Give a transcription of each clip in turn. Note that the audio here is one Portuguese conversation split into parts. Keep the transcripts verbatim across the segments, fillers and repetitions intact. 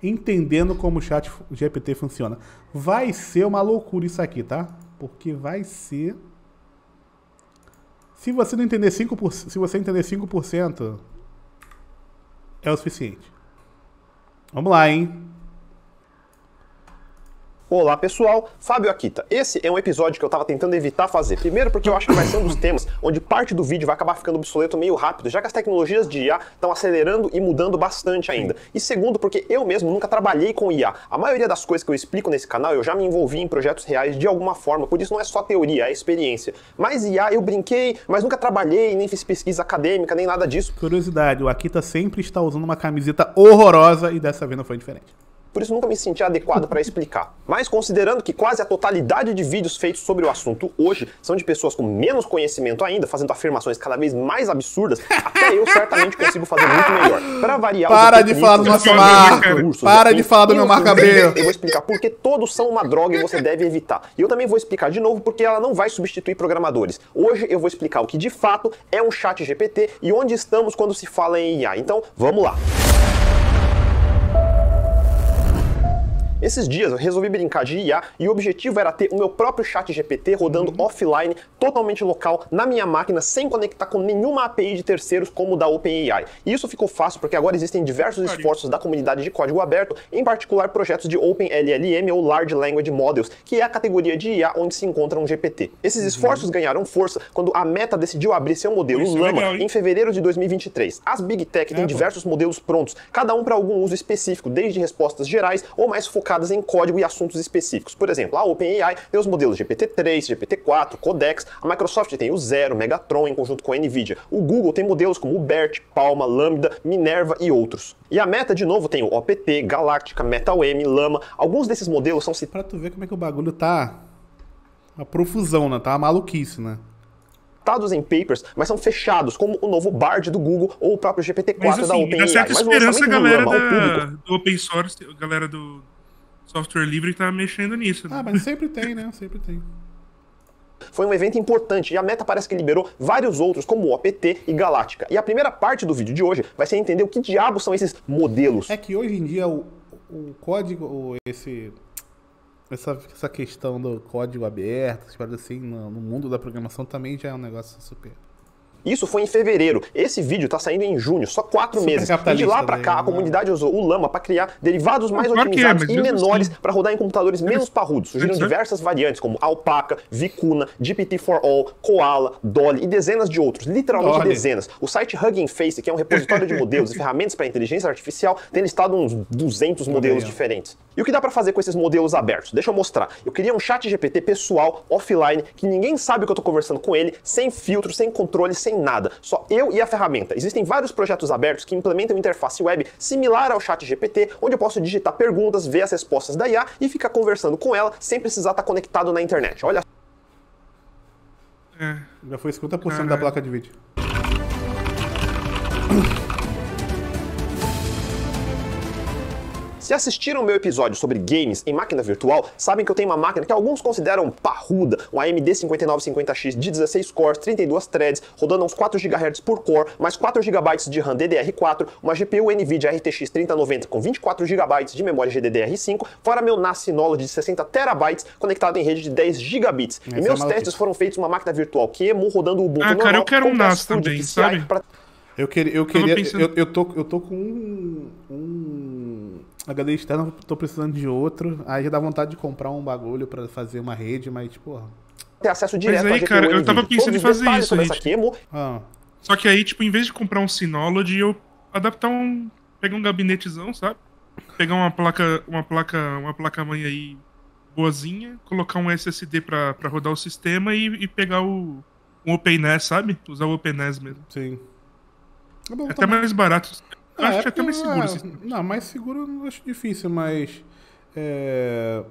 entendendo como o chat G P T funciona. Vai ser uma loucura isso aqui, tá? Porque vai ser... Se você não entender cinco por cento, se você entender cinco por cento, é o suficiente. Vamos lá, hein? Olá pessoal, Fábio Akita. Esse é um episódio que eu tava tentando evitar fazer. Primeiro porque eu acho que vai ser um dos temas onde parte do vídeo vai acabar ficando obsoleto meio rápido, já que as tecnologias de I A estão acelerando e mudando bastante ainda. E segundo porque eu mesmo nunca trabalhei com I A. A maioria das coisas que eu explico nesse canal eu já me envolvi em projetos reais de alguma forma, por isso não é só teoria, é experiência. Mas I A eu brinquei, mas nunca trabalhei, nem fiz pesquisa acadêmica, nem nada disso. Curiosidade, o Akita sempre está usando uma camiseta horrorosa e dessa vez não foi diferente. Por isso nunca me senti adequado para explicar. Mas considerando que quase a totalidade de vídeos feitos sobre o assunto hoje são de pessoas com menos conhecimento ainda, fazendo afirmações cada vez mais absurdas, até eu certamente consigo fazer muito melhor. Para variar... Para de falar do nosso Marco! Para de falar do meu Marco Abreu! Eu vou explicar porque todos são uma droga e você deve evitar. E eu também vou explicar de novo porque ela não vai substituir programadores. Hoje eu vou explicar o que de fato é um chat G P T e onde estamos quando se fala em I A. Então, vamos lá! Esses dias eu resolvi brincar de I A e o objetivo era ter o meu próprio chat G P T rodando uhum. offline, totalmente local, na minha máquina, sem conectar com nenhuma A P I de terceiros como o da OpenAI. E isso ficou fácil porque agora existem diversos esforços da comunidade de código aberto, em particular projetos de OpenLLM ou Large Language Models, que é a categoria de I A onde se encontra um G P T. Esses esforços uhum. ganharam força quando a Meta decidiu abrir seu modelo isso Llama é legal, em fevereiro de dois mil e vinte e três. As Big Tech é, têm bom. diversos modelos prontos, cada um para algum uso específico, desde respostas gerais ou mais focadas em código e assuntos específicos. Por exemplo, a OpenAI tem os modelos G P T três, G P T quatro, Codex, a Microsoft tem o Zero, Megatron em conjunto com a NVIDIA, o Google tem modelos como o BERT, Palma, Lambda, Minerva e outros. E a Meta, de novo, tem o O P T, Galactica, MetaOM, Llama. Alguns desses modelos são... Pra tu ver como é que o bagulho tá... uma profusão, né? Tá uma maluquice, né? Citados em papers, mas são fechados, como o novo Bard do Google ou o próprio G P T quatro mas, assim, da OpenAI. Mas certa mas esperança a galera Llama, da, do open source, a galera do software livre tá mexendo nisso. Né? Ah, mas sempre tem, né? Sempre tem. Foi um evento importante e a Meta parece que liberou vários outros, como o O P T e Galactica. E a primeira parte do vídeo de hoje vai ser entender o que diabos são esses modelos. É que hoje em dia o, o código, esse... Essa, essa questão do código aberto, assim, no, no mundo da programação também já é um negócio super... Isso foi em fevereiro. Esse vídeo tá saindo em junho, só quatro meses. E de lá pra cá, a comunidade usou o Llama para criar derivados mais claro otimizados é, e menores assim. para rodar em computadores menos parrudos. Surgiram Sim. diversas variantes, como Alpaca, Vicuna, G P T for All, Koala, Dolly e dezenas de outros. Literalmente Dolly. dezenas. O site Hugging Face, que é um repositório de modelos e ferramentas para inteligência artificial, tem listado uns duzentos modelos diferentes. E o que dá para fazer com esses modelos abertos? Deixa eu mostrar. Eu queria um chat G P T pessoal, offline, que ninguém sabe que eu tô conversando com ele, sem filtro, sem controle, sem nada. Só eu e a ferramenta. Existem vários projetos abertos que implementam interface web similar ao chat G P T, onde eu posso digitar perguntas, ver as respostas da I A e ficar conversando com ela sem precisar estar conectado na internet. Olha. É. Já foi cinquenta por cento da placa de vídeo. Se assistiram ao meu episódio sobre games em máquina virtual, sabem que eu tenho uma máquina que alguns consideram parruda, um A M D cinquenta e nove cinquenta X de dezesseis cores, trinta e duas threads, rodando a uns quatro gigahertz por core, mais quatro gigabytes de RAM D D R quatro, uma G P U NVIDIA R T X trinta noventa com vinte e quatro gigabytes de memória G D D R cinco, fora meu N A S Synology de sessenta terabytes conectado em rede de dez gigabits. Essa e meus é testes foram feitos numa máquina virtual Q E M U rodando o Ubuntu ah, normal. Cara, eu quero um N A S também, sabe? Pra... Eu queria, eu queria, eu, eu, tô, eu tô com um, um H D externo, tô precisando de outro, aí já dá vontade de comprar um bagulho pra fazer uma rede, mas, porra... Ter acesso direto mas aí, à G P U cara, eu NVIDIA. tava pensando em fazer isso aí. Tipo... Ah. Só que aí, tipo, em vez de comprar um Synology, eu adaptar um... pegar um gabinetezão, sabe? Pegar uma placa, uma placa, uma placa-mãe aí boazinha, colocar um S S D pra, pra rodar o sistema e, e pegar o um OpenNAS, sabe? Usar o OpenNAS mesmo. Sim. É, bom, é tá até bom. mais barato. Eu Ah, acho é que é até mais seguro. Ah, Assim. Não, mais seguro eu não acho difícil, mas... É...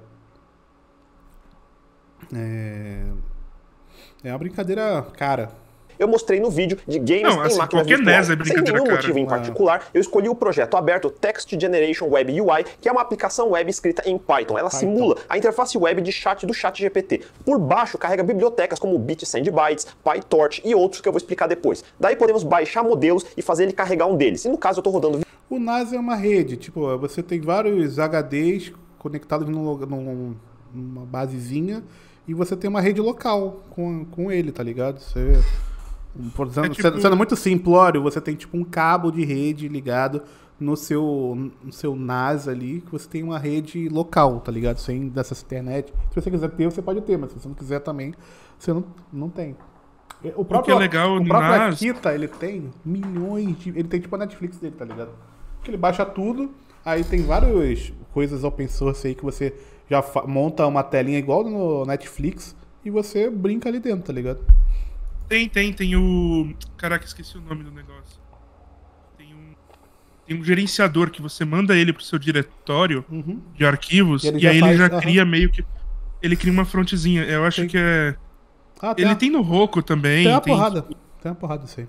É... É uma brincadeira cara. Eu mostrei no vídeo de games não, assim, em máquina virtual. N E S é Sem brincadeira, nenhum cara. motivo em particular, eu escolhi o projeto aberto Text Generation Web U I, que é uma aplicação web escrita em Python. Ela Python. simula a interface web de chat do chat G P T. Por baixo, carrega bibliotecas como BitSandBytes, PyTorch e outros que eu vou explicar depois. Daí podemos baixar modelos e fazer ele carregar um deles. E no caso, eu estou rodando... O N A S é uma rede, tipo, você tem vários H Ds conectados num, num, numa basezinha e você tem uma rede local com, com ele, tá ligado? Você, por exemplo, é tipo... sendo muito simplório, você tem tipo um cabo de rede ligado no seu, no seu N A S ali, que você tem uma rede local, tá ligado? Sem dessa internet. Se você quiser ter, você pode ter, mas se você não quiser também, você não, não tem. O próprio, o que é legal o próprio N A S... Akita, ele tem milhões de... Ele tem tipo a Netflix dele, tá ligado? Que ele baixa tudo, aí tem várias coisas open source aí que você já monta uma telinha igual no Netflix e você brinca ali dentro, tá ligado? Tem, tem, tem o... Caraca, esqueci o nome do negócio. Tem um, tem um gerenciador que você manda ele pro seu diretório uhum. de arquivos e, e aí faz... ele já uhum. cria meio que... Ele cria uma frontezinha, eu acho tem. que é... Ah, tem ele a... tem no Roku também. Tem uma tem... porrada, tem uma porrada isso aí.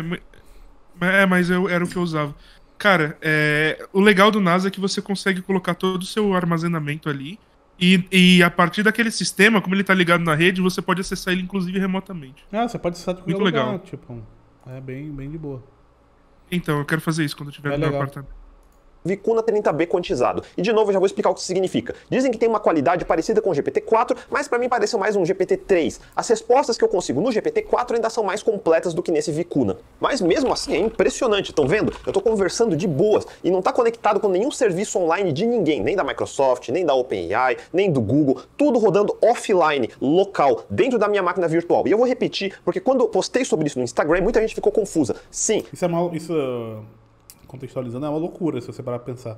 É, é mas eu, era o que eu usava. Cara, é, o legal do N A S é que você consegue colocar todo o seu armazenamento ali e, e a partir daquele sistema, como ele tá ligado na rede, você pode acessar ele inclusive remotamente. Ah, você pode acessar de qualquer Muito lugar, legal. Tipo, é bem, bem de boa. Então, eu quero fazer isso quando eu tiver é no meu legal. apartamento. Vicuna trinta B quantizado. E de novo eu já vou explicar o que isso significa. Dizem que tem uma qualidade parecida com o G P T quatro, mas para mim pareceu mais um G P T três. As respostas que eu consigo no G P T quatro ainda são mais completas do que nesse Vicuna. Mas mesmo assim é impressionante, estão vendo? Eu tô conversando de boas e não tá conectado com nenhum serviço online de ninguém, nem da Microsoft, nem da OpenAI, nem do Google, tudo rodando offline, local, dentro da minha máquina virtual. E eu vou repetir, porque quando eu postei sobre isso no Instagram, muita gente ficou confusa. Sim. Isso é mal... Isso... contextualizando, é uma loucura se você parar pra pensar.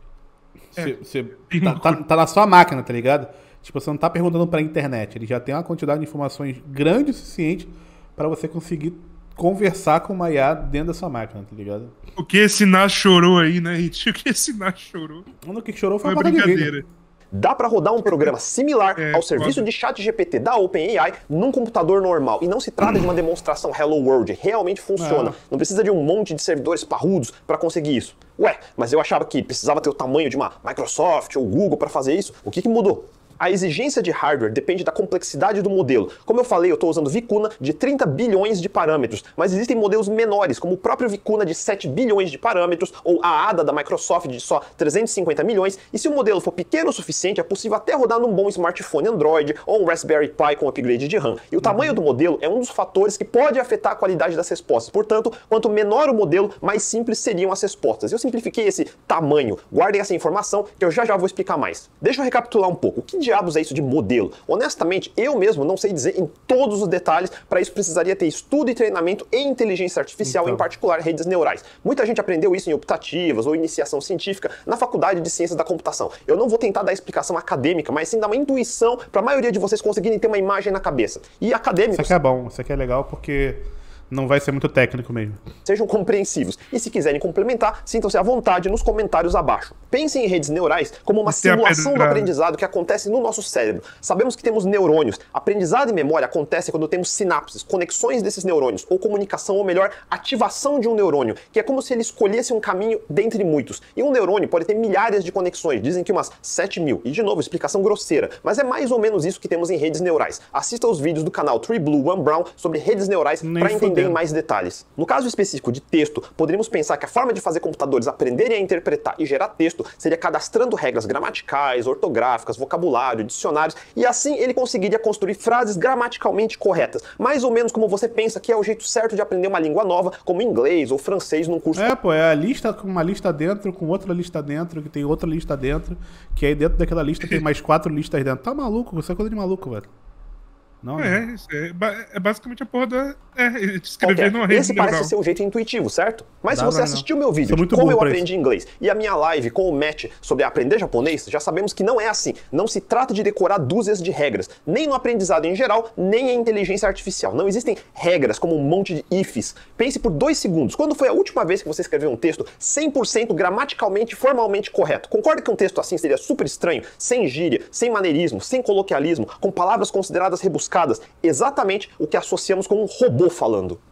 Você, é, você tá, tá, tá na sua máquina, tá ligado? Tipo, você não tá perguntando pra internet. Ele já tem uma quantidade de informações grande o suficiente pra você conseguir conversar com uma I A dentro da sua máquina, tá ligado? O que esse N A S chorou aí, né, Hit? O que esse N A S chorou? O que chorou foi uma a brincadeira. Dá para rodar um programa similar é, ao serviço pode. de chat G P T da OpenAI num computador normal. E não se trata de uma demonstração Hello World. Realmente funciona. É. Não precisa de um monte de servidores parrudos para conseguir isso. Ué, mas eu achava que precisava ter o tamanho de uma Microsoft ou Google para fazer isso. O que, que mudou? A exigência de hardware depende da complexidade do modelo. Como eu falei, eu estou usando Vicuna de trinta bilhões de parâmetros, mas existem modelos menores, como o próprio Vicuna de sete bilhões de parâmetros, ou a Ada da Microsoft de só trezentos e cinquenta milhões, e se o modelo for pequeno o suficiente, é possível até rodar num bom smartphone Android ou um Raspberry Pi com upgrade de RAM. E o tamanho do modelo é um dos fatores que pode afetar a qualidade das respostas. Portanto, quanto menor o modelo, mais simples seriam as respostas. Eu simplifiquei esse tamanho. Guardem essa informação que eu já já vou explicar mais. Deixa eu recapitular um pouco. O que diabos é isso de modelo? Honestamente, eu mesmo não sei dizer em todos os detalhes. Para isso precisaria ter estudo e treinamento em inteligência artificial, então. Em particular redes neurais. Muita gente aprendeu isso em optativas ou iniciação científica na faculdade de ciências da computação. Eu não vou tentar dar explicação acadêmica, mas sim dar uma intuição para a maioria de vocês conseguirem ter uma imagem na cabeça. E acadêmicos... Isso aqui é bom, isso aqui é legal porque... não vai ser muito técnico mesmo. Sejam compreensivos. E se quiserem complementar, sintam-se à vontade nos comentários abaixo. Pensem em redes neurais como uma simulação do aprendizado que acontece no nosso cérebro. Sabemos que temos neurônios. Aprendizado e memória acontece quando temos sinapses, conexões desses neurônios, ou comunicação, ou melhor, ativação de um neurônio, que é como se ele escolhesse um caminho dentre muitos. E um neurônio pode ter milhares de conexões, dizem que umas sete mil. E de novo, explicação grosseira, mas é mais ou menos isso que temos em redes neurais. Assista os vídeos do canal Three Blue, One Brown sobre redes neurais para entender em mais detalhes. No caso específico de texto, poderíamos pensar que a forma de fazer computadores aprenderem a interpretar e gerar texto seria cadastrando regras gramaticais, ortográficas, vocabulário, dicionários, e assim ele conseguiria construir frases gramaticalmente corretas, mais ou menos como você pensa que é o jeito certo de aprender uma língua nova, como inglês ou francês num curso. É, pô, é a lista com uma lista dentro, com outra lista dentro, que tem outra lista dentro, que aí dentro daquela lista tem mais quatro listas dentro. Tá maluco? Isso é coisa de maluco, velho. Não, é, não. Isso é, é basicamente a porra da... É, escrever numa rede Esse neural. parece ser um jeito intuitivo, certo? Mas Dá, se você não, assistiu o não. meu vídeo de muito como eu pra aprendi isso. inglês e a minha live com o Matt sobre aprender japonês, já sabemos que não é assim. Não se trata de decorar dúzias de regras, nem no aprendizado em geral, nem em inteligência artificial. Não existem regras como um monte de ifs. Pense por dois segundos. Quando foi a última vez que você escreveu um texto cem por cento gramaticalmente e formalmente correto? Concorda que um texto assim seria super estranho, sem gíria, sem maneirismo, sem coloquialismo, com palavras consideradas rebuscadas? Exatamente o que associamos com um robô falando.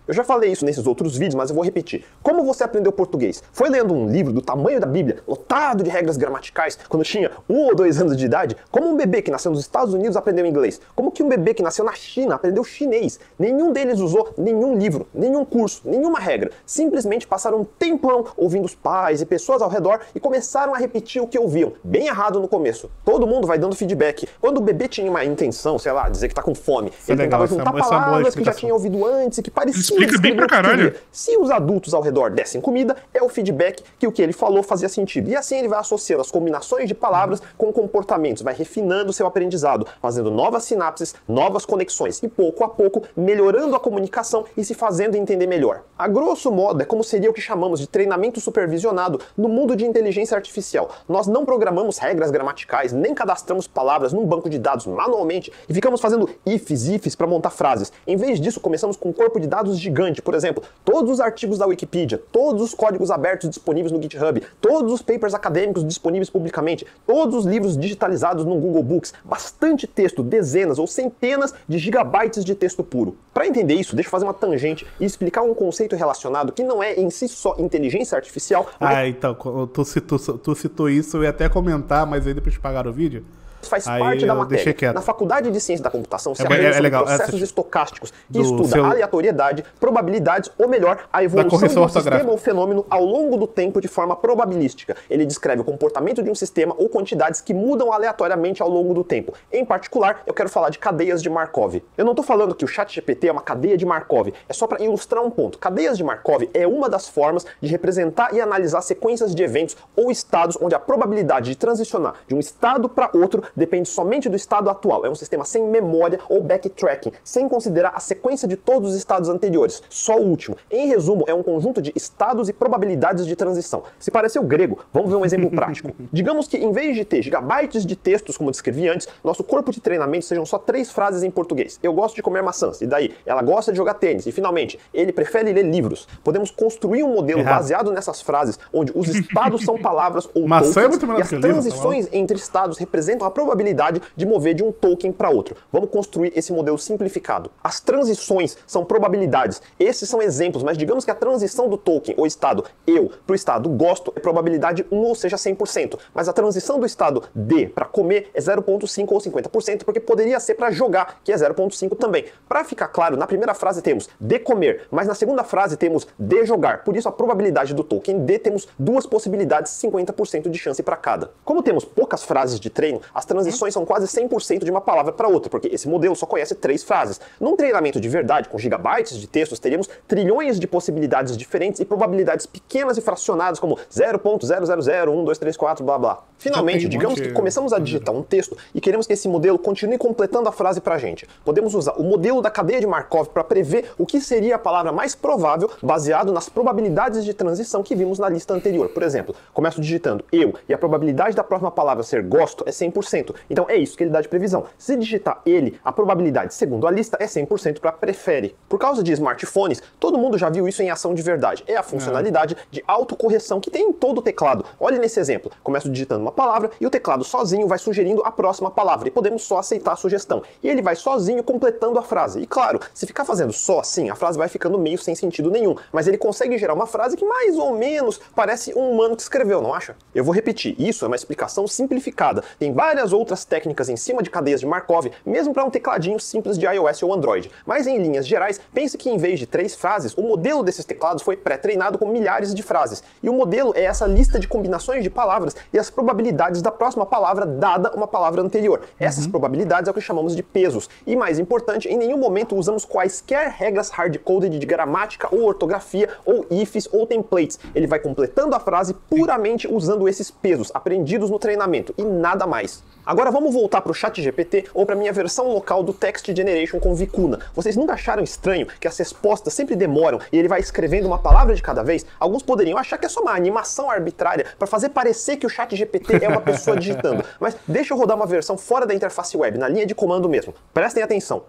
Eu já falei isso nesses outros vídeos, mas eu vou repetir. Como você aprendeu português? Foi lendo um livro do tamanho da Bíblia, lotado de regras gramaticais, quando tinha um ou dois anos de idade? Como um bebê que nasceu nos Estados Unidos aprendeu inglês? Como que um bebê que nasceu na China aprendeu chinês? Nenhum deles usou nenhum livro, nenhum curso, nenhuma regra. Simplesmente passaram um tempão ouvindo os pais e pessoas ao redor e começaram a repetir o que ouviam. Bem errado no começo. Todo mundo vai dando feedback. Quando o bebê tinha uma intenção, sei lá, dizer que tá com fome, Isso ele é tentava legal, juntar essa é uma boa palavras que já explicação. tinha ouvido antes e que pareciam Explica bem pra descrever o que caralho. queria. Se os adultos ao redor dessem comida, é o feedback que o que ele falou fazia sentido. E assim ele vai associando as combinações de palavras com comportamentos, vai refinando o seu aprendizado, fazendo novas sinapses, novas conexões e pouco a pouco melhorando a comunicação e se fazendo entender melhor. A grosso modo é como seria o que chamamos de treinamento supervisionado no mundo de inteligência artificial. Nós não programamos regras gramaticais, nem cadastramos palavras num banco de dados manualmente e ficamos fazendo ifs, ifs para montar frases. Em vez disso, começamos com um corpo de dados gigante, por exemplo, todos os artigos da Wikipedia, todos os códigos abertos disponíveis no GitHub, todos os papers acadêmicos disponíveis publicamente, todos os livros digitalizados no Google Books, bastante texto, dezenas ou centenas de gigabytes de texto puro. Para entender isso, deixa eu fazer uma tangente e explicar um conceito relacionado que não é em si só inteligência artificial. Ah, então, tu citou, tu citou isso, eu ia até comentar, mas aí depois de pagar o vídeo... Faz Aí parte da eu deixei matéria. quieto. Na Faculdade de Ciência da Computação se É, aprende é, é sobre legal. processos Essa- estocásticos, que do estuda seu- aleatoriedade, probabilidades, ou melhor, a evolução de correção um ortográfica. sistema ou fenômeno ao longo do tempo de forma probabilística. Ele descreve o comportamento de um sistema ou quantidades que mudam aleatoriamente ao longo do tempo. Em particular, eu quero falar de cadeias de Markov. Eu não estou falando que o ChatGPT é uma cadeia de Markov, é só para ilustrar um ponto. Cadeias de Markov é uma das formas de representar e analisar sequências de eventos ou estados onde a probabilidade de transicionar de um estado para outro depende somente do estado atual. É um sistema sem memória ou backtracking, sem considerar a sequência de todos os estados anteriores, só o último. Em resumo, é um conjunto de estados e probabilidades de transição. Se pareceu grego, vamos ver um exemplo prático. Digamos que em vez de ter gigabytes de textos, como descrevi antes, nosso corpo de treinamento sejam só três frases em português. Eu gosto de comer maçãs, e daí? Ela gosta de jogar tênis, e finalmente, ele prefere ler livros. Podemos construir um modelo Errado. baseado nessas frases, onde os estados são palavras ou Maçã é tokens, muito melhor e as que livro, tá transições entre estados representam a probabilidade de mover de um token para outro. Vamos construir esse modelo simplificado. As transições são probabilidades. Esses são exemplos, mas digamos que a transição do token, ou estado eu, para o estado gosto, é probabilidade um, ou seja, cem por cento. Mas a transição do estado de para comer é zero vírgula cinco ou cinquenta por cento, porque poderia ser para jogar, que é zero vírgula cinco também. Para ficar claro, na primeira frase temos de comer, mas na segunda frase temos de jogar. Por isso a probabilidade do token de temos duas possibilidades, cinquenta por cento de chance para cada. Como temos poucas frases de treino, as transições são quase cem por cento de uma palavra para outra, porque esse modelo só conhece três frases. Num treinamento de verdade, com gigabytes de textos, teríamos trilhões de possibilidades diferentes e probabilidades pequenas e fracionadas, como zero vírgula zero zero zero um dois três quatro, blá blá. Finalmente, tem um digamos monte que de- começamos a digitar um texto e queremos que esse modelo continue completando a frase pra gente. Podemos usar o modelo da cadeia de Markov para prever o que seria a palavra mais provável baseado nas probabilidades de transição que vimos na lista anterior. Por exemplo, começo digitando eu e a probabilidade da próxima palavra ser gosto é cem por cento. Então é isso que ele dá de previsão. Se digitar ele, a probabilidade, segundo a lista, é cem por cento para prefere. Por causa de smartphones, todo mundo já viu isso em ação de verdade. É a funcionalidade de autocorreção que tem em todo o teclado. Olhe nesse exemplo. Começo digitando uma palavra e o teclado sozinho vai sugerindo a próxima palavra e podemos só aceitar a sugestão. E ele vai sozinho completando a frase. E claro, se ficar fazendo só assim, a frase vai ficando meio sem sentido nenhum. Mas ele consegue gerar uma frase que mais ou menos parece um humano que escreveu, não acha? Eu vou repetir. Isso é uma explicação simplificada. Tem várias outras técnicas em cima de cadeias de Markov, mesmo para um tecladinho simples de iOS ou Android. Mas em linhas gerais, pense que em vez de três frases, o modelo desses teclados foi pré-treinado com milhares de frases. E o modelo é essa lista de combinações de palavras e as probabilidades da próxima palavra dada uma palavra anterior. Essas probabilidades é o que chamamos de pesos. E mais importante, em nenhum momento usamos quaisquer regras hard-coded de gramática ou ortografia ou ifs ou templates. Ele vai completando a frase puramente usando esses pesos aprendidos no treinamento e nada mais. Agora vamos voltar para o ChatGPT ou para minha versão local do Text Generation com Vicuna. Vocês nunca acharam estranho que as respostas sempre demoram e ele vai escrevendo uma palavra de cada vez? Alguns poderiam achar que é só uma animação arbitrária para fazer parecer que o ChatGPT é uma pessoa digitando. Mas deixa eu rodar uma versão fora da interface web, na linha de comando mesmo. Prestem atenção.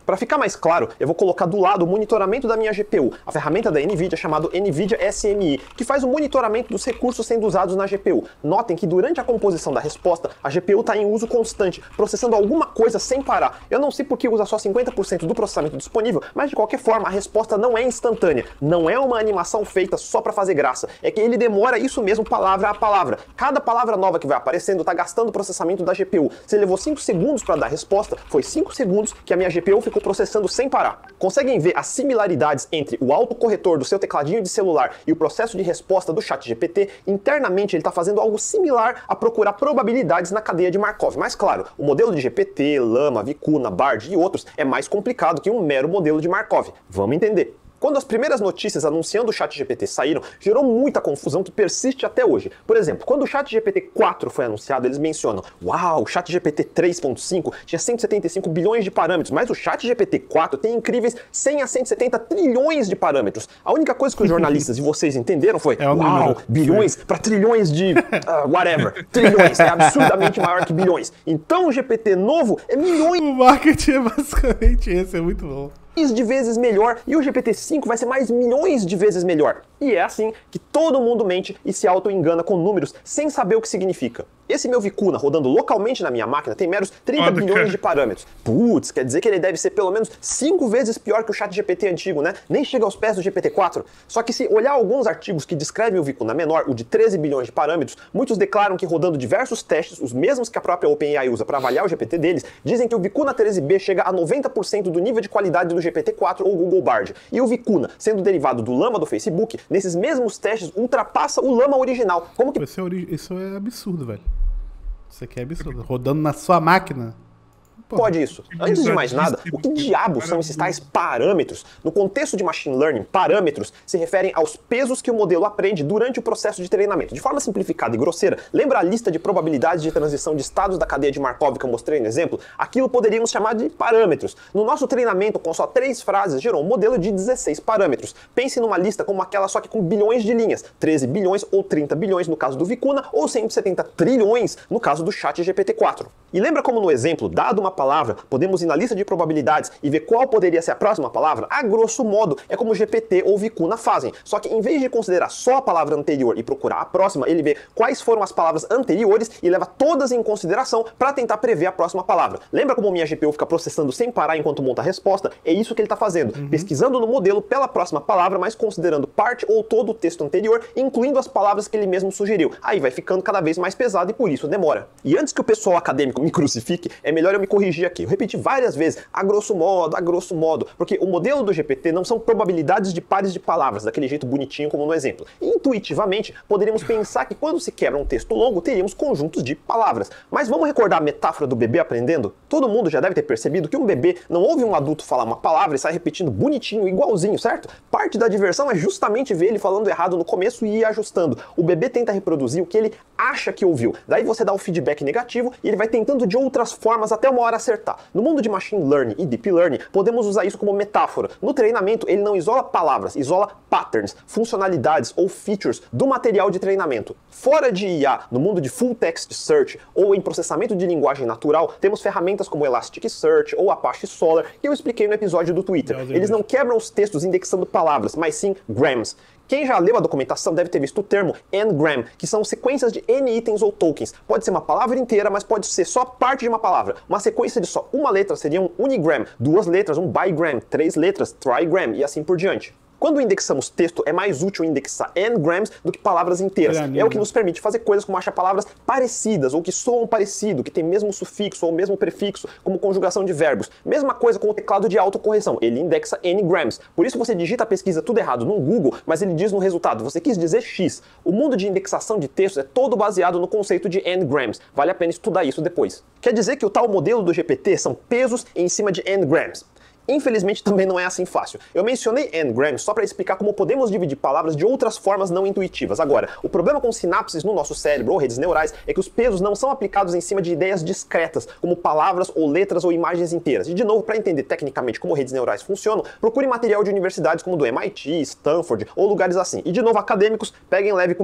Para ficar mais claro, eu vou colocar do lado o monitoramento da minha G P U, a ferramenta da NVIDIA chamada NVIDIA S M I, que faz o monitoramento dos recursos sendo usados na G P U. Notem que durante a composição da resposta, a G P U está em uso constante, processando alguma coisa sem parar. Eu não sei por que usa só cinquenta por cento do processamento disponível, mas de qualquer forma a resposta não é instantânea, não é uma animação feita só para fazer graça, é que ele demora isso mesmo palavra a palavra. Cada palavra nova que vai aparecendo está gastando o processamento da G P U. Se levou cinco segundos para dar a resposta, foi cinco segundos que a minha G P U ficou processando sem parar. Conseguem ver as similaridades entre o autocorretor do seu tecladinho de celular e o processo de resposta do ChatGPT? Internamente ele está fazendo algo similar a procurar probabilidades na cadeia de Markov. Mas claro, o modelo de G P T, Llama, Vicuna, Bard e outros é mais complicado que um mero modelo de Markov. Vamos entender. Quando as primeiras notícias anunciando o ChatGPT saíram, gerou muita confusão que persiste até hoje. Por exemplo, quando o ChatGPT quatro foi anunciado, eles mencionam: uau, o ChatGPT três ponto cinco tinha cento e setenta e cinco bilhões de parâmetros, mas o ChatGPT quatro tem incríveis cem a cento e setenta trilhões de parâmetros. A única coisa que os jornalistas e vocês entenderam foi: é uau, número. bilhões para trilhões de uh, whatever. Trilhões, é absurdamente maior que bilhões. Então o G P T novo é milhões. O marketing é basicamente esse, é muito bom. De vezes melhor, e o G P T cinco vai ser mais milhões de vezes melhor. E é assim que todo mundo mente e se auto-engana com números sem saber o que significa. Esse meu Vicuna rodando localmente na minha máquina tem meros trinta Olha, bilhões cara. de parâmetros. Putz, quer dizer que ele deve ser pelo menos cinco vezes pior que o ChatGPT antigo, né? Nem chega aos pés do G P T quatro. Só que se olhar alguns artigos que descrevem o Vicuna menor, o de treze bilhões de parâmetros, muitos declaram que rodando diversos testes, os mesmos que a própria OpenAI usa para avaliar o G P T deles, dizem que o Vicuna treze B chega a noventa por cento do nível de qualidade do G P T quatro ou Google Bard. E o Vicuna, sendo derivado do Llama do Facebook, nesses mesmos testes ultrapassa o Llama original. Como que Isso é, ori- isso é absurdo, velho. Isso aqui é absurdo. Rodando na sua máquina. Pô, pode isso? Antes de mais nada, o que diabos são esses tais parâmetros? No contexto de machine learning, parâmetros se referem aos pesos que o modelo aprende durante o processo de treinamento. De forma simplificada e grosseira, lembra a lista de probabilidades de transição de estados da cadeia de Markov que eu mostrei no exemplo? Aquilo poderíamos chamar de parâmetros. No nosso treinamento, com só três frases, gerou um modelo de dezesseis parâmetros. Pense numa lista como aquela só que com bilhões de linhas, treze bilhões ou trinta bilhões no caso do Vicuna, ou cento e setenta trilhões no caso do ChatGPT quatro. E lembra como no exemplo, dado uma palavra, podemos ir na lista de probabilidades e ver qual poderia ser a próxima palavra? A grosso modo, é como o G P T ou Vicuna fazem. Só que em vez de considerar só a palavra anterior e procurar a próxima, ele vê quais foram as palavras anteriores e leva todas em consideração para tentar prever a próxima palavra. Lembra como minha G P U fica processando sem parar enquanto monta a resposta? É isso que ele está fazendo, uhum. pesquisando no modelo pela próxima palavra, mas considerando parte ou todo o texto anterior, incluindo as palavras que ele mesmo sugeriu. Aí vai ficando cada vez mais pesado e por isso demora. E antes que o pessoal acadêmico me crucifique, é melhor eu me corrigir aqui. Eu repeti várias vezes, a grosso modo, a grosso modo, porque o modelo do G P T não são probabilidades de pares de palavras, daquele jeito bonitinho como no exemplo. Intuitivamente, poderíamos pensar que quando se quebra um texto longo, teríamos conjuntos de palavras. Mas vamos recordar a metáfora do bebê aprendendo? Todo mundo já deve ter percebido que um bebê não ouve um adulto falar uma palavra e sai repetindo bonitinho, igualzinho, certo? Parte da diversão é justamente ver ele falando errado no começo e ir ajustando. O bebê tenta reproduzir o que ele acha que ouviu. Daí você dá o feedback negativo e ele vai tentando de outras formas até uma hora acertar. No mundo de machine learning e deep learning, podemos usar isso como metáfora. No treinamento, ele não isola palavras, isola patterns, funcionalidades ou features do material de treinamento. Fora de I A, no mundo de full text search ou em processamento de linguagem natural, temos ferramentas como Elasticsearch ou Apache Solr, que eu expliquei no episódio do Twitter. Eles não quebram os textos indexando palavras, mas sim grams. Quem já leu a documentação deve ter visto o termo n-gram, que são sequências de n itens ou tokens. Pode ser uma palavra inteira, mas pode ser só parte de uma palavra. Uma sequência de só uma letra seria um unigram, duas letras, um bigram, três letras, trigram e assim por diante. Quando indexamos texto, é mais útil indexar n-grams do que palavras inteiras. É, é o que nos permite fazer coisas como achar palavras parecidas, ou que soam parecido, que tem mesmo sufixo ou mesmo prefixo, como conjugação de verbos. Mesma coisa com o teclado de autocorreção, ele indexa n-grams. Por isso você digita a pesquisa tudo errado no Google, mas ele diz no resultado, você quis dizer X. O mundo de indexação de textos é todo baseado no conceito de n-grams. Vale a pena estudar isso depois. Quer dizer que o tal modelo do G P T são pesos em cima de n-grams. Infelizmente também não é assim fácil. Eu mencionei n-grams só para explicar como podemos dividir palavras de outras formas não intuitivas. Agora, o problema com sinapses no nosso cérebro ou redes neurais é que os pesos não são aplicados em cima de ideias discretas, como palavras ou letras ou imagens inteiras. E de novo, para entender tecnicamente como redes neurais funcionam, procure material de universidades como do M I T, Stanford ou lugares assim. E de novo, acadêmicos, peguem leve comigo.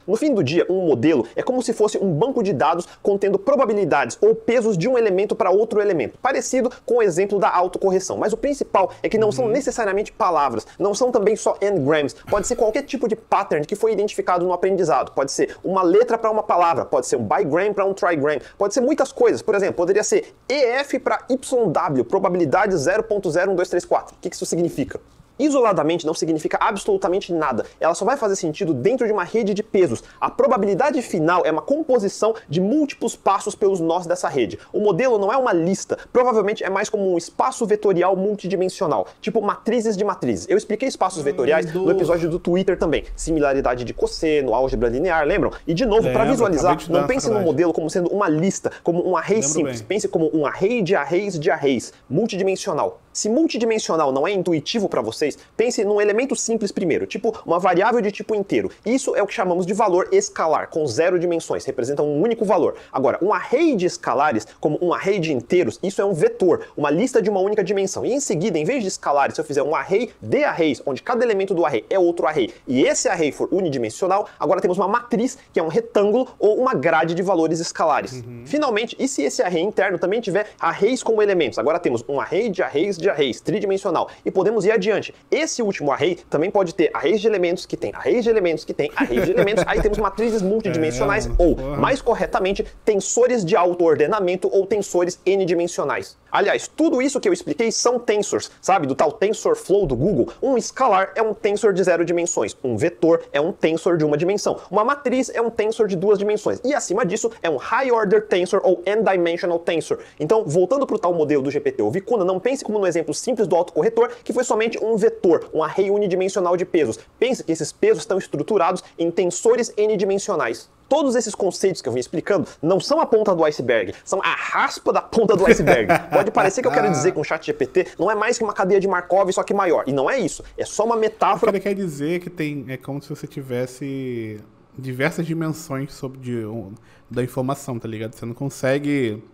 No fim do dia, um modelo é como se fosse um banco de dados contendo probabilidades ou pesos de um elemento para outro elemento, parecido com o exemplo da autocorreção. Mas o principal é que não uhum. são necessariamente palavras, não são também só n-grams, pode ser qualquer tipo de pattern que foi identificado no aprendizado, pode ser uma letra para uma palavra, pode ser um bigram para um trigram, pode ser muitas coisas. Por exemplo, poderia ser E F para Y W, probabilidade zero ponto zero um dois três quatro. O que isso significa? Isoladamente não significa absolutamente nada. Ela só vai fazer sentido dentro de uma rede de pesos. A probabilidade final é uma composição de múltiplos passos pelos nós dessa rede. O modelo não é uma lista, provavelmente é mais como um espaço vetorial multidimensional, tipo matrizes de matrizes. Eu expliquei espaços vetoriais no episódio do Twitter também. Similaridade de cosseno, álgebra linear, lembram? E de novo, para visualizar, não pense no modelo como sendo uma lista, como um array simples. Bem. Pense como um array de arrays de arrays, multidimensional. Se multidimensional não é intuitivo para vocês, pense num elemento simples primeiro, tipo uma variável de tipo inteiro. Isso é o que chamamos de valor escalar, com zero dimensões, representa um único valor. Agora, um array de escalares, como um array de inteiros, isso é um vetor, uma lista de uma única dimensão. E em seguida, em vez de escalares, se eu fizer um array de arrays, onde cada elemento do array é outro array, e esse array for unidimensional, agora temos uma matriz, que é um retângulo ou uma grade de valores escalares. Uhum. Finalmente, e se esse array interno também tiver arrays como elementos? Agora temos um array de arrays de arrays, tridimensional, e podemos ir adiante. Esse último array também pode ter arrays de elementos que tem arrays de elementos que tem arrays de elementos, aí temos matrizes multidimensionais, é, ou, porra. mais corretamente, tensores de autoordenamento ou tensores n-dimensionais. Aliás, tudo isso que eu expliquei são tensors, sabe? Do tal TensorFlow do Google. Um escalar é um tensor de zero dimensões, um vetor é um tensor de uma dimensão, uma matriz é um tensor de duas dimensões, e acima disso é um high order tensor ou n-dimensional tensor. Então, voltando para o tal modelo do G P T ou Vicuna, não pense como no exemplo simples do autocorretor, que foi somente um vetor, um array unidimensional de pesos. Pense que esses pesos estão estruturados em tensores n-dimensionais. Todos esses conceitos que eu vim explicando não são a ponta do iceberg, são a raspa da ponta do iceberg. Pode parecer que eu quero dizer que um chat G P T não é mais que uma cadeia de Markov, só que maior. E não é isso. É só uma metáfora. O que ele quer dizer que tem, é como se você tivesse diversas dimensões sobre de, um, da informação, tá ligado? Você não consegue...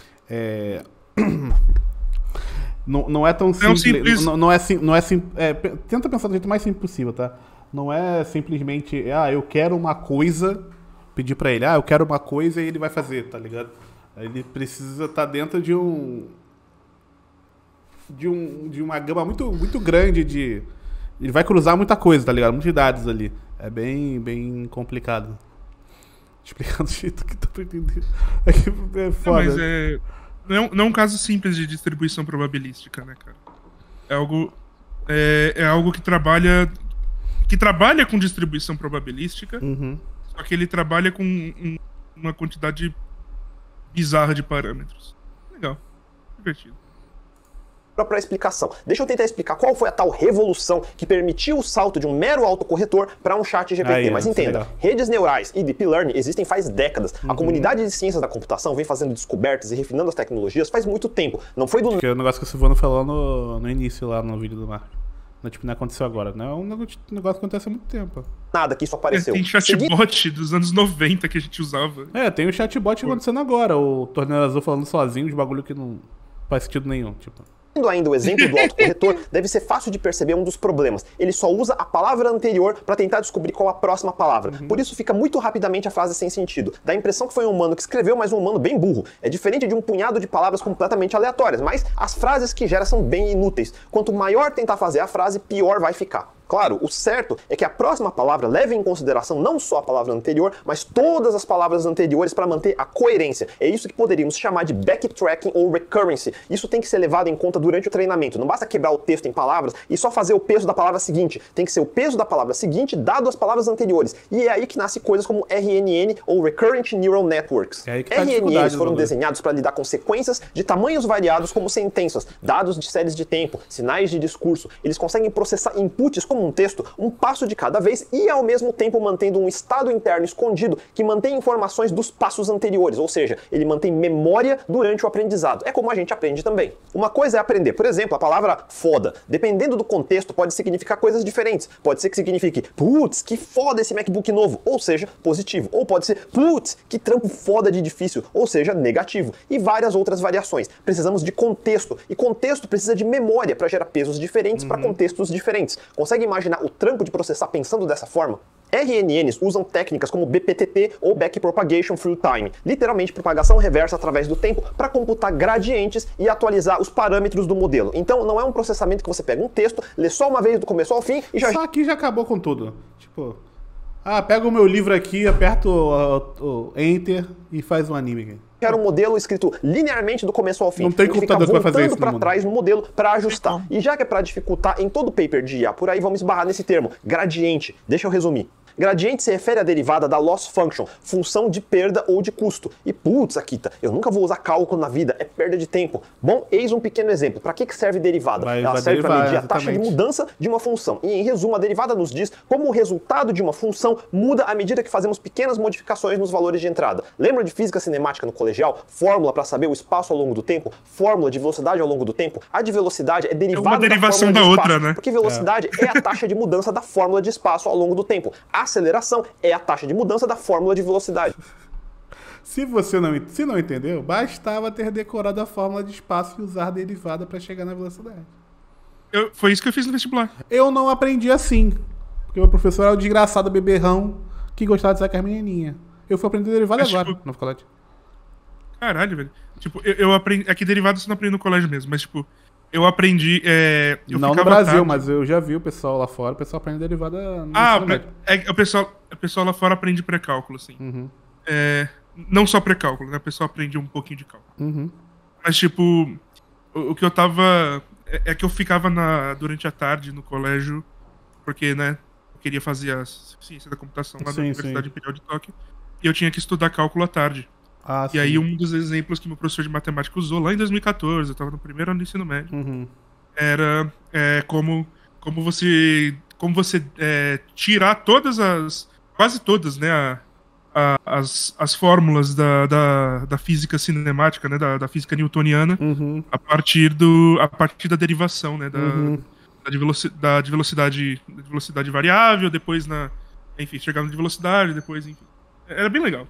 É... Não, não é tão simples. simples. Não, não é, não é, sim, é tenta pensar do jeito mais simples possível, tá? Não é simplesmente, ah, eu quero uma coisa, pedir pra ele, ah, eu quero uma coisa e ele vai fazer, tá ligado? Ele precisa estar tá dentro de um, de um. de uma gama muito, muito grande de. Ele vai cruzar muita coisa, tá ligado? Muitos dados ali. É bem, bem complicado. Explicando do jeito que tá pra entender. É foda. Não, mas é. Não, não é um caso simples de distribuição probabilística, né, cara? É algo, é, é algo que trabalha que trabalha com distribuição probabilística, uhum. Só que ele trabalha com um, uma quantidade bizarra de parâmetros. Legal, divertido. Para explicação. Deixa eu tentar explicar qual foi a tal revolução que permitiu o salto de um mero autocorretor para um chat G P T. Aí, Mas entenda, redes neurais e deep learning existem faz décadas. Uhum. A comunidade de ciências da computação vem fazendo descobertas e refinando as tecnologias faz muito tempo. Não foi do... Acho que é o negócio que o Silvano falou no, no início lá no vídeo do Marco. Não, tipo, não aconteceu agora. Não é um negócio que acontece há muito tempo. Nada que isso apareceu. É, tem chatbot Segui... dos anos noventa que a gente usava. É, tem o chatbot Por... acontecendo agora. O Torneio Azul falando sozinho de bagulho que não faz sentido nenhum, tipo... Seguindo ainda o exemplo do autocorretor, deve ser fácil de perceber um dos problemas. Ele só usa a palavra anterior para tentar descobrir qual a próxima palavra. Uhum. Por isso fica muito rapidamente a frase sem sentido. Dá a impressão que foi um humano que escreveu, mas um humano bem burro. É diferente de um punhado de palavras completamente aleatórias, mas as frases que gera são bem inúteis. Quanto maior tentar fazer a frase, pior vai ficar. Claro, o certo é que a próxima palavra leve em consideração não só a palavra anterior, mas todas as palavras anteriores para manter a coerência. É isso que poderíamos chamar de backtracking ou recurrency. Isso tem que ser levado em conta durante o treinamento. Não basta quebrar o texto em palavras e só fazer o peso da palavra seguinte. Tem que ser o peso da palavra seguinte dado as palavras anteriores. E é aí que nasce coisas como R N N ou Recurrent Neural Networks. É aí que tá R N Ns foram desenhados para lidar com sequências de tamanhos variados como sentenças, dados de séries de tempo, sinais de discurso. Eles conseguem processar inputs como um texto, um passo de cada vez e ao mesmo tempo mantendo um estado interno escondido que mantém informações dos passos anteriores, ou seja, ele mantém memória durante o aprendizado. É como a gente aprende também. Uma coisa é aprender, por exemplo, a palavra foda. Dependendo do contexto, pode significar coisas diferentes. Pode ser que signifique, putz, que foda esse MacBook novo, ou seja, positivo. Ou pode ser, putz, que trampo foda de difícil, ou seja, negativo. E várias outras variações. Precisamos de contexto, e contexto precisa de memória para gerar pesos diferentes uhum. para contextos diferentes. Consegue imaginar o trampo de processar pensando dessa forma? R N Ns usam técnicas como B P T T ou Backpropagation Through Time, literalmente propagação reversa através do tempo, para computar gradientes e atualizar os parâmetros do modelo. Então não é um processamento que você pega um texto, lê só uma vez do começo ao fim e já... Só aqui já acabou com tudo. Tipo, ah, pega o meu livro aqui, aperta o, o, o Enter e faz um anime aqui. Era um modelo escrito linearmente do começo ao fim. Não tem computador para fazer isso. Para trás no modelo para ajustar. E já que é para dificultar em todo paper de I A, por aí vamos esbarrar nesse termo, gradiente. Deixa eu resumir. Gradiente se refere à derivada da loss function, função de perda ou de custo. E putz, Akita, eu nunca vou usar cálculo na vida, é perda de tempo. Bom, eis um pequeno exemplo. Para que que serve derivada? Vai, Ela vai serve para medir derivar, a taxa de mudança de uma função. E em resumo, a derivada nos diz como o resultado de uma função muda à medida que fazemos pequenas modificações nos valores de entrada. Lembra de física cinemática no colegial? Fórmula para saber o espaço ao longo do tempo? Fórmula de velocidade ao longo do tempo? A de velocidade é derivada é uma derivação da, da de outra, espaço, né? Porque velocidade é. é a taxa de mudança da fórmula de espaço ao longo do tempo. A aceleração é a taxa de mudança da fórmula de velocidade. Se você não, se não entendeu, bastava ter decorado a fórmula de espaço e usar a derivada para chegar na velocidade. Eu, foi isso que eu fiz no vestibular. Eu não aprendi assim. Porque o professor era o desgraçado beberrão que gostava de sacar menininha. Eu fui aprender derivada Mas, agora, tipo, no faculdade. Caralho, velho. Tipo, eu, eu aprendi. É que derivada você não aprende no colégio mesmo, mas, tipo, eu aprendi. É, eu não no ficava Brasil, tarde. mas eu já vi o pessoal lá fora, o pessoal aprende derivada no Ah, ensino médio. é, o, pessoal, o pessoal lá fora aprende pré-cálculo, assim. Uhum. É, não só pré-cálculo, né? O pessoal aprende um pouquinho de cálculo. Uhum. Mas, tipo, o, o que eu tava. É, é que eu ficava na, durante a tarde no colégio, porque, né? Eu queria fazer a ciência da computação lá Sim, na Universidade sim. Imperial de Tóquio. E eu tinha que estudar cálculo à tarde. Ah, E sim. aí, um dos exemplos que meu professor de matemática usou lá em dois mil e quatorze, eu tava no primeiro ano do ensino médio, Uhum. era é, como, como você, como você é, tirar todas as. Quase todas, né? A, a, as, as fórmulas da, da, da física cinemática, né? Da, da física newtoniana, Uhum. a partir, do, a partir da derivação, né? Da, Uhum. da, de veloci, da de velocidade, de velocidade variável, depois na. Enfim, chegando de velocidade, depois, enfim. Era bem legal.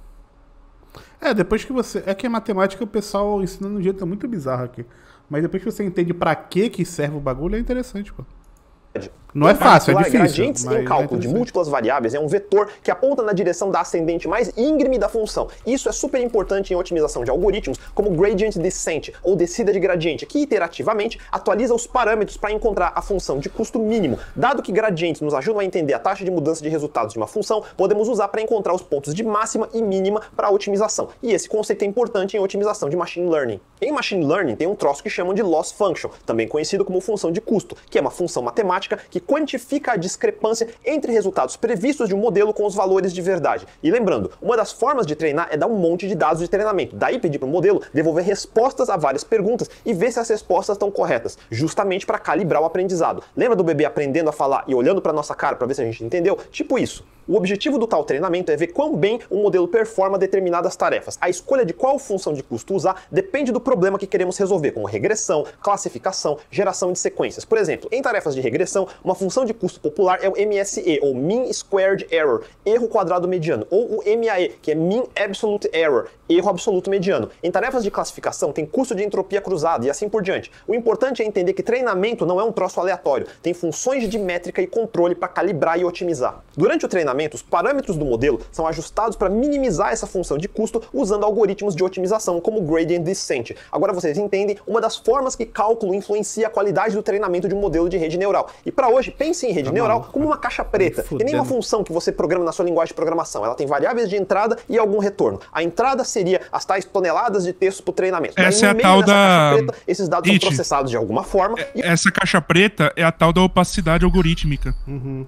É, depois que você... É que a matemática o pessoal ensina de um jeito muito bizarro aqui. Mas depois que você entende pra que que serve o bagulho, é interessante, pô. Não é fácil, é difícil. Gradientes mas em cálculo é de interessante. múltiplas variáveis é um vetor que aponta na direção da ascendente mais íngreme da função. Isso é super importante em otimização de algoritmos como gradient descent, ou descida de gradiente, que iterativamente atualiza os parâmetros para encontrar a função de custo mínimo. Dado que gradientes nos ajudam a entender a taxa de mudança de resultados de uma função, podemos usar para encontrar os pontos de máxima e mínima para a otimização. E esse conceito é importante em otimização de machine learning. Em machine learning tem um troço que chamam de loss function, também conhecido como função de custo, que é uma função matemática que quantifica a discrepância entre resultados previstos de um modelo com os valores de verdade. E lembrando, uma das formas de treinar é dar um monte de dados de treinamento, daí pedir para o modelo devolver respostas a várias perguntas e ver se as respostas estão corretas, justamente para calibrar o aprendizado. Lembra do bebê aprendendo a falar e olhando para nossa cara para ver se a gente entendeu? Tipo isso. O objetivo do tal treinamento é ver quão bem um modelo performa determinadas tarefas. A escolha de qual função de custo usar depende do problema que queremos resolver, como regressão, classificação, geração de sequências. Por exemplo, em tarefas de regressão, uma função de custo popular é o M S E, ou Mean Squared Error, erro quadrado mediano, ou o M A E, que é Mean Absolute Error, erro absoluto mediano. Em tarefas de classificação, tem custo de entropia cruzada e assim por diante. O importante é entender que treinamento não é um troço aleatório, tem funções de métrica e controle para calibrar e otimizar. Durante o treinamento, os parâmetros do modelo são ajustados para minimizar essa função de custo usando algoritmos de otimização como gradient descent. Agora vocês entendem uma das formas que cálculo influencia a qualidade do treinamento de um modelo de rede neural. E para hoje, pense em rede Tá neural maluco. como uma caixa preta, que nem uma Fudendo. função que você programa na sua linguagem de programação. Ela tem variáveis de entrada e algum retorno. A entrada seria as tais toneladas de texto para o treinamento. Essa Daí, é no a meio tal dessa da- caixa preta, esses dados It. são processados de alguma forma e Essa caixa preta é a tal da opacidade algorítmica. Uhum.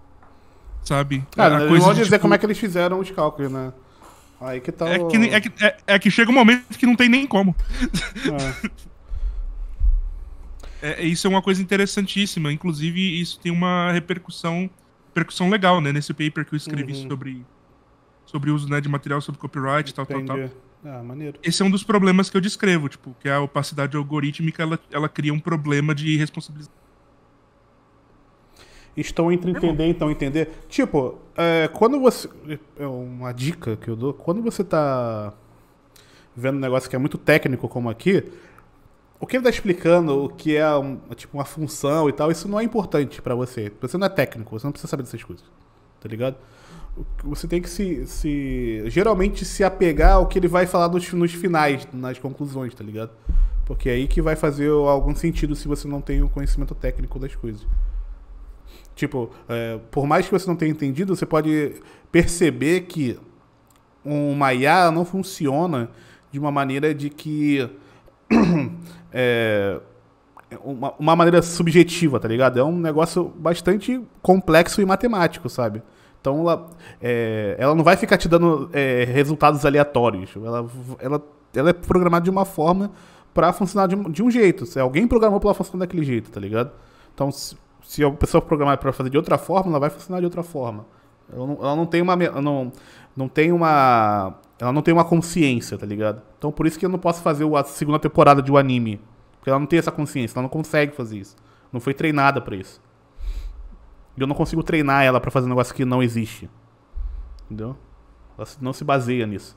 Sabe? Cara, a não coisa vou de, dizer tipo, como é que eles fizeram os cálculos, né? Aí que tá é o... que, é, que, é, é que chega um momento que não tem nem como. É. É, isso é uma coisa interessantíssima. Inclusive, isso tem uma repercussão, repercussão legal, né? Nesse paper que eu escrevi Uhum. sobre, sobre o uso, né, de material sobre copyright e tal, tal, tal. Entendi. Ah, maneiro. Esse é um dos problemas que eu descrevo, tipo, que a opacidade algorítmica, ela, ela cria um problema de responsabilização. Estou entre entender e então entender. Tipo, é, quando você... É uma dica que eu dou. Quando você tá vendo um negócio que é muito técnico como aqui, o que ele tá explicando, o que é um, tipo, uma função e tal, isso não é importante pra você. Você não é técnico, você não precisa saber dessas coisas. tá ligado? Você tem que se, se geralmente se apegar ao que ele vai falar nos, nos finais, nas conclusões, tá ligado? Porque é aí que vai fazer algum sentido se você não tem o conhecimento técnico das coisas. Tipo, é, por mais que você não tenha entendido, você pode perceber que uma I A não funciona de uma maneira de que... é, uma, uma maneira subjetiva, tá ligado? É um negócio bastante complexo e matemático, sabe? Então, ela, é, ela não vai ficar te dando é, resultados aleatórios. Ela, ela, ela é programada de uma forma pra funcionar de, de um jeito. Se alguém programou pra ela funcionar daquele jeito, tá ligado? Então, se, se a pessoa programar pra fazer de outra forma, ela vai funcionar de outra forma. Ela não, ela não tem uma... Não, não tem uma... Ela não tem uma consciência, tá ligado? Então, por isso que eu não posso fazer a segunda temporada de um anime. Porque ela não tem essa consciência, ela não consegue fazer isso. Não foi treinada pra isso. E eu não consigo treinar ela pra fazer um negócio que não existe. Entendeu? Ela não se baseia nisso.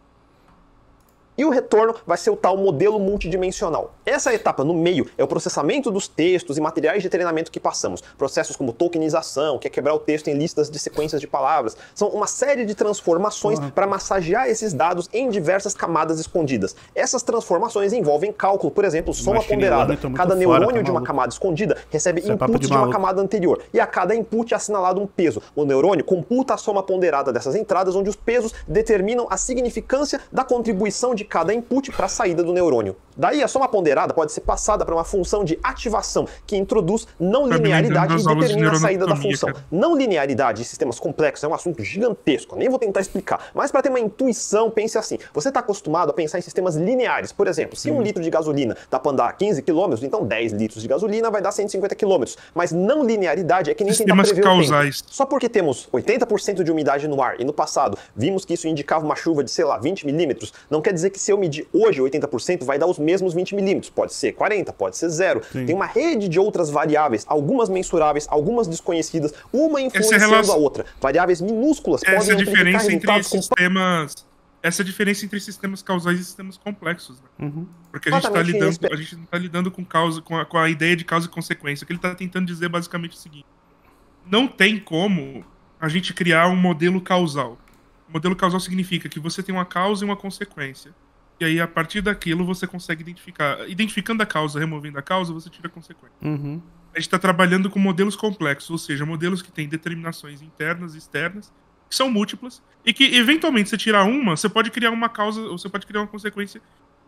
E o retorno vai ser o tal modelo multidimensional. Essa etapa no meio é o processamento dos textos e materiais de treinamento que passamos. Processos como tokenização, que é quebrar o texto em listas de sequências de palavras. São uma série de transformações uhum. para massagear esses dados em diversas camadas escondidas. Essas transformações envolvem cálculo, por exemplo, soma ponderada. Cada neurônio fora, tá de uma camada escondida recebe Isso inputs é de, de uma camada anterior. E a cada input é assinalado um peso. O neurônio computa a soma ponderada dessas entradas, onde os pesos determinam a significância da contribuição de cada input para a saída do neurônio. Daí a soma ponderada pode ser passada para uma função de ativação que introduz não linearidade e determina a saída da função. Cara. Não linearidade em sistemas complexos é um assunto gigantesco, nem vou tentar explicar. Mas para ter uma intuição, pense assim. Você está acostumado a pensar em sistemas lineares. Por exemplo, se um litro de gasolina dá para andar quinze quilômetros, então dez litros de gasolina vai dar cento e cinquenta quilômetros. Mas não linearidade é que nem tentar prever causais. o tempo. Só porque temos oitenta por cento de umidade no ar e no passado vimos que isso indicava uma chuva de, sei lá, vinte milímetros, não quer dizer que se eu medir hoje oitenta por cento vai dar os mesmos vinte milímetros. Pode ser quarenta, pode ser zero. Sim. Tem uma rede de outras variáveis, algumas mensuráveis, algumas desconhecidas, uma influenciando relação... a outra. Variáveis minúsculas essa podem diferença resultados entre sistemas, com... Essa diferença entre sistemas causais e sistemas complexos. Né? Uhum. Porque a gente, tá lidando, a gente não está lidando com, causa, com, a, com a ideia de causa e consequência. O que ele está tentando dizer basicamente é o seguinte. Não tem como a gente criar um modelo causal. O modelo causal significa que você tem uma causa e uma consequência. E aí, a partir daquilo, você consegue identificar. Identificando a causa, removendo a causa, você tira a consequência. Uhum. A gente está trabalhando com modelos complexos, ou seja, modelos que têm determinações internas e externas, que são múltiplas, e que, eventualmente, você tirar uma, você pode criar uma causa, ou você pode criar uma consequência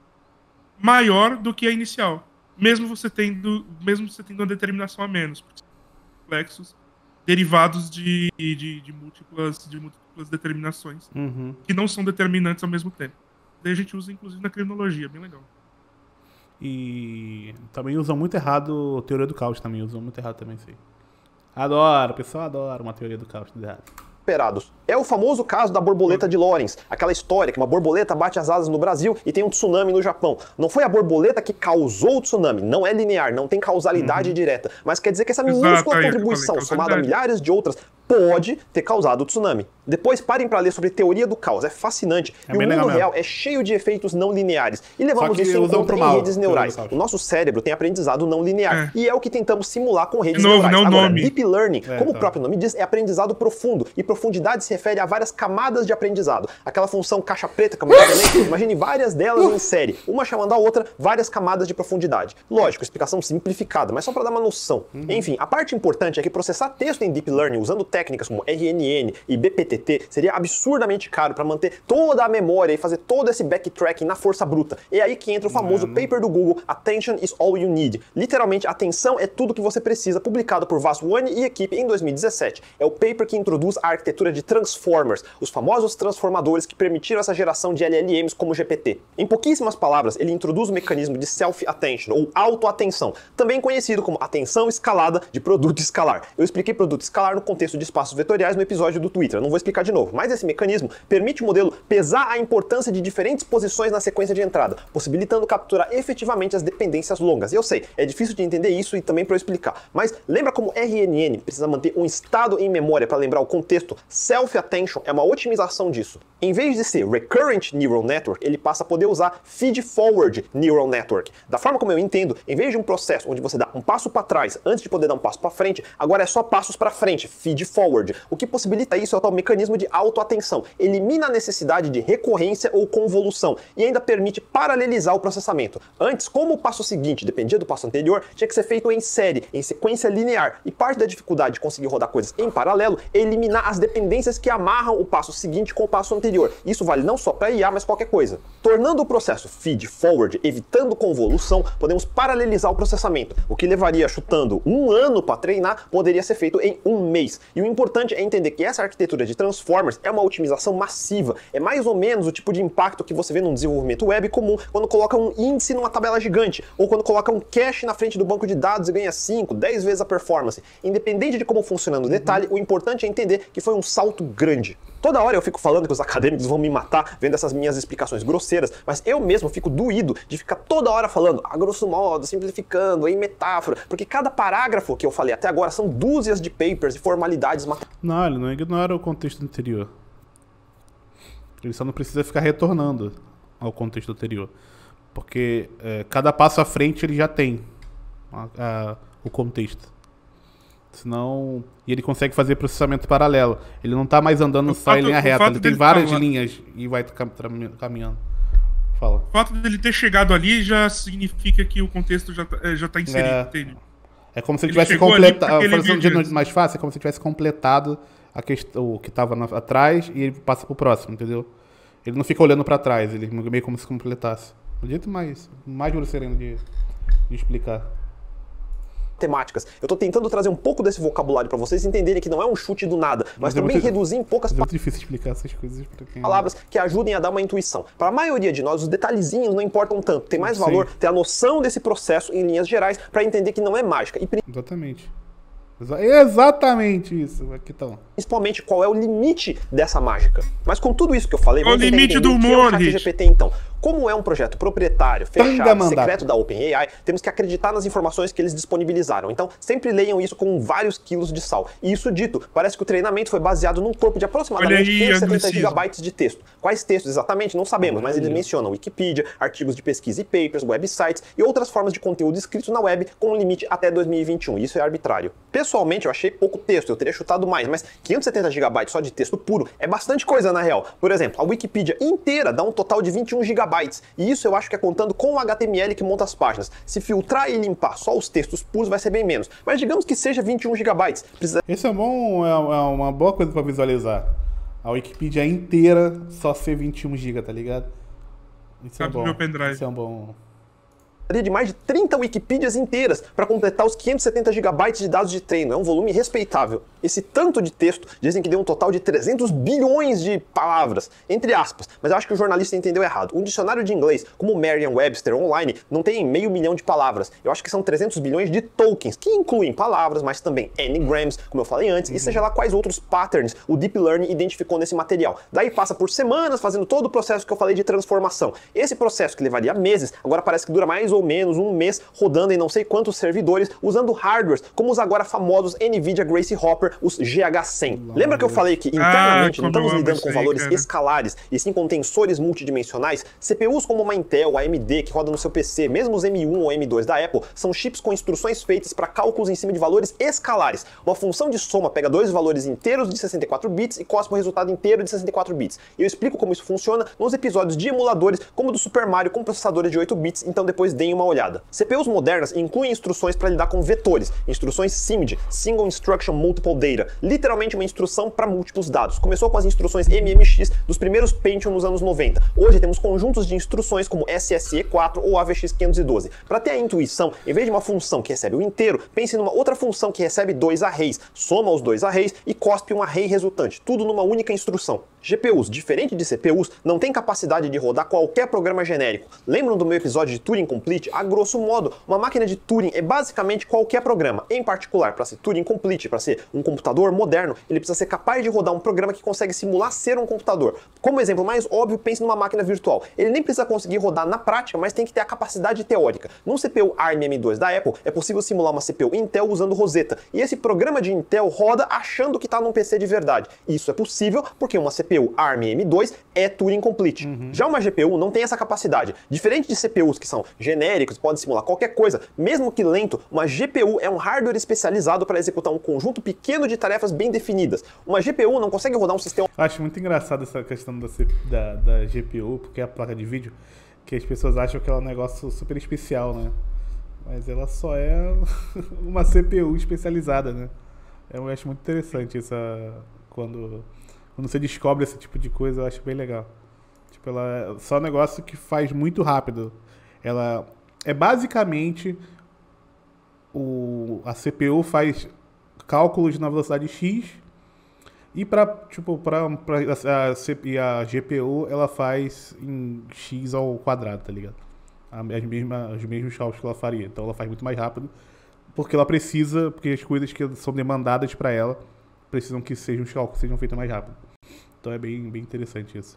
maior do que a inicial. Mesmo você tendo, mesmo você tendo uma determinação a menos. Porque são complexos, derivados de, de, de, múltiplas, de múltiplas determinações, uhum. que não são determinantes ao mesmo tempo. Daí a gente usa, inclusive, na criminologia, bem legal. E também usam muito errado teoria do caos, também usam muito errado também, sei. Adoro, o pessoal adora uma teoria do caos tudo errado. Esperados. É o famoso caso da borboleta de Lorenz, aquela história que uma borboleta bate as asas no Brasil e tem um tsunami no Japão. Não foi a borboleta que causou o tsunami, não é linear, não tem causalidade uhum. direta, mas quer dizer que essa minúscula Exato, contribuição, somada a milhares de outras, pode ter causado o tsunami. Depois parem para ler sobre teoria do caos, é fascinante. É e o mundo real é cheio de efeitos não lineares. E levamos isso em conta em mal, redes neurais. O nosso cérebro tem aprendizado não linear. É. E é o que tentamos simular com redes novo, neurais. Não Agora, nome. Deep Learning, é, como tá. o próprio nome diz, é aprendizado profundo. E profundidade se refere a várias camadas de aprendizado. Aquela função caixa preta, que eu mencionei, imagine várias delas em série. Uma chamando a outra, várias camadas de profundidade. Lógico, explicação simplificada, mas só para dar uma noção. Uhum. Enfim, a parte importante é que processar texto em Deep Learning usando técnicas como R N N e B P T T seria absurdamente caro para manter toda a memória e fazer todo esse backtracking na força bruta. É aí que entra o famoso Mano. paper do Google, Attention is all you need. Literalmente, atenção é tudo que você precisa, publicado por Vaswani e equipe em dois mil e dezessete. É o paper que introduz a arquitetura de Transformers, os famosos transformadores que permitiram essa geração de L L Ms como G P T. Em pouquíssimas palavras, ele introduz o mecanismo de self-attention, ou auto-atenção, também conhecido como atenção escalada de produto escalar. Eu expliquei produto escalar no contexto de espaços vetoriais no episódio do Twitter, eu não vou explicar de novo, mas esse mecanismo permite o modelo pesar a importância de diferentes posições na sequência de entrada, possibilitando capturar efetivamente as dependências longas. E eu sei, é difícil de entender isso e também para eu explicar, mas lembra como R N N precisa manter um estado em memória para lembrar o contexto? Self-attention é uma otimização disso. Em vez de ser Recurrent Neural Network, ele passa a poder usar Feed-Forward Neural Network. Da forma como eu entendo, em vez de um processo onde você dá um passo para trás antes de poder dar um passo para frente, agora é só passos para frente, Feed-Forward. O que possibilita isso é o tal mecanismo de autoatenção. Elimina a necessidade de recorrência ou convolução e ainda permite paralelizar o processamento. Antes, como o passo seguinte dependia do passo anterior, tinha que ser feito em série, em sequência linear, e parte da dificuldade de conseguir rodar coisas em paralelo é eliminar as dependências que amarram o passo seguinte com o passo anterior. Isso vale não só para I A, mas qualquer coisa. Tornando o processo feed-forward, evitando convolução, podemos paralelizar o processamento. O que levaria, chutando, um ano para treinar, poderia ser feito em um mês. E o importante é entender que essa arquitetura de Transformers é uma otimização massiva. É mais ou menos o tipo de impacto que você vê num desenvolvimento web comum quando coloca um índice numa tabela gigante, ou quando coloca um cache na frente do banco de dados e ganha cinco, dez vezes a performance. Independente de como funciona no detalhe, o importante é entender que foi um salto grande. Toda hora eu fico falando que os acadêmicos vão me matar vendo essas minhas explicações grosseiras, mas eu mesmo fico doído de ficar toda hora falando a grosso modo, simplificando, em metáfora, porque cada parágrafo que eu falei até agora são dúzias de papers e formalidades. Não, ele não ignora o contexto anterior. Ele só não precisa ficar retornando ao contexto anterior, porque é, cada passo à frente ele já tem a, a, o contexto. Senão... E ele consegue fazer processamento paralelo. Ele não tá mais andando O só fato- em linha o reta. fato Ele tem dele várias falar- linhas e vai cam- cam- caminhando. Fala. O fato dele ter chegado ali já significa que o contexto já tá, eh, já tá inserido, É. entende? É como se ele Ele tivesse chegou ali completado... porque ele Falando de viu jeito isso. mais fácil, é como se ele tivesse completado a questão, o que estava atrás e ele passa pro próximo, entendeu? Ele não fica olhando pra trás, ele meio como se completasse. Do jeito mais, mais grosseiro ainda de, de explicar. Temáticas. Eu tô tentando trazer um pouco desse vocabulário para vocês entenderem que não é um chute do nada, mas, Mas é também muito- reduzir em poucas Mas é muito difícil explicar essas coisas pra quem... palavras que ajudem a dar uma intuição. Para a maioria de nós, os detalhezinhos não importam tanto. Tem mais Sim. valor ter a noção desse processo em linhas gerais para entender que não é mágica. E Exatamente. Exa- Exatamente isso. Aqui estão. principalmente qual é o limite dessa mágica. Mas com tudo isso que eu falei, Qual vamos o tentar limite entender do o que é o humor, ChatGPT então. Como é um projeto proprietário, fechado, Tangamandap. secreto da OpenAI, temos que acreditar nas informações que eles disponibilizaram. Então, sempre leiam isso com vários quilos de sal. E isso dito, parece que o treinamento foi baseado num corpo de aproximadamente Olha aí, quinhentos e setenta anglicismo. gigabytes de texto. Quais textos exatamente? Não sabemos, mas eles mencionam Wikipedia, artigos de pesquisa e papers, websites e outras formas de conteúdo escrito na web com um limite até dois mil e vinte e um. Isso é arbitrário. Pessoalmente, eu achei pouco texto, eu teria chutado mais, mas quinhentos e setenta gigabytes só de texto puro é bastante coisa na real. Por exemplo, a Wikipedia inteira dá um total de vinte e um gigabytes, e isso eu acho que é contando com o H T M L que monta as páginas. Se filtrar e limpar só os textos puros vai ser bem menos, mas digamos que seja vinte e um gigabytes. Precisa Esse é, bom, é, é uma boa coisa pra visualizar. A Wikipedia inteira só ser vinte e um gigas, tá ligado? Isso é Cabe no bom. meu pendrive. Isso é um bom... de mais de trinta Wikipedias inteiras para completar os quinhentos e setenta gigabytes de dados de treino. É um volume respeitável. Esse tanto de texto dizem que deu um total de trezentos bilhões de palavras, entre aspas, mas eu acho que o jornalista entendeu errado. Um dicionário de inglês, como o Merriam-Webster online, não tem meio milhão de palavras. Eu acho que são trezentos bilhões de tokens, que incluem palavras, mas também n-grams, como eu falei antes, e seja lá quais outros patterns o Deep Learning identificou nesse material. Daí passa por semanas fazendo todo o processo que eu falei de transformação. Esse processo que levaria meses, agora parece que dura mais ou menos um mês rodando em não sei quantos servidores, usando hardwares como os agora famosos NVIDIA Grace Hopper, os G H cem. Lembra que eu falei que internamente Ah, não estamos como eu amo lidando isso com aí, valores cara. escalares, e sim com tensores multidimensionais? C P Us como uma Intel, A M D, que roda no seu P C, mesmo os M um ou M dois da Apple, são chips com instruções feitas para cálculos em cima de valores escalares. Uma função de soma pega dois valores inteiros de sessenta e quatro bits e cospe um resultado inteiro de sessenta e quatro bits. E eu explico como isso funciona nos episódios de emuladores, como o do Super Mario com processadores de oito bits, então depois deem uma olhada. C P Us modernas incluem instruções para lidar com vetores, instruções S I M D, Single Instruction Multiple Data, literalmente uma instrução para múltiplos dados. Começou com as instruções M M X dos primeiros Pentium nos anos noventa. Hoje temos conjuntos de instruções como S S E quatro ou A V X quinhentos e doze. Para ter a intuição, em vez de uma função que recebe o inteiro, pense numa outra função que recebe dois arrays, soma os dois arrays e cospe um array resultante, tudo numa única instrução. G P Us, diferente de C P Us, não tem capacidade de rodar qualquer programa genérico. Lembram do meu episódio de Turing Complete? A grosso modo, uma máquina de Turing é basicamente qualquer programa. Em particular, para ser Turing Complete, para ser um computador moderno, ele precisa ser capaz de rodar um programa que consegue simular ser um computador. Como exemplo mais óbvio, pense numa máquina virtual. Ele nem precisa conseguir rodar na prática, mas tem que ter a capacidade teórica. Num C P U A R M M dois da Apple, é possível simular uma C P U Intel usando Rosetta. E esse programa de Intel roda achando que está num P C de verdade. Isso é possível porque uma C P U A R M M dois é Turing Complete. Uhum. Já uma G P U não tem essa capacidade. Diferente de C P Us que são genéricos, podem simular qualquer coisa, mesmo que lento, uma G P U é um hardware especializado para executar um conjunto pequeno de tarefas bem definidas. Uma G P U não consegue rodar um sistema... Acho muito engraçado essa questão da, da, da G P U, porque é a placa de vídeo, que as pessoas acham que ela é um negócio super especial, né? Mas ela só é uma C P U especializada, né? Eu acho muito interessante essa... Quando... Quando você descobre esse tipo de coisa, eu acho bem legal. Tipo, ela é só um negócio que faz muito rápido. Ela é basicamente... O, a C P U faz cálculos na velocidade X e para tipo, pra, pra, a, a, a G P U ela faz em X ao quadrado, tá ligado? As mesmas, os mesmos cálculos que ela faria. Então ela faz muito mais rápido porque ela precisa, porque as coisas que são demandadas para ela precisam que sejam os cálculos sejam feitos mais rápido. Então é bem, bem interessante isso.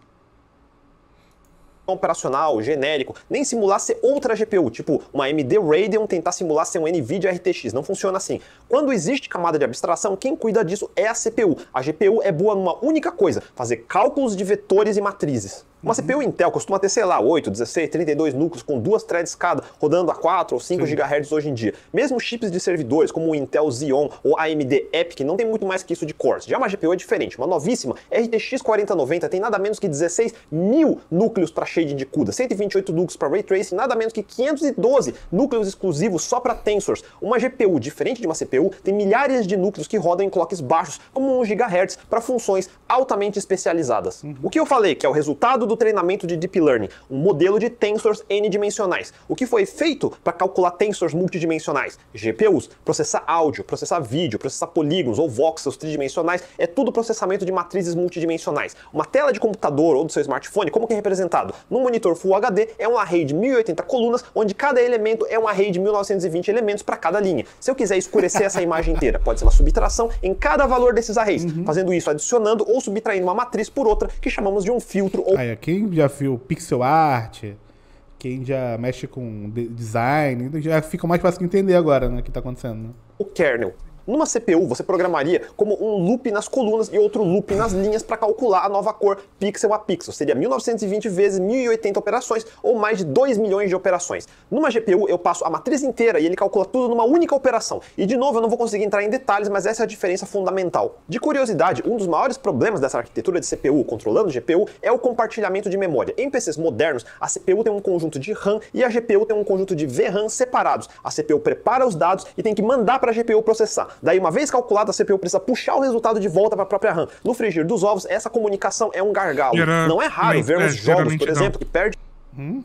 Operacional, genérico, nem simular ser outra G P U, tipo uma A M D Radeon tentar simular ser um NVIDIA R T X, não funciona assim. Quando existe camada de abstração, quem cuida disso é a C P U. A G P U é boa numa única coisa, fazer cálculos de vetores e matrizes. Uma uhum. C P U Intel costuma ter, sei lá, oito, dezesseis, trinta e dois núcleos com duas threads cada, rodando a quatro ou cinco gigahertz hoje em dia. Mesmo chips de servidores como o Intel Xeon ou A M D EPYC não tem muito mais que isso de cores. Já uma G P U é diferente, uma novíssima R T X quarenta noventa tem nada menos que dezesseis mil núcleos para shading de CUDA, cento e vinte e oito núcleos para Ray Tracing, nada menos que quinhentos e doze núcleos exclusivos só para Tensors. Uma G P U, diferente de uma C P U, tem milhares de núcleos que rodam em clocks baixos, como um gigahertz, para funções altamente especializadas. Uhum. O que eu falei, que é o resultado do treinamento de Deep Learning, um modelo de tensors n-dimensionais. O que foi feito para calcular tensors multidimensionais? G P Us, processar áudio, processar vídeo, processar polígonos ou voxels tridimensionais, é tudo processamento de matrizes multidimensionais. Uma tela de computador ou do seu smartphone, como que é representado? Num monitor Full H D é um array de mil e oitenta colunas, onde cada elemento é um array de mil novecentos e vinte elementos para cada linha. Se eu quiser escurecer essa imagem inteira, pode ser uma subtração em cada valor desses arrays, uhum. fazendo isso adicionando ou subtraindo uma matriz por outra, que chamamos de um filtro ou... Aí, quem já viu pixel art, quem já mexe com design, já fica mais fácil de entender agora, né, o que está acontecendo. Né? O kernel. Numa C P U, você programaria como um loop nas colunas e outro loop nas linhas para calcular a nova cor pixel a pixel. Seria mil novecentos e vinte vezes mil e oitenta operações ou mais de dois milhões de operações. Numa G P U, eu passo a matriz inteira e ele calcula tudo numa única operação. E de novo, eu não vou conseguir entrar em detalhes, mas essa é a diferença fundamental. De curiosidade, um dos maiores problemas dessa arquitetura de C P U controlando G P U é o compartilhamento de memória. Em P Cs modernos, a C P U tem um conjunto de RAM e a G P U tem um conjunto de V RAM separados. A C P U prepara os dados e tem que mandar para a G P U processar. Daí, uma vez calculada, a C P U precisa puxar o resultado de volta para a própria RAM. No frigir dos ovos, essa comunicação é um gargalo. Gera... Não é raro Lent... vermos é, jogos, por exemplo, que perde... Hum?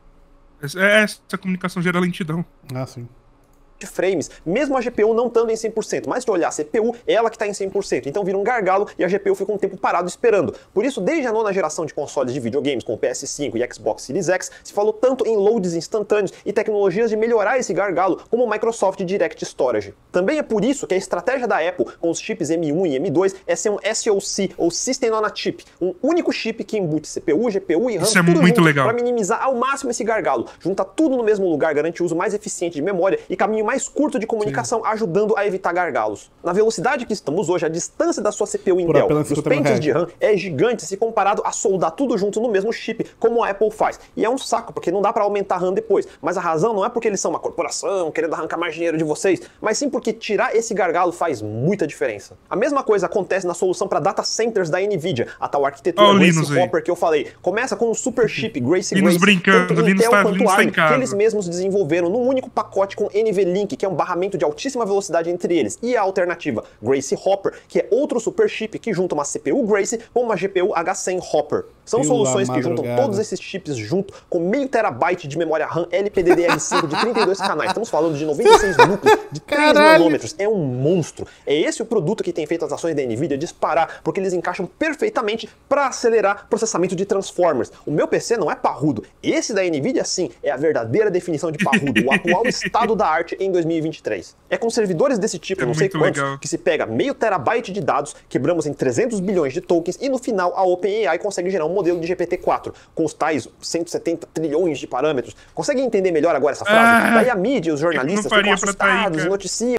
É, essa comunicação gera lentidão. Ah, sim. frames, mesmo a G P U não estando em cem por cento, mas se olhar a C P U, ela que está em cem por cento, então vira um gargalo e a G P U fica um tempo parado esperando. Por isso, desde a nona geração de consoles de videogames com o P S cinco e Xbox Series X, se falou tanto em loads instantâneos e tecnologias de melhorar esse gargalo, como o Microsoft Direct Storage. Também é por isso que a estratégia da Apple com os chips M um e M dois é ser um S O C, ou System on a Chip, um único chip que embute C P U, G P U e RAM, isso é tudo muito junto, legal, para minimizar ao máximo esse gargalo. Junta tudo no mesmo lugar, garante o uso mais eficiente de memória e caminho mais curto de comunicação, sim, ajudando a evitar gargalos. Na velocidade que estamos hoje, a distância da sua C P U Intel dos pentes de RAM é gigante se comparado a soldar tudo junto no mesmo chip, como a Apple faz. E é um saco, porque não dá para aumentar a RAM depois. Mas a razão não é porque eles são uma corporação querendo arrancar mais dinheiro de vocês, mas sim porque tirar esse gargalo faz muita diferença. A mesma coisa acontece na solução para data centers da NVIDIA, a tal arquitetura oh, Grace Hopper que eu falei. Começa com um super chip Grace Linus Grace, brincando, tanto Linus Intel tá, quanto Linus A R M, tá que eles mesmos desenvolveram num único pacote com N V Link, que é um barramento de altíssima velocidade entre eles, e a alternativa Grace Hopper, que é outro super chip que junta uma C P U Grace com uma G P U H cem Hopper. São Pela soluções que juntam madrugada. todos esses chips junto com meio terabyte de memória RAM L P D D R cinco de trinta e dois canais. Estamos falando de noventa e seis núcleos de três Caralho. nanômetros. É um monstro. É esse o produto que tem feito as ações da Nvidia disparar, porque eles encaixam perfeitamente para acelerar processamento de Transformers. O meu P C não é parrudo. Esse da Nvidia, sim, é a verdadeira definição de parrudo, o atual estado da arte em dois mil e vinte e três. É com servidores desse tipo, É não sei muito quantos, legal. que se pega meio terabyte de dados, quebramos em trezentos bilhões de tokens e no final a OpenAI consegue gerar um modelo de G P T quatro com os tais cento e setenta trilhões de parâmetros. Consegue entender melhor agora essa frase? Ah, Daí a mídia, os jornalistas eu não ficam faria pra tá aí, assustados e cara. noticiam.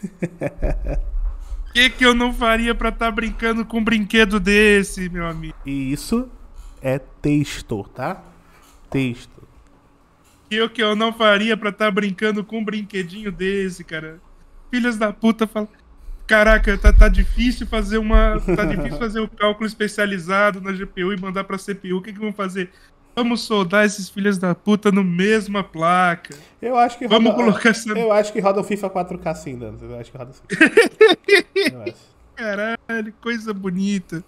O que, que eu não faria pra estar brincando com um brinquedo desse, meu amigo? E isso é texto, tá? Texto. E o que eu não faria pra estar brincando com um brinquedinho desse, cara? Filhas da puta falam. Caraca, tá, tá difícil fazer uma. Tá difícil fazer o cálculo especializado na G P U e mandar pra C P U. O que, que vão fazer? Vamos soldar esses filhos da puta no mesma placa. Eu acho que Vamos roda, colocar essa. Eu acho que roda o FIFA quatro K sim, Dan. Eu acho que roda o FIFA. Eu acho. Caralho, coisa bonita.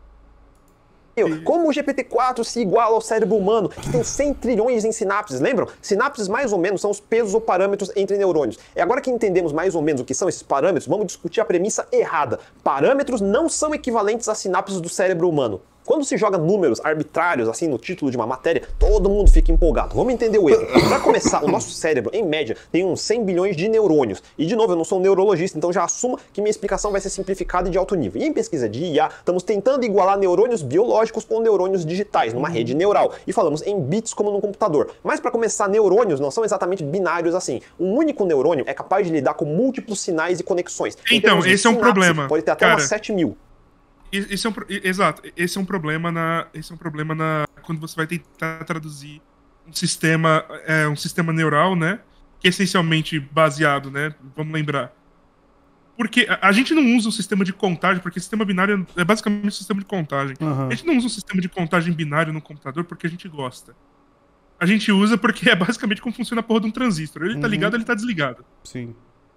Como o G P T quatro se iguala ao cérebro humano, que tem cem trilhões em sinapses, lembram? Sinapses mais ou menos são os pesos ou parâmetros entre neurônios. E agora que entendemos mais ou menos o que são esses parâmetros, vamos discutir a premissa errada. Parâmetros não são equivalentes às sinapses do cérebro humano. Quando se joga números arbitrários assim no título de uma matéria, todo mundo fica empolgado. Vamos entender o erro. Para começar, o nosso cérebro, em média, tem uns cem bilhões de neurônios. E de novo, eu não sou um neurologista, então já assumo que minha explicação vai ser simplificada e de alto nível. E em pesquisa de I A, estamos tentando igualar neurônios biológicos com neurônios digitais, numa rede neural. E falamos em bits como no computador. Mas para começar, neurônios não são exatamente binários assim. Um único neurônio é capaz de lidar com múltiplos sinais e conexões. Em Então, termos de esse é um sinapse, problema. Pode ter até Cara, umas sete mil. Esse é um, pro- exato, esse é um problema na, esse é um problema na quando você vai tentar traduzir um sistema, é, um sistema neural, né, que é essencialmente baseado, né, vamos lembrar. Porque a, a gente não usa um sistema de contagem, porque sistema binário é basicamente um sistema de contagem. Uhum. A gente não usa um sistema de contagem binário no computador porque a gente gosta. A gente usa porque é basicamente como funciona a porra de um transistor. Ele tá Uhum. ligado, ele tá desligado. Sim.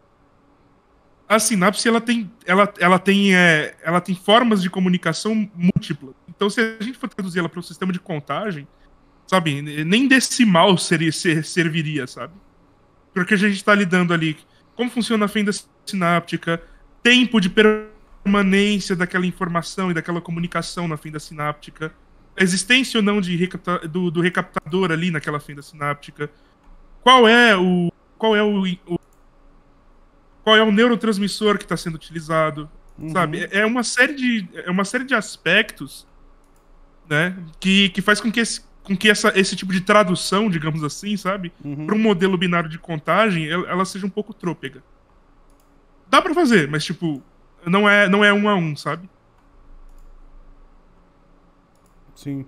A sinapse ela tem, ela, ela tem, é, ela tem formas de comunicação múltiplas. Então, se a gente for traduzir ela para um sistema de contagem, sabe, nem decimal seria, ser, serviria, sabe? Porque a gente está lidando ali como funciona a fenda sináptica, tempo de permanência daquela informação e daquela comunicação na fenda sináptica, a existência ou não de recapta, do, do recaptador ali naquela fenda sináptica, qual é o, qual é o, o qual é o neurotransmissor que está sendo utilizado, Uhum. sabe? É uma série de, é uma série de aspectos, né, que, que faz com que, esse, com que essa, esse tipo de tradução, digamos assim, sabe, Uhum. para um modelo binário de contagem, ela, ela seja um pouco trôpega. Dá para fazer, mas, tipo, não é, não é um a um, sabe? Sim.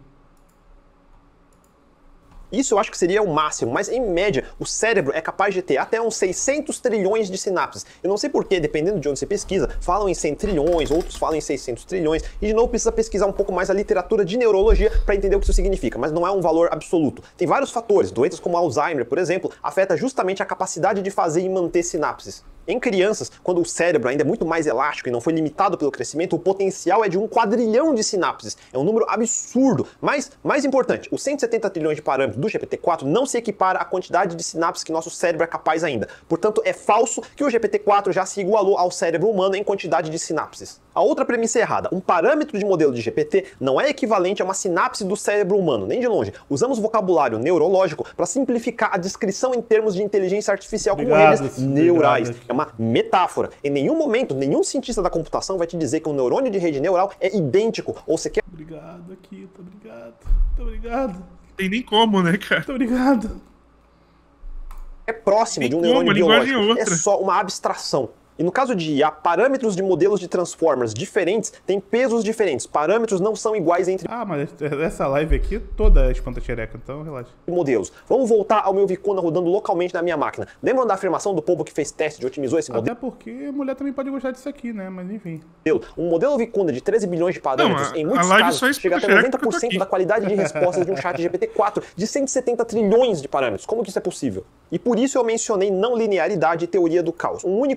Isso eu acho que seria o máximo, mas em média, o cérebro é capaz de ter até uns seiscentos trilhões de sinapses. Eu não sei porquê, dependendo de onde você pesquisa, falam em cem trilhões, outros falam em seiscentos trilhões, e de novo precisa pesquisar um pouco mais a literatura de neurologia para entender o que isso significa, mas não é um valor absoluto. Tem vários fatores, doenças como Alzheimer, por exemplo, afeta justamente a capacidade de fazer e manter sinapses. Em crianças, quando o cérebro ainda é muito mais elástico e não foi limitado pelo crescimento, o potencial é de um quadrilhão de sinapses. É um número absurdo. Mas, mais importante, os cento e setenta trilhões de parâmetros do G P T quatro não se equipara à quantidade de sinapses que nosso cérebro é capaz ainda. Portanto, é falso que o G P T quatro já se igualou ao cérebro humano em quantidade de sinapses. A outra premissa é errada. Um parâmetro de modelo de G P T não é equivalente a uma sinapse do cérebro humano, nem de longe. Usamos vocabulário neurológico para simplificar a descrição em termos de inteligência artificial como Obrigado, redes sim, neurais. obrigado. É uma metáfora. Em nenhum momento, nenhum cientista da computação vai te dizer que um neurônio de rede neural é idêntico ou sequer Obrigado, aqui, muito obrigado. Muito obrigado. Tem nem como, né, cara? Muito obrigado. é próximo Tem de um como, neurônio a linguagem é biológico. É outra. só uma abstração. E no caso de I A, parâmetros de modelos de Transformers diferentes têm pesos diferentes. Parâmetros não são iguais entre Ah, mas essa live aqui toda é espanta-xereca, então relaxa. modelos. Vamos voltar ao meu Vicuna rodando localmente na minha máquina. Lembram da afirmação do povo que fez teste e otimizou esse modelo? Até porque a mulher também pode gostar disso aqui, né? Mas enfim. Um modelo Vicuna de treze bilhões de parâmetros, Não, a- em muitos a live só casos, chega até explica noventa por que eu tô cento aqui. da qualidade de respostas de um chat G P T quatro de cento e setenta trilhões de parâmetros. Como que isso é possível? E por isso eu mencionei não linearidade e teoria do caos. Um único parâmetro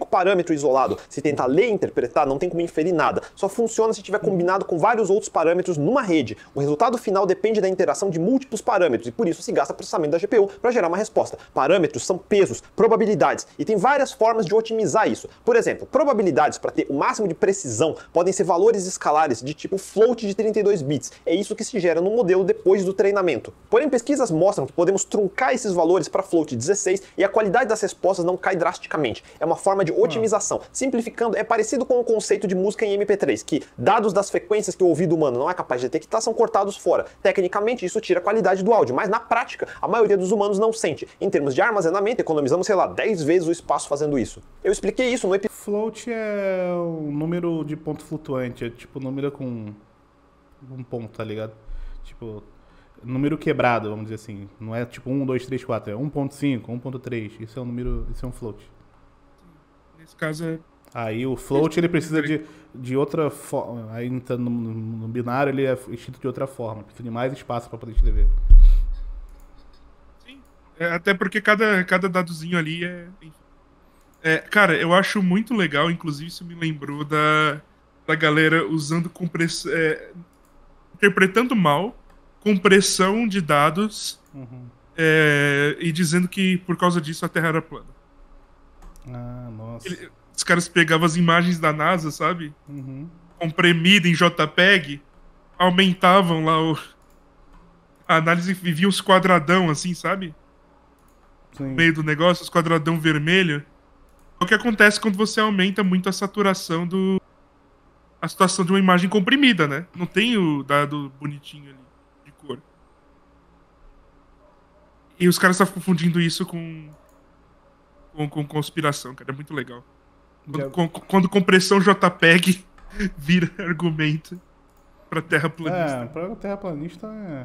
parâmetro isolado. Se tentar ler e interpretar, não tem como inferir nada. Só funciona se tiver combinado com vários outros parâmetros numa rede. O resultado final depende da interação de múltiplos parâmetros e por isso se gasta processamento da G P U para gerar uma resposta. Parâmetros são pesos, probabilidades e tem várias formas de otimizar isso. Por exemplo, probabilidades para ter o máximo de precisão podem ser valores escalares de tipo float de trinta e dois bits. É isso que se gera no modelo depois do treinamento. Porém, pesquisas mostram que podemos truncar esses valores para float dezesseis e a qualidade das respostas não cai drasticamente. É uma forma de otimização. Simplificando, é parecido com o conceito de música em M P três, que dados das frequências que o ouvido humano não é capaz de detectar são cortados fora. Tecnicamente, isso tira a qualidade do áudio, mas na prática, a maioria dos humanos não sente. Em termos de armazenamento, economizamos, sei lá, dez vezes o espaço fazendo isso. Eu expliquei isso no episódio. Float é um número de ponto flutuante, é tipo número com um ponto, tá ligado? Tipo, número quebrado, vamos dizer assim. Não é tipo um, dois, três, quatro, é um ponto cinco, um ponto três. Isso é um número, isso é um float. Nesse caso é... Aí o float ele precisa de, de outra forma. Aí no, no binário ele é escrito de outra forma. Precisa de mais espaço para poder escrever. Sim. É, até porque cada, cada dadozinho ali é... é... Cara, eu acho muito legal, inclusive isso me lembrou da, da galera usando compressão... É, interpretando mal compressão de dados uhum. é, e dizendo que por causa disso a Terra era plana. Ah, nossa. Ele, os caras pegavam as imagens da NASA, sabe? Uhum. Comprimida em JPEG, aumentavam lá o... a análise e viam os quadradão assim, sabe? Sim. No meio do negócio, os quadradão vermelho. É o que acontece quando você aumenta muito a saturação do... a situação de uma imagem comprimida, né? Não tem o dado bonitinho ali, de cor. E os caras estão confundindo isso com... com, com conspiração, cara. É muito legal. Quando, com, quando compressão JPEG vira argumento pra terraplanista. É, pra terraplanista é...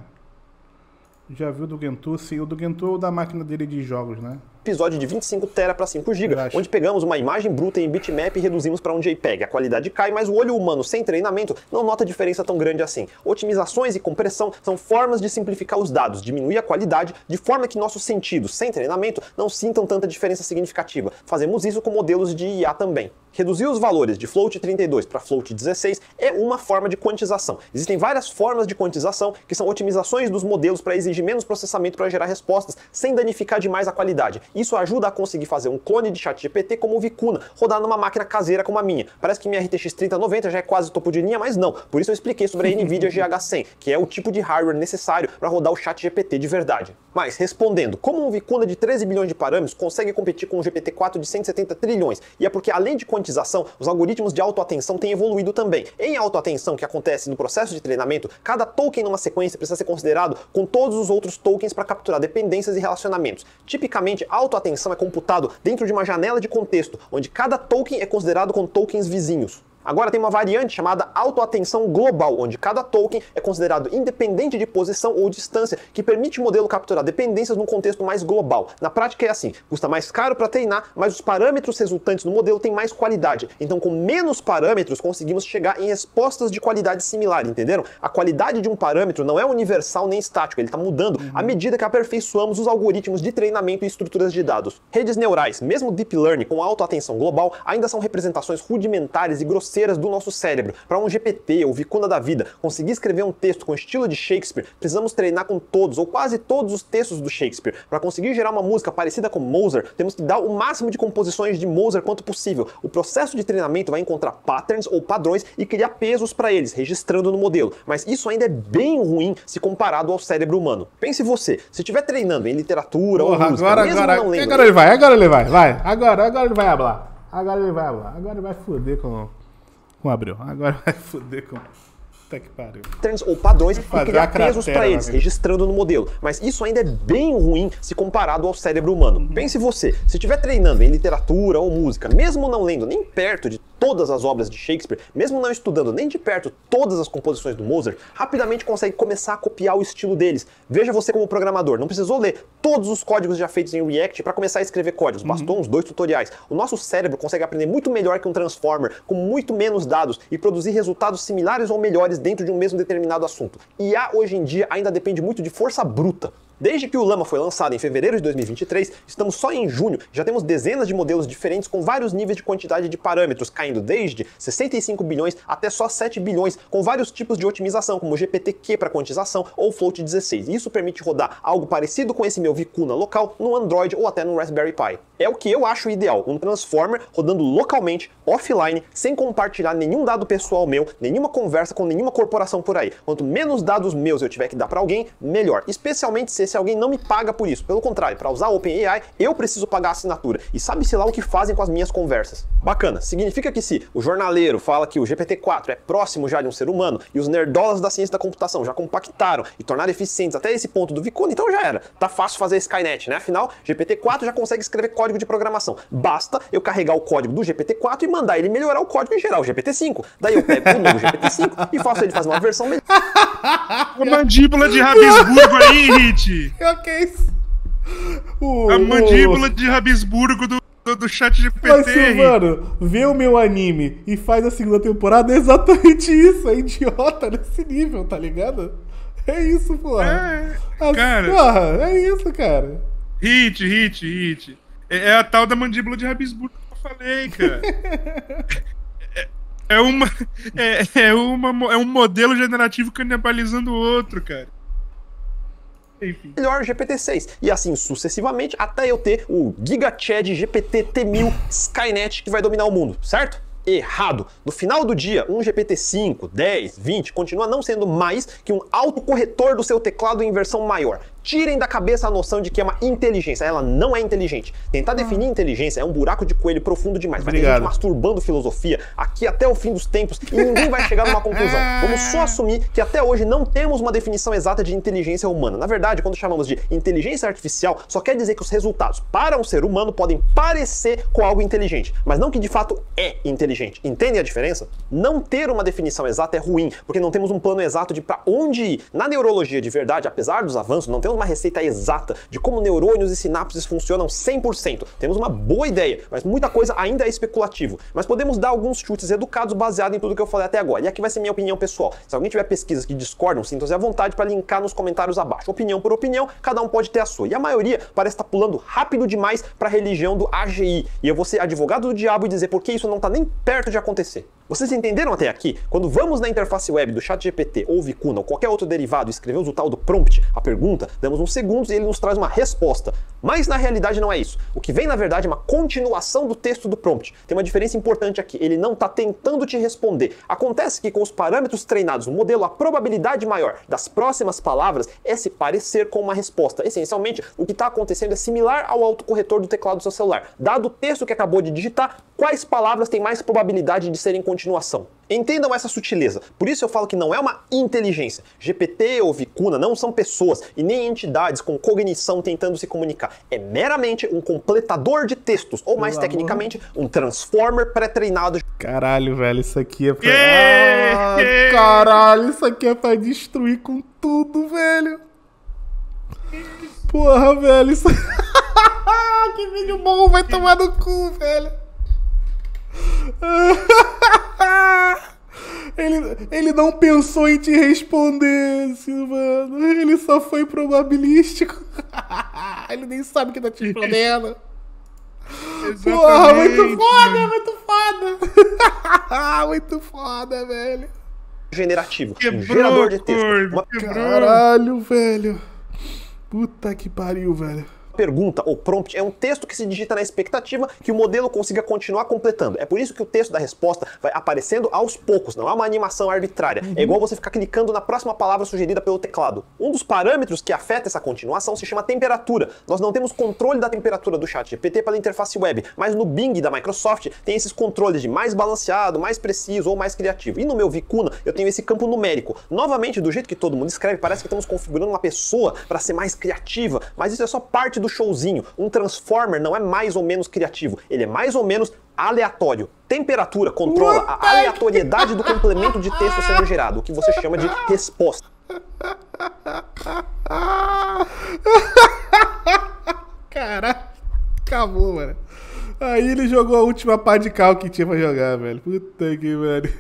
Já viu do Gentoo? Sim, o do Gentoo é o da máquina dele de jogos, né? Episódio de vinte e cinco tera para cinco gigas, onde pegamos uma imagem bruta em bitmap e reduzimos para um JPEG. A qualidade cai, mas o olho humano sem treinamento não nota diferença tão grande assim. Otimizações e compressão são formas de simplificar os dados, diminuir a qualidade, de forma que nossos sentidos sem treinamento não sintam tanta diferença significativa. Fazemos isso com modelos de I A também. Reduzir os valores de float trinta e dois para float dezesseis é uma forma de quantização. Existem várias formas de quantização que são otimizações dos modelos para exigir menos processamento para gerar respostas sem danificar demais a qualidade. Isso ajuda a conseguir fazer um clone de ChatGPT como o Vicuna, rodar numa máquina caseira como a minha. Parece que minha R T X trinta noventa já é quase topo de linha, mas não. Por isso eu expliquei sobre a NVIDIA G H cem, que é o tipo de hardware necessário para rodar o ChatGPT de verdade. Mas, respondendo, como um Vicuna de treze bilhões de parâmetros consegue competir com um G P T quatro de cento e setenta trilhões? E é porque, além de quantização, os algoritmos de autoatenção têm evoluído também. Em autoatenção, que acontece no processo de treinamento, cada token numa sequência precisa ser considerado com todos os outros tokens para capturar dependências e relacionamentos. Tipicamente, a autoatenção é computado dentro de uma janela de contexto, onde cada token é considerado com tokens vizinhos. Agora tem uma variante chamada autoatenção global, onde cada token é considerado independente de posição ou distância, que permite o modelo capturar dependências num contexto mais global. Na prática é assim, custa mais caro para treinar, mas os parâmetros resultantes do modelo têm mais qualidade. Então com menos parâmetros conseguimos chegar em respostas de qualidade similar, entenderam? A qualidade de um parâmetro não é universal nem estático, ele está mudando uhum. à medida que aperfeiçoamos os algoritmos de treinamento e estruturas de dados. Redes neurais, mesmo Deep Learning com autoatenção global, ainda são representações rudimentares e grosseiras do nosso cérebro. Para um G P T ou Vicuna da vida conseguir escrever um texto com estilo de Shakespeare, precisamos treinar com todos ou quase todos os textos do Shakespeare. Para conseguir gerar uma música parecida com Mozart, temos que dar o máximo de composições de Mozart quanto possível. O processo de treinamento vai encontrar patterns ou padrões e criar pesos para eles, registrando no modelo. Mas isso ainda é bem ruim se comparado ao cérebro humano. Pense você, se estiver treinando em literatura Porra, ou música, agora, mesmo agora, não lendo... Agora ele vai, agora ele vai, vai. Agora, agora ele vai hablar. Agora ele vai hablar. Agora ele vai foder com... com Abril. Agora vai foder com... Puta que pariu. Ou padrões e criar pesos para eles, registrando no modelo. Mas isso ainda é bem ruim se comparado ao cérebro humano. Uhum. Pense você, se estiver treinando em literatura ou música, mesmo não lendo nem perto de todas as obras de Shakespeare, mesmo não estudando nem de perto todas as composições do Mozart, rapidamente consegue começar a copiar o estilo deles. Veja você como programador, não precisou ler todos os códigos já feitos em React para começar a escrever códigos, bastou uhum. uns dois tutoriais. O nosso cérebro consegue aprender muito melhor que um Transformer, com muito menos dados, e produzir resultados similares ou melhores dentro de um mesmo determinado assunto. I A hoje em dia ainda depende muito de força bruta. Desde que o Llama foi lançado em fevereiro de dois mil e vinte e três, estamos só em junho, já temos dezenas de modelos diferentes com vários níveis de quantidade de parâmetros, caindo desde sessenta e cinco bilhões até só sete bilhões, com vários tipos de otimização, como G P T Q para quantização ou Float dezesseis. Isso permite rodar algo parecido com esse meu Vicuna local no Android ou até no Raspberry Pi. É o que eu acho ideal, um Transformer rodando localmente, offline, sem compartilhar nenhum dado pessoal meu, nenhuma conversa com nenhuma corporação por aí. Quanto menos dados meus eu tiver que dar para alguém, melhor. Especialmente se esse alguém não me paga por isso. Pelo contrário, para usar o OpenAI, eu preciso pagar a assinatura. E sabe-se lá o que fazem com as minhas conversas. Bacana. Significa que se o jornaleiro fala que o G P T quatro é próximo já de um ser humano e os nerdolas da ciência da computação já compactaram e tornaram eficientes até esse ponto do Vicuna, então já era. Tá fácil fazer Skynet, né? Afinal, G P T quatro já consegue escrever código de programação. Basta eu carregar o código do G P T quatro e mandar ele melhorar o código e gerar o G P T cinco. Daí eu pego o novo G P T cinco e faço ele fazer uma versão melhor. A mandíbula de Rabisburgo aí, Hit! O que é isso? O, A mandíbula o... de Rabisburgo do, do, do chat G P T. Mas, Silvano, vê o meu anime e faz a segunda temporada, é exatamente isso. É idiota nesse nível, tá ligado? É isso, porra. É, a, cara. Porra, é isso, cara. Hit, hit, hit. É, é a tal da mandíbula de Rabisburgo que eu falei, cara. é, é, uma, é, é, uma, é um modelo generativo canibalizando o outro, cara. Enfim. Melhor G P T seis, e assim sucessivamente até eu ter o GigaChad G P T T mil Skynet que vai dominar o mundo, certo? Errado. No final do dia, um G P T cinco, dez, vinte continua não sendo mais que um autocorretor do seu teclado em versão maior. Tirem da cabeça a noção de que é uma inteligência. Ela não é inteligente. Tentar definir inteligência é um buraco de coelho profundo demais. Vai ter gente masturbando filosofia aqui até o fim dos tempos e ninguém vai chegar numa conclusão. Vamos só assumir que até hoje não temos uma definição exata de inteligência humana. Na verdade, quando chamamos de inteligência artificial, só quer dizer que os resultados para um ser humano podem parecer com algo inteligente, mas não que de fato é inteligente. Entendem a diferença? Não ter uma definição exata é ruim, porque não temos um plano exato de para onde ir. Na neurologia de verdade, apesar dos avanços, não temos uma receita exata de como neurônios e sinapses funcionam cem por cento. Temos uma boa ideia, mas muita coisa ainda é especulativo. Mas podemos dar alguns chutes educados baseados em tudo que eu falei até agora. E aqui vai ser minha opinião pessoal. Se alguém tiver pesquisas que discordam, sintam-se à vontade para linkar nos comentários abaixo. Opinião por opinião, cada um pode ter a sua. E a maioria parece estar pulando rápido demais para a religião do A G I. E eu vou ser advogado do diabo e dizer por que isso não está nem perto de acontecer. Vocês entenderam até aqui? Quando vamos na interface web do ChatGPT ou Vicuna ou qualquer outro derivado e escrevemos o tal do prompt, a pergunta, damos uns segundos e ele nos traz uma resposta. Mas na realidade não é isso. O que vem na verdade é uma continuação do texto do prompt. Tem uma diferença importante aqui. Ele não está tentando te responder. Acontece que com os parâmetros treinados no modelo, a probabilidade maior das próximas palavras é se parecer com uma resposta. Essencialmente, o que está acontecendo é similar ao autocorretor do teclado do seu celular. Dado o texto que acabou de digitar, quais palavras têm mais probabilidade de serem continuação? Entendam essa sutileza. Por isso eu falo que não é uma inteligência. G P T ou Vicuna não são pessoas e nem entidades com cognição tentando se comunicar. É meramente um completador de textos, ou mais Pelo tecnicamente, um transformer pré-treinado. Caralho, velho, isso aqui é pra... Yeah! Ah, caralho, isso aqui é pra destruir com tudo, velho. Porra, velho, isso... Que vídeo bom, vai tomar no cu, velho. Ele, ele não pensou em te responder, Silvano. Ele só foi probabilístico. Ele nem sabe o que tá te respondendo. Porra, muito foda, muito foda. Muito foda, velho. Generativo, Quebrou, um gerador de texto. Uma... Caralho, velho. Puta que pariu, velho. Pergunta ou prompt é um texto que se digita na expectativa que o modelo consiga continuar completando. É por isso que o texto da resposta vai aparecendo aos poucos, não é uma animação arbitrária. Uhum. É igual você ficar clicando na próxima palavra sugerida pelo teclado. Um dos parâmetros que afeta essa continuação se chama temperatura. Nós não temos controle da temperatura do ChatGPT pela interface web, mas no Bing da Microsoft tem esses controles de mais balanceado, mais preciso ou mais criativo. E no meu Vicuna eu tenho esse campo numérico. Novamente, do jeito que todo mundo escreve, parece que estamos configurando uma pessoa para ser mais criativa, mas isso é só parte do showzinho. Um transformer não é mais ou menos criativo, ele é mais ou menos aleatório. Temperatura controla a aleatoriedade do complemento de texto sendo gerado, o que você chama de resposta. Caralho, acabou, mano. Aí ele jogou a última pá de cal que tinha pra jogar, velho. Puta que velho.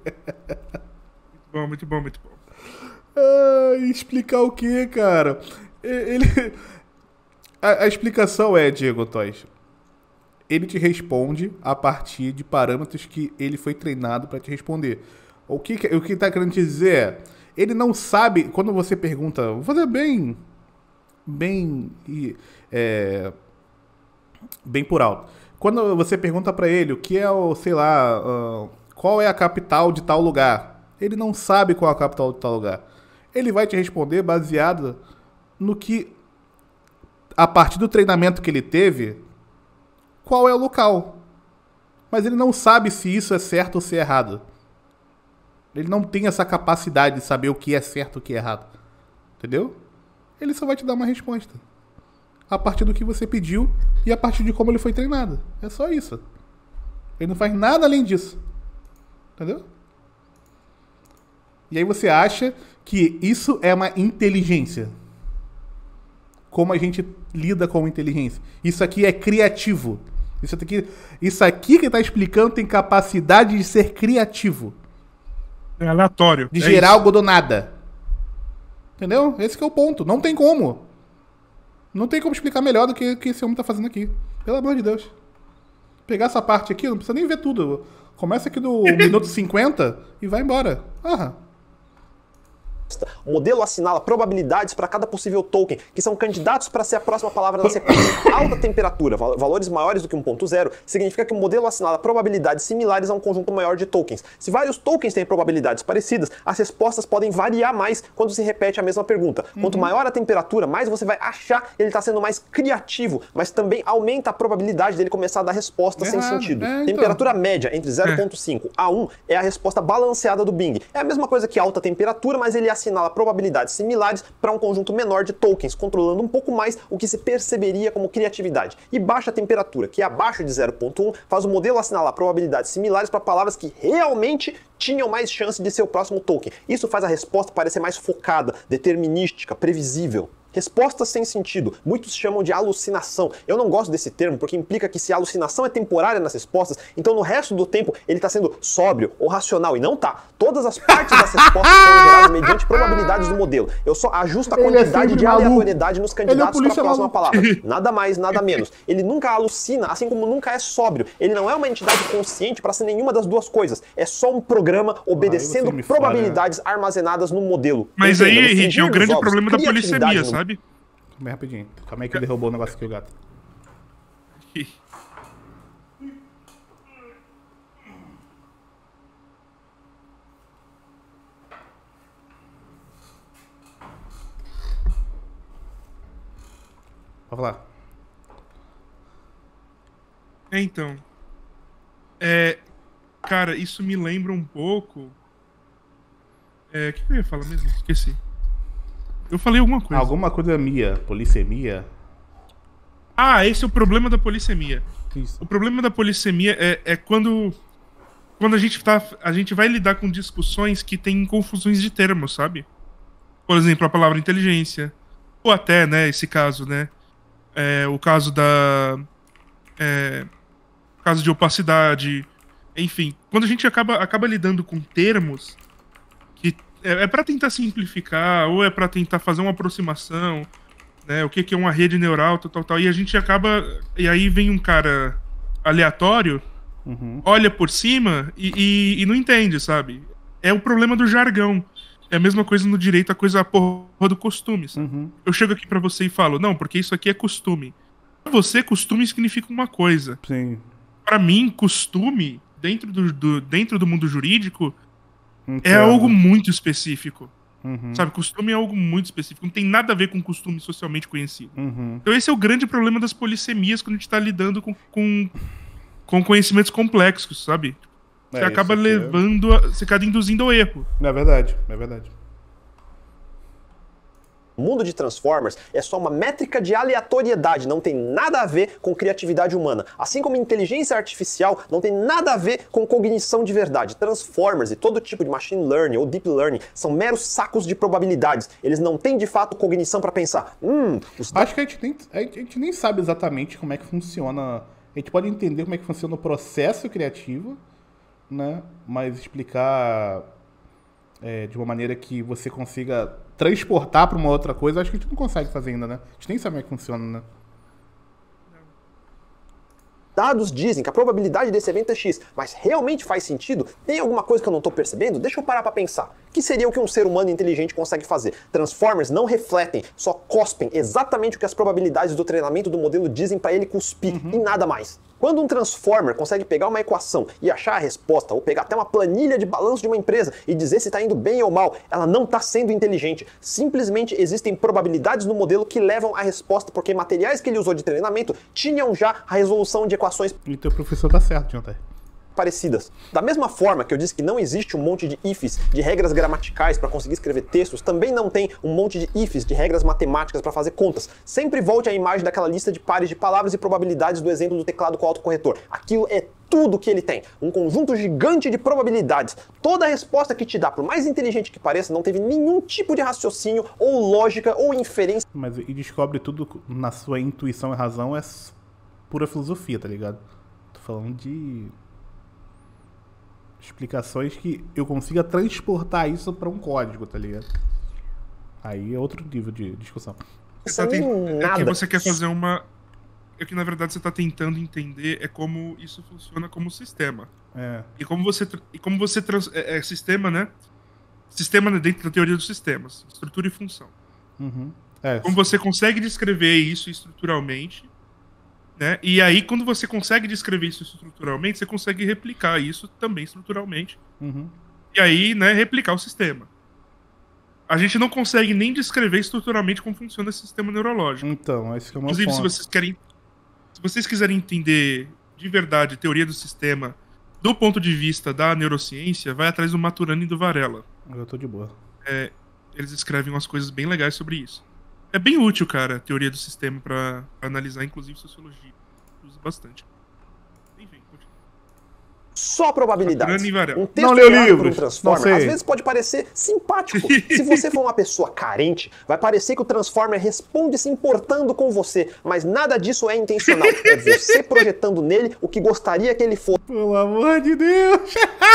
Muito bom, muito bom, muito bom. Ah, explicar o que, cara? Ele... A, a explicação é, Diego Toys, ele te responde a partir de parâmetros que ele foi treinado para te responder. O que o que tá querendo dizer é, ele não sabe, quando você pergunta, vou fazer bem, bem, é, bem por alto. Quando você pergunta para ele o que é o, sei lá, uh, qual é a capital de tal lugar, ele não sabe qual é a capital de tal lugar. Ele vai te responder baseado no que, a partir do treinamento que ele teve, qual é o local. Mas ele não sabe se isso é certo ou se é errado. Ele não tem essa capacidade de saber o que é certo e o que é errado. Entendeu? Ele só vai te dar uma resposta. A partir do que você pediu e a partir de como ele foi treinado. É só isso. Ele não faz nada além disso. Entendeu? E aí você acha que isso é uma inteligência. Como a gente lida com inteligência. Isso aqui é criativo. Isso aqui, isso aqui que está explicando tem capacidade de ser criativo. É aleatório. De é gerar isso. algo do nada. Entendeu? Esse que é o ponto. Não tem como. Não tem como explicar melhor do que o que esse homem está fazendo aqui. Pelo amor de Deus. Pegar essa parte aqui, não precisa nem ver tudo. Começa aqui do minuto cinquenta e vai embora. Aham. O modelo assinala probabilidades para cada possível token, que são candidatos para ser a próxima palavra da sequência. Alta temperatura, val- valores maiores do que um ponto zero, significa que o modelo assinala probabilidades similares a um conjunto maior de tokens. Se vários tokens têm probabilidades parecidas, as respostas podem variar mais quando se repete a mesma pergunta. Quanto Uhum. maior a temperatura, mais você vai achar que ele está sendo mais criativo, mas também aumenta a probabilidade dele começar a dar respostas sem Errado. sentido. É, então. Temperatura média entre zero vírgula cinco a um é a resposta balanceada do Bing. É a mesma coisa que alta temperatura, mas ele assinala probabilidades similares para um conjunto menor de tokens, controlando um pouco mais o que se perceberia como criatividade. E baixa temperatura, que é abaixo de zero vírgula um, faz o modelo assinalar probabilidades similares para palavras que realmente tinham mais chance de ser o próximo token. Isso faz a resposta parecer mais focada, determinística, previsível. Respostas sem sentido. Muitos chamam de alucinação. Eu não gosto desse termo porque implica que se a alucinação é temporária nas respostas, então no resto do tempo ele está sendo sóbrio ou racional. E não tá. Todas as partes das respostas são geradas mediante probabilidades do modelo. Eu só ajusto a Ele é quantidade sempre de maluco. aleatoriedade nos candidatos Ele é para a polícia próxima maluco. palavra. Nada mais, nada menos. Ele nunca alucina, assim como nunca é sóbrio. Ele não é uma entidade consciente para ser nenhuma das duas coisas. É só um programa obedecendo você me fala. probabilidades armazenadas no modelo. Mas Entenda, aí, no Henrique, é frigir o dos grande ovos, problema da criatividade polissemia, no- sabe? Calma aí rapidinho. Calma aí que derrubou o negócio aqui, o gato. Pode falar. É, então. É, cara, isso me lembra um pouco. É, o que eu ia falar mesmo? Esqueci. Eu falei alguma coisa. Alguma coisa Mia, polissemia. Ah, esse é o problema da polissemia. Isso. O problema da polissemia é, é quando quando a gente tá, a gente vai lidar com discussões que tem confusões de termos, sabe? Por exemplo, a palavra inteligência, ou até, né, esse caso, né, é, o caso da é, caso de opacidade, enfim, quando a gente acaba acaba lidando com termos que é, é para tentar simplificar ou é para tentar fazer uma aproximação, né, o que que é uma rede neural, tal, tal, tal, e a gente acaba, e aí vem um cara aleatório, Uhum. olha por cima e, e, e não entende, sabe? É o problema do jargão. É a mesma coisa no direito, a coisa a porra do costume, sabe? Uhum. Eu chego aqui pra você e falo, não, porque isso aqui é costume. Pra você, costume significa uma coisa. Sim. Pra mim, costume, dentro do, do- dentro do mundo jurídico, é Entendo. algo muito específico. Uhum. Sabe, costume é algo muito específico. Não tem nada a ver com costume socialmente conhecido. Uhum. Então esse é o grande problema das polissemias quando a gente tá lidando com, com, com conhecimentos complexos, sabe? Você É, acaba isso aqui é- levando, a, você acaba induzindo ao erro. É verdade, é verdade. O mundo de Transformers é só uma métrica de aleatoriedade, não tem nada a ver com criatividade humana. Assim como inteligência artificial não tem nada a ver com cognição de verdade. Transformers e todo tipo de machine learning ou deep learning são meros sacos de probabilidades. Eles não têm de fato cognição para pensar. Hum, os Acho que a gente, nem, a gente nem sabe exatamente como é que funciona. A gente pode entender como é que funciona o processo criativo, né? Mas explicar é, de uma maneira que você consiga transportar para uma outra coisa, acho que a gente não consegue fazer ainda, né? A gente nem sabe como é que funciona, né? Dados dizem que a probabilidade desse evento é X, mas realmente faz sentido? Tem alguma coisa que eu não estou percebendo? Deixa eu parar para pensar. O que seria o que um ser humano inteligente consegue fazer? Transformers não refletem, só cospem exatamente o que as probabilidades do treinamento do modelo dizem para ele cuspir, uhum. e nada mais. Quando um Transformer consegue pegar uma equação e achar a resposta, ou pegar até uma planilha de balanço de uma empresa e dizer se está indo bem ou mal, ela não está sendo inteligente. Simplesmente existem probabilidades no modelo que levam à resposta, porque materiais que ele usou de treinamento tinham já a resolução de equações. E teu professor tá certo, Jonathan. Parecidas. Da mesma forma que eu disse que não existe um monte de ifs, de regras gramaticais para conseguir escrever textos, também não tem um monte de ifs, de regras matemáticas para fazer contas. Sempre volte à imagem daquela lista de pares de palavras e probabilidades do exemplo do teclado com autocorretor. Aquilo é tudo que ele tem. Um conjunto gigante de probabilidades. Toda resposta que te dá, por mais inteligente que pareça, não teve nenhum tipo de raciocínio, ou lógica, ou inferência. Mas e descobre tudo na sua intuição e razão é pura filosofia, tá ligado? Tô falando de explicações que eu consiga transportar isso para um código, tá ligado? Aí é outro nível de discussão. Você tá tent... É que você quer fazer uma... É que na verdade você tá tentando entender é como isso funciona como sistema. É. E como você... E como você trans... é, é sistema, né? Sistema dentro da teoria dos sistemas. Estrutura e função. Uhum. É. Como você consegue descrever isso estruturalmente, né? E aí, quando você consegue descrever isso estruturalmente, você consegue replicar isso também estruturalmente. Uhum. E aí, né, replicar o sistema. A gente não consegue nem descrever estruturalmente como funciona esse sistema neurológico. Então, esse que é o meu Inclusive, ponto. se vocês querem, se vocês quiserem entender de verdade a teoria do sistema do ponto de vista da neurociência, vai atrás do Maturana e do Varela. Eu tô de boa. É, eles escrevem umas coisas bem legais sobre isso. É bem útil, cara, a teoria do sistema pra, pra analisar, inclusive, sociologia. Usa bastante. Enfim, continua. Só probabilidades. Um texto não leu livros. Por um Transformer, às vezes pode parecer simpático. Se você for uma pessoa carente, vai parecer que o Transformer responde se importando com você, mas nada disso é intencional. É você projetando nele o que gostaria que ele fosse. Pelo amor de Deus!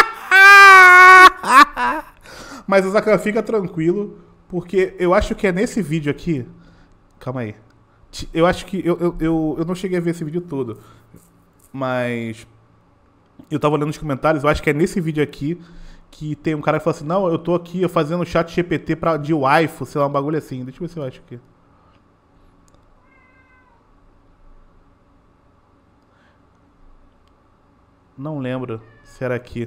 Mas o Zakan, fica tranquilo, porque eu acho que é nesse vídeo aqui... Calma aí. Eu acho que... Eu, eu, eu, eu não cheguei a ver esse vídeo todo, mas... Eu tava olhando nos comentários, eu acho que é nesse vídeo aqui que tem um cara que fala assim, não, eu tô aqui eu fazendo chat G P T pra, de waifu, sei lá, um bagulho assim. Deixa eu ver se eu acho aqui. Não lembro se era aqui.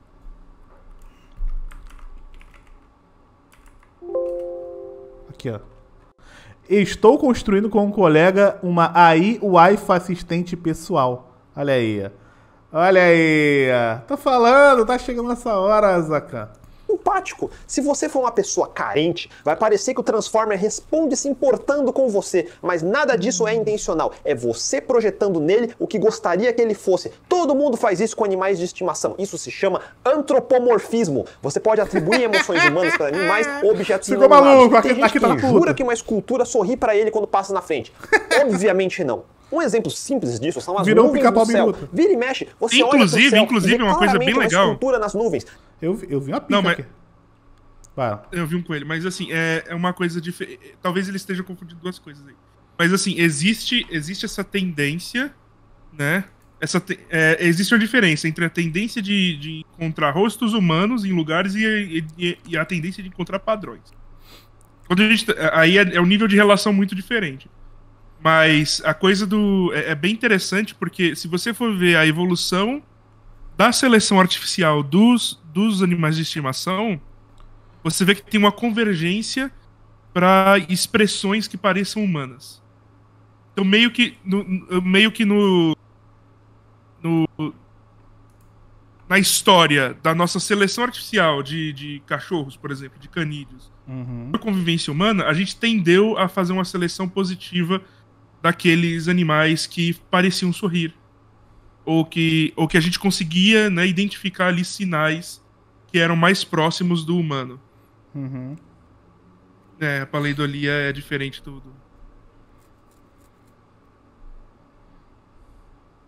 Aqui, ó. Estou construindo com um colega uma A I Waifu assistente pessoal. Olha aí. Olha aí. Tô falando, tá chegando essa hora, Zakan. Simpático. Se você for uma pessoa carente, vai parecer que o Transformer responde se importando com você, mas nada disso é intencional. É você projetando nele o que gostaria que ele fosse. Todo mundo faz isso com animais de estimação. Isso se chama antropomorfismo. Você pode atribuir emoções humanas para animais ou objetos Ficou maluco, Tem gente aqui tá que jura que uma escultura sorri para ele quando passa na frente. Obviamente não. Um exemplo simples disso são as Virou nuvens um do céu. minuto. Vira e mexe, você inclusive, olha pro céu, inclusive, uma coisa bem legal. Uma escultura nas nuvens. Eu, eu vi uma pica Não, mas... aqui. Vai. Eu vi um coelho, mas assim, é, é uma coisa diferente. Talvez ele esteja confundindo duas coisas aí. Mas assim, existe, existe essa tendência, né? Essa te... é, existe uma diferença entre a tendência de, de encontrar rostos humanos em lugares e, e, e a tendência de encontrar padrões. Quando a gente, aí é, é um nível de relação muito diferente. Mas a coisa do... É, é bem interessante porque se você for ver a evolução da seleção artificial dos, dos animais de estimação, você vê que tem uma convergência para expressões que pareçam humanas. Então meio que no, meio que no, no na história da nossa seleção artificial de, de cachorros, por exemplo, de canídeos, Uhum. por convivência humana, a gente tendeu a fazer uma seleção positiva daqueles animais que pareciam sorrir. Ou que, ou que a gente conseguia, né, identificar ali sinais que eram mais próximos do humano. Uhum. É, a paleidolia é diferente do... do...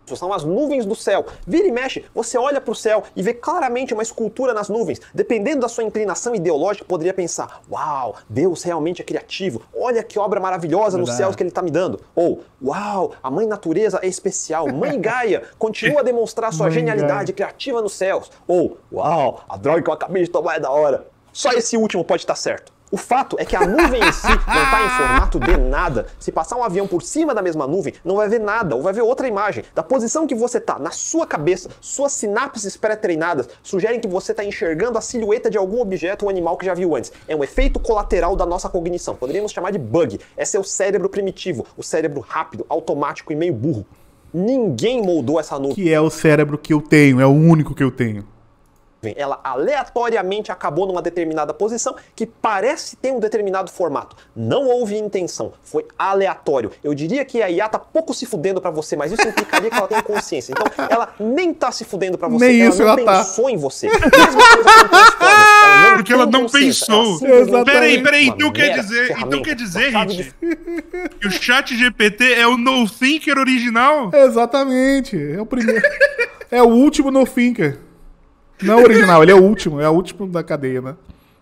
São as nuvens do céu. Vira e mexe, você olha para o céu e vê claramente uma escultura nas nuvens. Dependendo da sua inclinação ideológica, poderia pensar: uau, Deus realmente é criativo. Olha que obra maravilhosa nos céus que ele está me dando. Ou, uau, a mãe natureza é especial. Mãe Gaia continua a demonstrar sua Mãe genialidade Gaia. criativa nos céus. Ou, uau, a droga que eu acabei de tomar é da hora. Só esse último pode estar certo. O fato é que a nuvem em si não está em formato de nada. Se passar um avião por cima da mesma nuvem, não vai ver nada, ou vai ver outra imagem. Da posição que você está, na sua cabeça, suas sinapses pré-treinadas sugerem que você está enxergando a silhueta de algum objeto ou animal que já viu antes. É um efeito colateral da nossa cognição. Poderíamos chamar de bug. É seu cérebro primitivo, o cérebro rápido, automático e meio burro. Ninguém moldou essa nuvem. Que é o cérebro que eu tenho, é o único que eu tenho. Ela aleatoriamente acabou numa determinada posição que parece ter um determinado formato. Não houve intenção, foi aleatório. Eu diria que a I A tá pouco se fudendo pra você, mas isso implicaria que ela tem consciência. Então, ela nem tá se fudendo pra você, Nem ela isso não ela pensou tá. em você. Mesma coisa com Transformers, ela não Porque ela tem não consciência, pensou. ela simplesmente Exatamente. Peraí, peraí, uma então quer mera dizer, então ferramenta, quer dizer, uma chave gente, de- que o chat G P T é o No Thinker original? Exatamente. É o primeiro. É o último no Thinker. Não é o original, ele é o último, é o último da cadeia, né?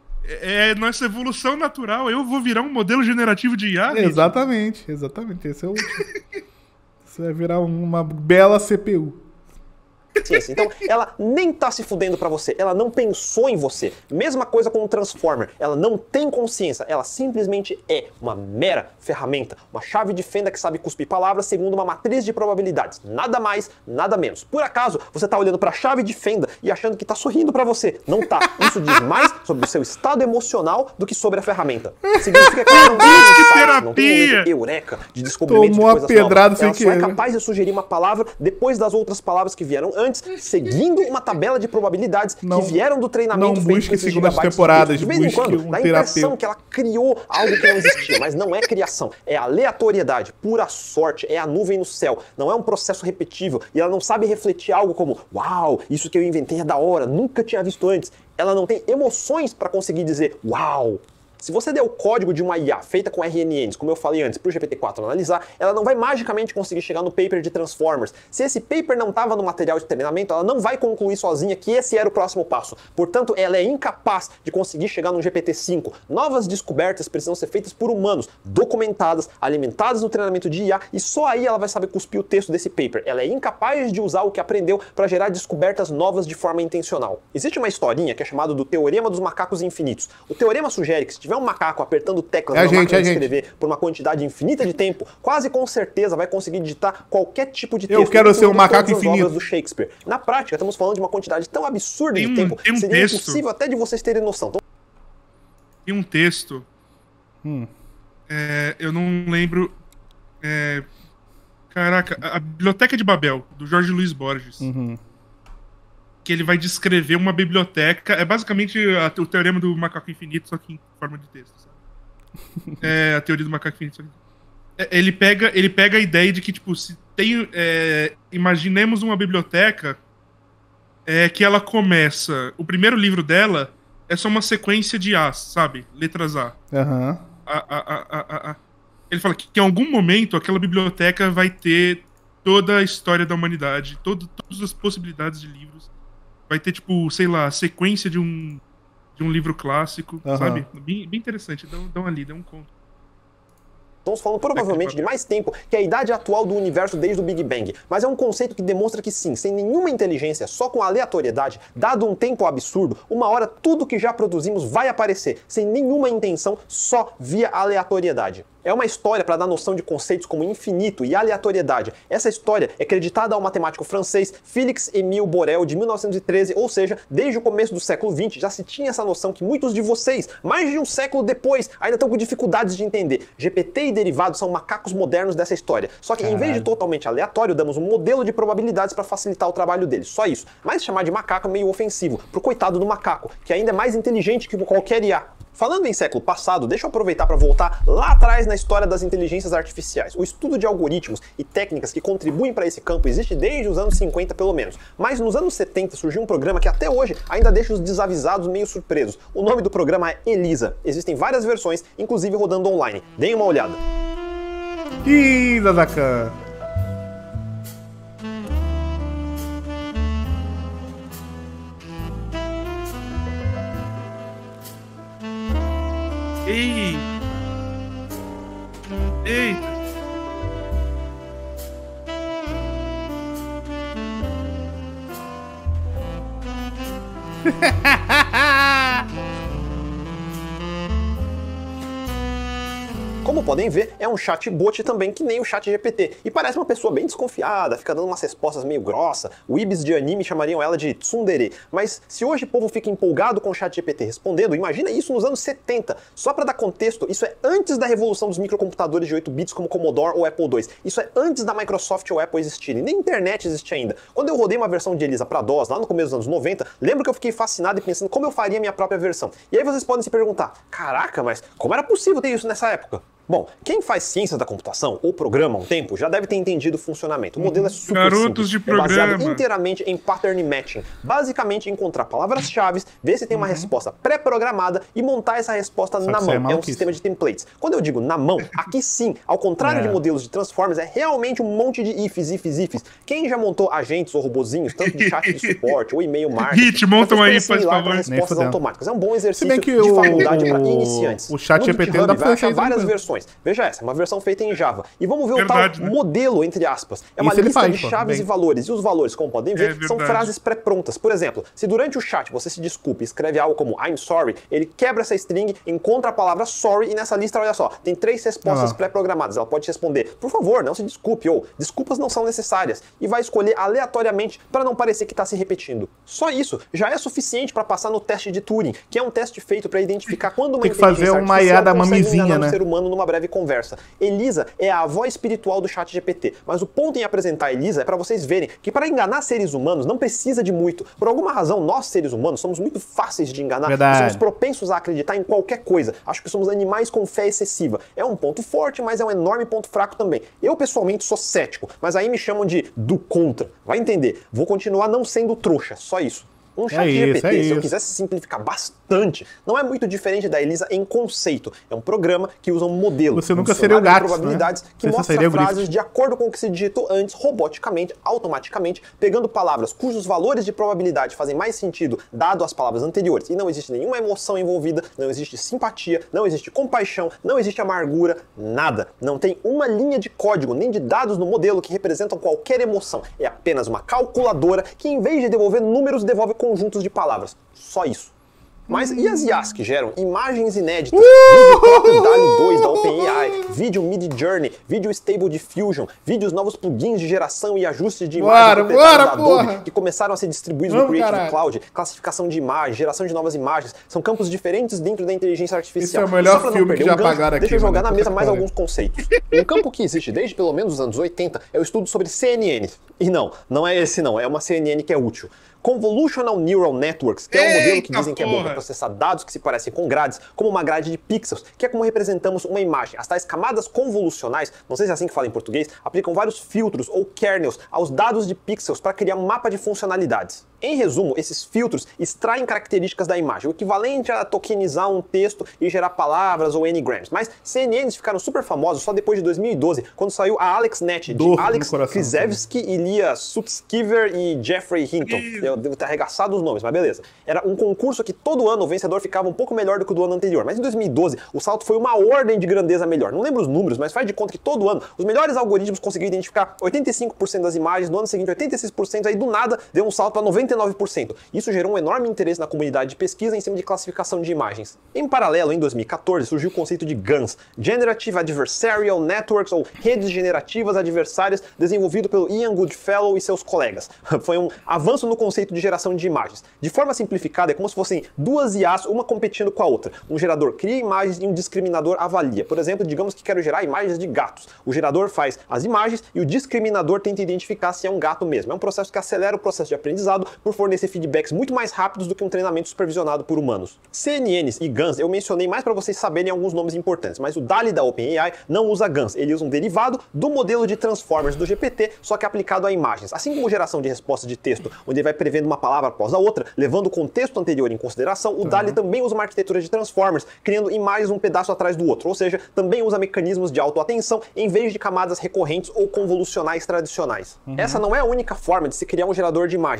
É nossa evolução natural. Eu vou virar um modelo generativo de I A? gente? Exatamente, exatamente. Esse é o último. Você vai virar uma bela C P U. consciência. Então, ela nem tá se fudendo pra você, ela não pensou em você. Mesma coisa com o Transformer, ela não tem consciência, ela simplesmente é uma mera ferramenta, uma chave de fenda que sabe cuspir palavras segundo uma matriz de probabilidades. Nada mais, nada menos. Por acaso, você tá olhando pra chave de fenda e achando que tá sorrindo pra você. Não tá. Isso diz mais sobre o seu estado emocional do que sobre a ferramenta. Significa que ela não tem insight, não tem um momento eureka de descobrimento Tomou de uma coisas pedrada novas. sem Ela só é querer. capaz de sugerir uma palavra depois das outras palavras que vieram antes, seguindo uma tabela de probabilidades Não- que vieram do treinamento não feito busque com esses segundo as gigabytes de temporadas, texto. De vez em busque quando, um dá a impressão terapeuta. que ela criou algo que não existia, mas não é criação, é aleatoriedade, pura sorte, é a nuvem no céu, não é um processo repetível, e ela não sabe refletir algo como, uau, isso que eu inventei é da hora, nunca tinha visto antes. Ela não tem emoções para conseguir dizer, uau. Se você der o código de uma I A feita com R N Ns, como eu falei antes, para o G P T quatro analisar, ela não vai magicamente conseguir chegar no paper de Transformers. Se esse paper não estava no material de treinamento, ela não vai concluir sozinha que esse era o próximo passo. Portanto, ela é incapaz de conseguir chegar no G P T cinco. Novas descobertas precisam ser feitas por humanos, documentadas, alimentadas no treinamento de I A, e só aí ela vai saber cuspir o texto desse paper. Ela é incapaz de usar o que aprendeu para gerar descobertas novas de forma intencional. Existe uma historinha que é chamada do Teorema dos Macacos Infinitos. O teorema sugere que se tiver um macaco apertando teclas É a na gente, máquina é a de gente. escrever por uma quantidade infinita de tempo, quase com certeza vai conseguir digitar qualquer tipo de Eu texto. quero ser um incluindo macaco todas as infinito. obras do Shakespeare. Na prática, estamos falando de uma quantidade tão absurda Tem de um- tempo tem um que seria texto. impossível até de vocês terem noção. Então, Tem um texto. Hum. É, eu não lembro. é, caraca, a a Biblioteca de Babel, do Jorge Luiz Borges. Uhum. Que ele vai descrever uma biblioteca. É basicamente a- o teorema do macaco infinito, só que em forma de texto, sabe? É a teoria do macaco infinito. Só que... É, ele, pega, ele pega a ideia de que, tipo, se tem. é, imaginemos uma biblioteca é, que ela começa. O primeiro livro dela é só uma sequência de As, sabe? Letras A. Aham. A, a, a, a, a. Ele fala que, que em algum momento aquela biblioteca vai ter toda a história da humanidade, todo, todas as possibilidades de livros. Vai ter, tipo, sei lá, a sequência de um, de um livro clássico, Aham. sabe? Bem, bem interessante. Dá, um- dá uma lida, dá um conto. Estamos falando provavelmente de mais tempo que a idade atual do universo desde o Big Bang, mas é um conceito que demonstra que sim, sem nenhuma inteligência, só com aleatoriedade, dado um tempo absurdo, uma hora tudo que já produzimos vai aparecer, sem nenhuma intenção, só via aleatoriedade. É uma história para dar noção de conceitos como infinito e aleatoriedade. Essa história é creditada ao matemático francês Félix-Émile Borel, de mil novecentos e treze, ou seja, desde o começo do século vinte já se tinha essa noção que muitos de vocês, mais de um século depois, ainda estão com dificuldades de entender. G P T e derivados são macacos modernos dessa história. Só que em vez de totalmente aleatório, damos um modelo de probabilidades para facilitar o trabalho deles. Só isso. Mas chamar de macaco é meio ofensivo pro coitado do macaco, que ainda é mais inteligente que qualquer I A. Falando em século passado, deixa eu aproveitar para voltar lá atrás na história das inteligências artificiais. O estudo de algoritmos e técnicas que contribuem para esse campo existe desde os anos cinquenta, pelo menos. Mas nos anos setenta surgiu um programa que até hoje ainda deixa os desavisados meio surpresos. O nome do programa é ELISA. Existem várias versões, inclusive rodando online. Deem uma olhada. Ih, Zazakan. Ei! Eita! Como podem ver, é um chatbot também que nem o ChatGPT. E parece uma pessoa bem desconfiada, fica dando umas respostas meio grossas. Weebs de anime chamariam ela de tsundere. Mas se hoje o povo fica empolgado com o ChatGPT respondendo, imagina isso nos anos setenta. Só para dar contexto, isso é antes da revolução dos microcomputadores de oito bits como Commodore ou Apple dois. Isso é antes da Microsoft ou Apple existirem. Nem internet existia ainda. Quando eu rodei uma versão de Elisa para DOS, lá no começo dos anos noventa, lembro que eu fiquei fascinado e pensando como eu faria minha própria versão. E aí vocês podem se perguntar, caraca, mas como era possível ter isso nessa época? Bom, quem faz ciências da computação ou programa há um tempo já deve ter entendido o funcionamento. O modelo é super Garotos simples, de é baseado programa. inteiramente em pattern matching. Basicamente, encontrar palavras-chave, ver se tem uma resposta pré-programada e montar essa resposta Só na que isso é mão. É um maluquice. sistema de templates. Quando eu digo na mão, aqui sim, ao contrário É. de modelos de Transformers, é realmente um monte de ifs, ifs, ifs. Quem já montou agentes ou robozinhos, tanto de chat de suporte ou e-mail marketing, Hit, monta já um fez aí, coisa faz similar favor. para Nem respostas fudendo. automáticas. É um bom Se exercício bem que de o- faculdade para o- iniciantes. o ChatGPT No GitHub dá pra vai fazer achar isso várias tranquilo. versões. Veja essa, uma versão feita em Java. E vamos ver Verdade, o tal né? modelo, entre aspas. É uma Isso ele lista faz, de pô, chaves bem. e valores. E os valores, como podem ver, É são verdade. frases pré-prontas. Por exemplo, se durante o chat você se desculpa e escreve algo como I'm sorry, ele quebra essa string, encontra a palavra sorry e nessa lista, olha só, tem três respostas Ah. pré-programadas. Ela pode responder, por favor, não se desculpe, ou desculpas não são necessárias. E vai escolher aleatoriamente para não parecer que está se repetindo. Só isso já é suficiente para passar no teste de Turing, que é um teste feito para identificar quando uma Tem que fazer inteligência uma artificial I A da consegue mamizinha, enganar um né? ser humano numa breve conversa. Elisa é a avó espiritual do ChatGPT, mas o ponto em apresentar a Elisa é para vocês verem que para enganar seres humanos não precisa de muito. Por alguma razão, nós seres humanos somos muito fáceis de enganar, Verdade. somos propensos a acreditar em qualquer coisa. Acho que somos animais com fé excessiva. É um ponto forte, mas é um enorme ponto fraco também. Eu pessoalmente sou cético, mas aí me chamam de do contra. Vai entender. Vou continuar não sendo trouxa, só isso. Um chat isso, G P T, é se eu isso. quisesse simplificar bastante, não é muito diferente da Elisa em conceito. É um programa que usa um modelo, Você nunca um seria o dicionário de Gatos, probabilidades, né? que Você mostra seria o frases Griffith. de acordo com o que se digitou antes, roboticamente, automaticamente, pegando palavras cujos valores de probabilidade fazem mais sentido dado as palavras anteriores. E não existe nenhuma emoção envolvida, não existe simpatia, não existe compaixão, não existe amargura, nada. Não tem uma linha de código, nem de dados no modelo que representam qualquer emoção. É apenas uma calculadora que, em vez de devolver números, devolve conjuntos de palavras. Só isso. Mas e as I As que geram imagens inéditas, vídeo próprio DALL-E dois da OpenAI, vídeo Midjourney, vídeo Stable Diffusion, vídeos novos plugins de geração e ajuste de imagem Bora, proprietários bora, da Adobe, porra! que começaram a ser distribuídos Vamos, no Creative caralho. Cloud, classificação de imagem, geração de novas imagens, são campos diferentes dentro da inteligência artificial. Esse é o melhor E só pra não filme que perder já o gancho, apagaram aqui, deixa eu jogar mano. na mesa Puta mais que alguns conceitos. Um campo que existe desde pelo menos os anos oitenta é o estudo sobre C N Ns. E não, não é esse não, é uma C N N que é útil. Convolutional Neural Networks, que é um modelo que Eita dizem que é bom para porra! processar dados que se parecem com grades, como uma grade de pixels, que é como representamos uma imagem. As tais camadas convolucionais, não sei se é assim que fala em português, aplicam vários filtros ou kernels aos dados de pixels para criar um mapa de funcionalidades. Em resumo, esses filtros extraem características da imagem, o equivalente a tokenizar um texto e gerar palavras ou n-grams. Mas C N Ns ficaram super famosos só depois de dois mil e doze, quando saiu a AlexNet, de Dor no Alex coração, Krzyzewski, Ilya Sutskever e Jeffrey Hinton. Eu devo ter arregaçado os nomes, mas beleza. Era um concurso que todo ano o vencedor ficava um pouco melhor do que o do ano anterior. Mas em dois mil e doze, o salto foi uma ordem de grandeza melhor. Não lembro os números, mas faz de conta que todo ano os melhores algoritmos conseguiram identificar oitenta e cinco por cento das imagens, no ano seguinte oitenta e seis por cento, aí do nada deu um salto para noventa e nove por cento. Isso gerou um enorme interesse na comunidade de pesquisa em cima de classificação de imagens. Em paralelo, em dois mil e quatorze, surgiu o conceito de GANs, Generative Adversarial Networks, ou redes generativas adversárias, desenvolvido pelo Ian Goodfellow e seus colegas. Foi um avanço no conceito de geração de imagens. De forma simplificada, é como se fossem duas I As, uma competindo com a outra. Um gerador cria imagens e um discriminador avalia. Por exemplo, digamos que quero gerar imagens de gatos. O gerador faz as imagens e o discriminador tenta identificar se é um gato mesmo. É um processo que acelera o processo de aprendizado por fornecer feedbacks muito mais rápidos do que um treinamento supervisionado por humanos. C N Ns e GANs eu mencionei mais para vocês saberem alguns nomes importantes, mas o DALL-E da OpenAI não usa GANs. Ele usa um derivado do modelo de Transformers do G P T, só que aplicado a imagens. Assim como geração de respostas de texto, onde ele vai prevendo uma palavra após a outra, levando o contexto anterior em consideração, o DALL-E também usa uma arquitetura de Transformers, criando imagens um pedaço atrás do outro, ou seja, também usa mecanismos de autoatenção em vez de camadas recorrentes ou convolucionais tradicionais. Essa não é a única forma de se criar um gerador de imagens. Mais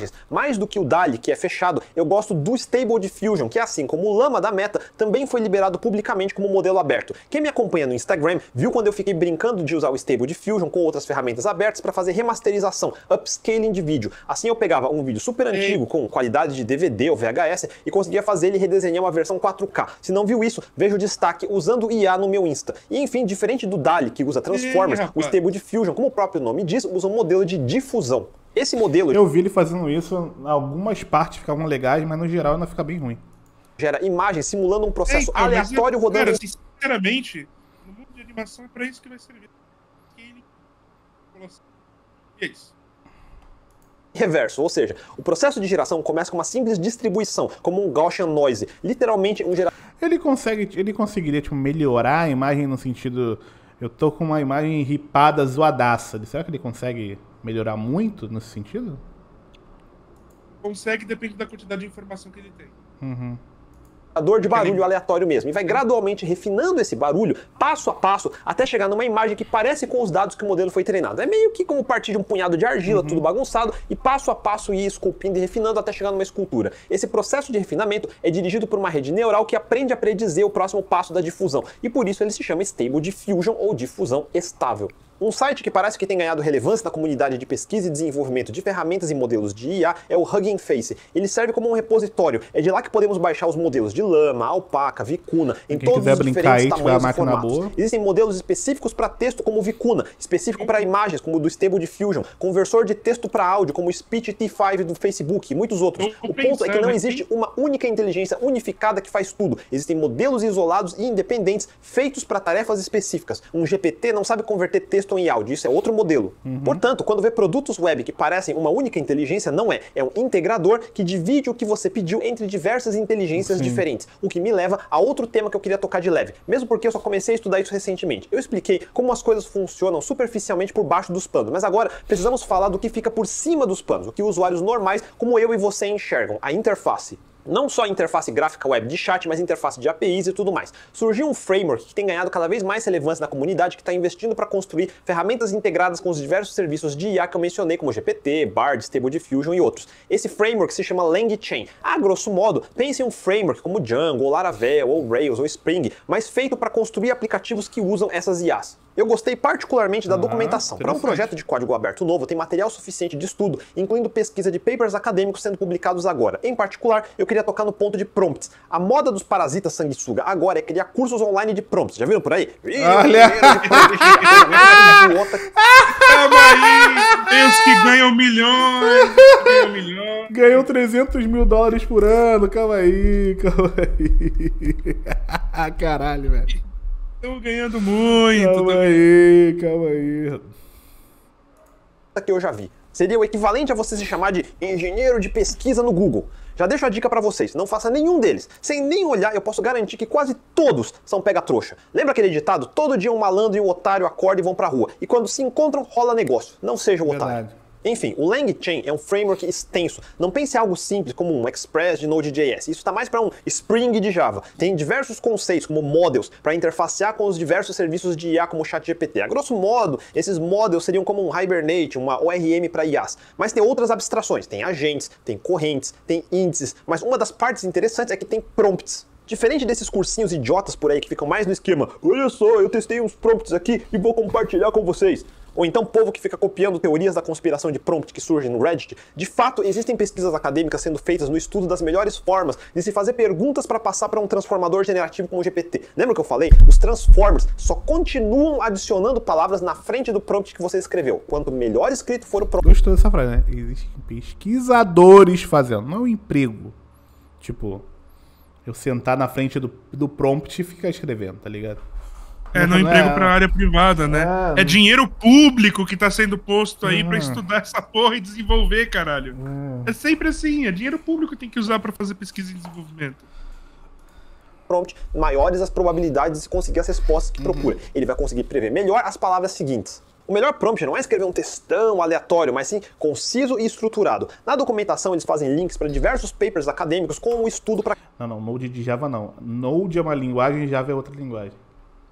mais do que o DALL-E, que é fechado, eu gosto do Stable Diffusion, que assim como o Llama da Meta, também foi liberado publicamente como modelo aberto. Quem me acompanha no Instagram viu quando eu fiquei brincando de usar o Stable Diffusion com outras ferramentas abertas para fazer remasterização, upscaling de vídeo. Assim eu pegava um vídeo super antigo, com qualidade de D V D ou V H S, e conseguia fazer ele redesenhar uma versão quatro K. Se não viu isso, veja o destaque usando I A no meu Insta. E enfim, diferente do DALL-E, que usa Transformers, Ei, o Stable Diffusion, como o próprio nome diz, usa um modelo de difusão. Esse modelo Eu vi ele fazendo isso, algumas partes ficavam legais, mas no geral ainda fica bem ruim. gera imagens simulando um processo É, então, mas aleatório eu- rodando Cara, em sinceramente, no mundo de animação é pra isso que vai servir. Scaling, população. E é isso. reverso, ou seja, o processo de geração começa com uma simples distribuição, como um Gaussian noise, literalmente um gerador Ele consegue, ele conseguiria tipo, melhorar a imagem no sentido, eu tô com uma imagem ripada, zoadaça. Será que ele consegue melhorar muito nesse sentido? Consegue, depende da quantidade de informação que ele tem. Uhum. de barulho aleatório mesmo, e vai gradualmente refinando esse barulho, passo a passo, até chegar numa imagem que parece com os dados que o modelo foi treinado. É meio que como partir de um punhado de argila, tudo bagunçado, e passo a passo ir esculpindo e refinando até chegar numa escultura. Esse processo de refinamento é dirigido por uma rede neural que aprende a predizer o próximo passo da difusão, e por isso ele se chama Stable Diffusion ou difusão estável. Um site que parece que tem ganhado relevância na comunidade de pesquisa e desenvolvimento de ferramentas e modelos de I A é o Hugging Face. Ele serve como um repositório. É de lá que podemos baixar os modelos de Llama, Alpaca, Vicuna, em Quem todos quiser os brincar diferentes aí, tiver a tamanhos e máquina formatos. boa. Existem modelos específicos para texto, como o Vicuna, específico para imagens, como o do Stable Diffusion, conversor de texto para áudio, como o Speech T cinco do Facebook e muitos outros. Tô O ponto é que não pensando existe uma única inteligência unificada que faz tudo. Existem modelos isolados e independentes feitos para tarefas específicas. Um G P T não sabe converter texto em áudio, isso é outro modelo. Uhum. Portanto, quando vê produtos web que parecem uma única inteligência, não é. É um integrador que divide o que você pediu entre diversas inteligências Sim. diferentes. O que me leva a outro tema que eu queria tocar de leve. Mesmo porque eu só comecei a estudar isso recentemente. Eu expliquei como as coisas funcionam superficialmente por baixo dos panos. Mas agora precisamos falar do que fica por cima dos panos. O que usuários normais, como eu e você, enxergam. A interface. Não só a interface gráfica web de chat, mas interface de A P Is e tudo mais. Surgiu um framework que tem ganhado cada vez mais relevância na comunidade, que está investindo para construir ferramentas integradas com os diversos serviços de I A que eu mencionei, como G P T, Bard, Stable Diffusion e outros. Esse framework se chama LangChain. A grosso modo, pense em um framework como Django, ou Laravel, ou Rails, ou Spring, mas feito para construir aplicativos que usam essas I As. Eu gostei particularmente da ah, documentação. Para um projeto de código aberto novo, tem material suficiente de estudo, incluindo pesquisa de papers acadêmicos sendo publicados agora. Em particular, eu queria tocar no ponto de prompts. A moda dos parasitas sanguessuga agora é criar cursos online de prompts. Já viram por aí? Olha! Calma aí! Tem os que ganham milhões! Ganham milhões! Ganham trezentos mil dólares por ano. Calma aí, calma aí. Caralho, velho. Estão ganhando muito. Calma aí, calma aí. Que eu já vi. Seria o equivalente a você se chamar de engenheiro de pesquisa no Google. Já deixo a dica pra vocês, não faça nenhum deles. Sem nem olhar, eu posso garantir que quase todos são pega-trouxa. Lembra aquele ditado? Todo dia um malandro e um otário acordam e vão pra rua. E quando se encontram, rola negócio. Não seja o Verdade. otário. Enfim, o LangChain é um framework extenso. Não pense em algo simples como um Express de Node.js. Isso está mais para um Spring de Java. Tem diversos conceitos, como models, para interfacear com os diversos serviços de I A, como o ChatGPT. A grosso modo, esses models seriam como um Hibernate, uma O R M para I As. Mas tem outras abstrações. Tem agentes, tem correntes, tem índices. Mas uma das partes interessantes é que tem prompts. Diferente desses cursinhos idiotas por aí que ficam mais no esquema, olha só, eu testei uns prompts aqui e vou compartilhar com vocês. Ou então povo que fica copiando teorias da conspiração de prompt que surgem no Reddit. De fato, existem pesquisas acadêmicas sendo feitas no estudo das melhores formas de se fazer perguntas para passar para um transformador generativo como o G P T. Lembra que eu falei? Os transformers só continuam adicionando palavras na frente do prompt que você escreveu. Quanto melhor escrito for o prompt... Gostou dessa frase, né? Existem pesquisadores fazendo, não é um emprego. Tipo, eu sentar na frente do, do prompt e ficar escrevendo, tá ligado? É, não, não emprego é... pra área privada, né? É, é dinheiro público que tá sendo posto aí é. pra estudar essa porra e desenvolver, caralho. É. é sempre assim, é dinheiro público que tem que usar pra fazer pesquisa e desenvolvimento. Prompt, maiores as probabilidades de se conseguir as respostas que uhum. procura. Ele vai conseguir prever melhor as palavras seguintes. O melhor prompt não é escrever um textão aleatório, mas sim conciso e estruturado. Na documentação, eles fazem links para diversos papers acadêmicos com um estudo para... Não, não, Node de Java não. Node é uma linguagem, Java é outra linguagem.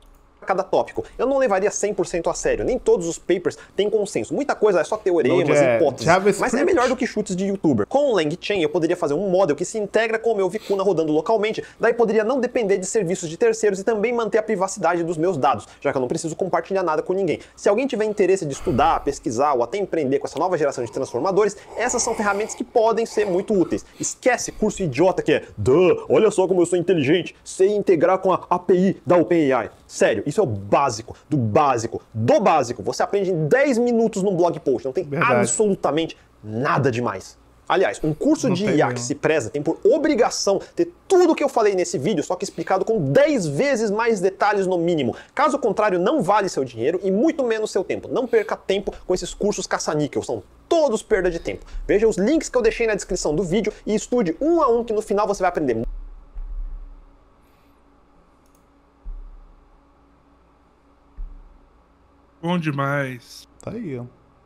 cada tópico. Eu não levaria cem por cento a sério, nem todos os papers têm consenso. Muita coisa é só teoremas e hipóteses, mas é melhor do que chutes de youtuber. Com o LangChain eu poderia fazer um model que se integra com o meu Vicuna rodando localmente, daí poderia não depender de serviços de terceiros e também manter a privacidade dos meus dados, já que eu não preciso compartilhar nada com ninguém. Se alguém tiver interesse de estudar, pesquisar ou até empreender com essa nova geração de transformadores, essas são ferramentas que podem ser muito úteis. Esquece curso idiota que é, duh, olha só como eu sou inteligente, sei integrar com a API da OpenAI. Sério, isso é o básico, do básico, do básico. Você aprende em dez minutos num blog post, não tem Verdade. absolutamente nada demais. Aliás, um curso não de I A que se preza tem por obrigação ter tudo o que eu falei nesse vídeo, só que explicado com dez vezes mais detalhes no mínimo. Caso contrário, não vale seu dinheiro e muito menos seu tempo. Não perca tempo com esses cursos caça-níquel, são todos perda de tempo. Veja os links que eu deixei na descrição do vídeo e estude um a um que no final você vai aprender. Bom demais. Tá aí, ó.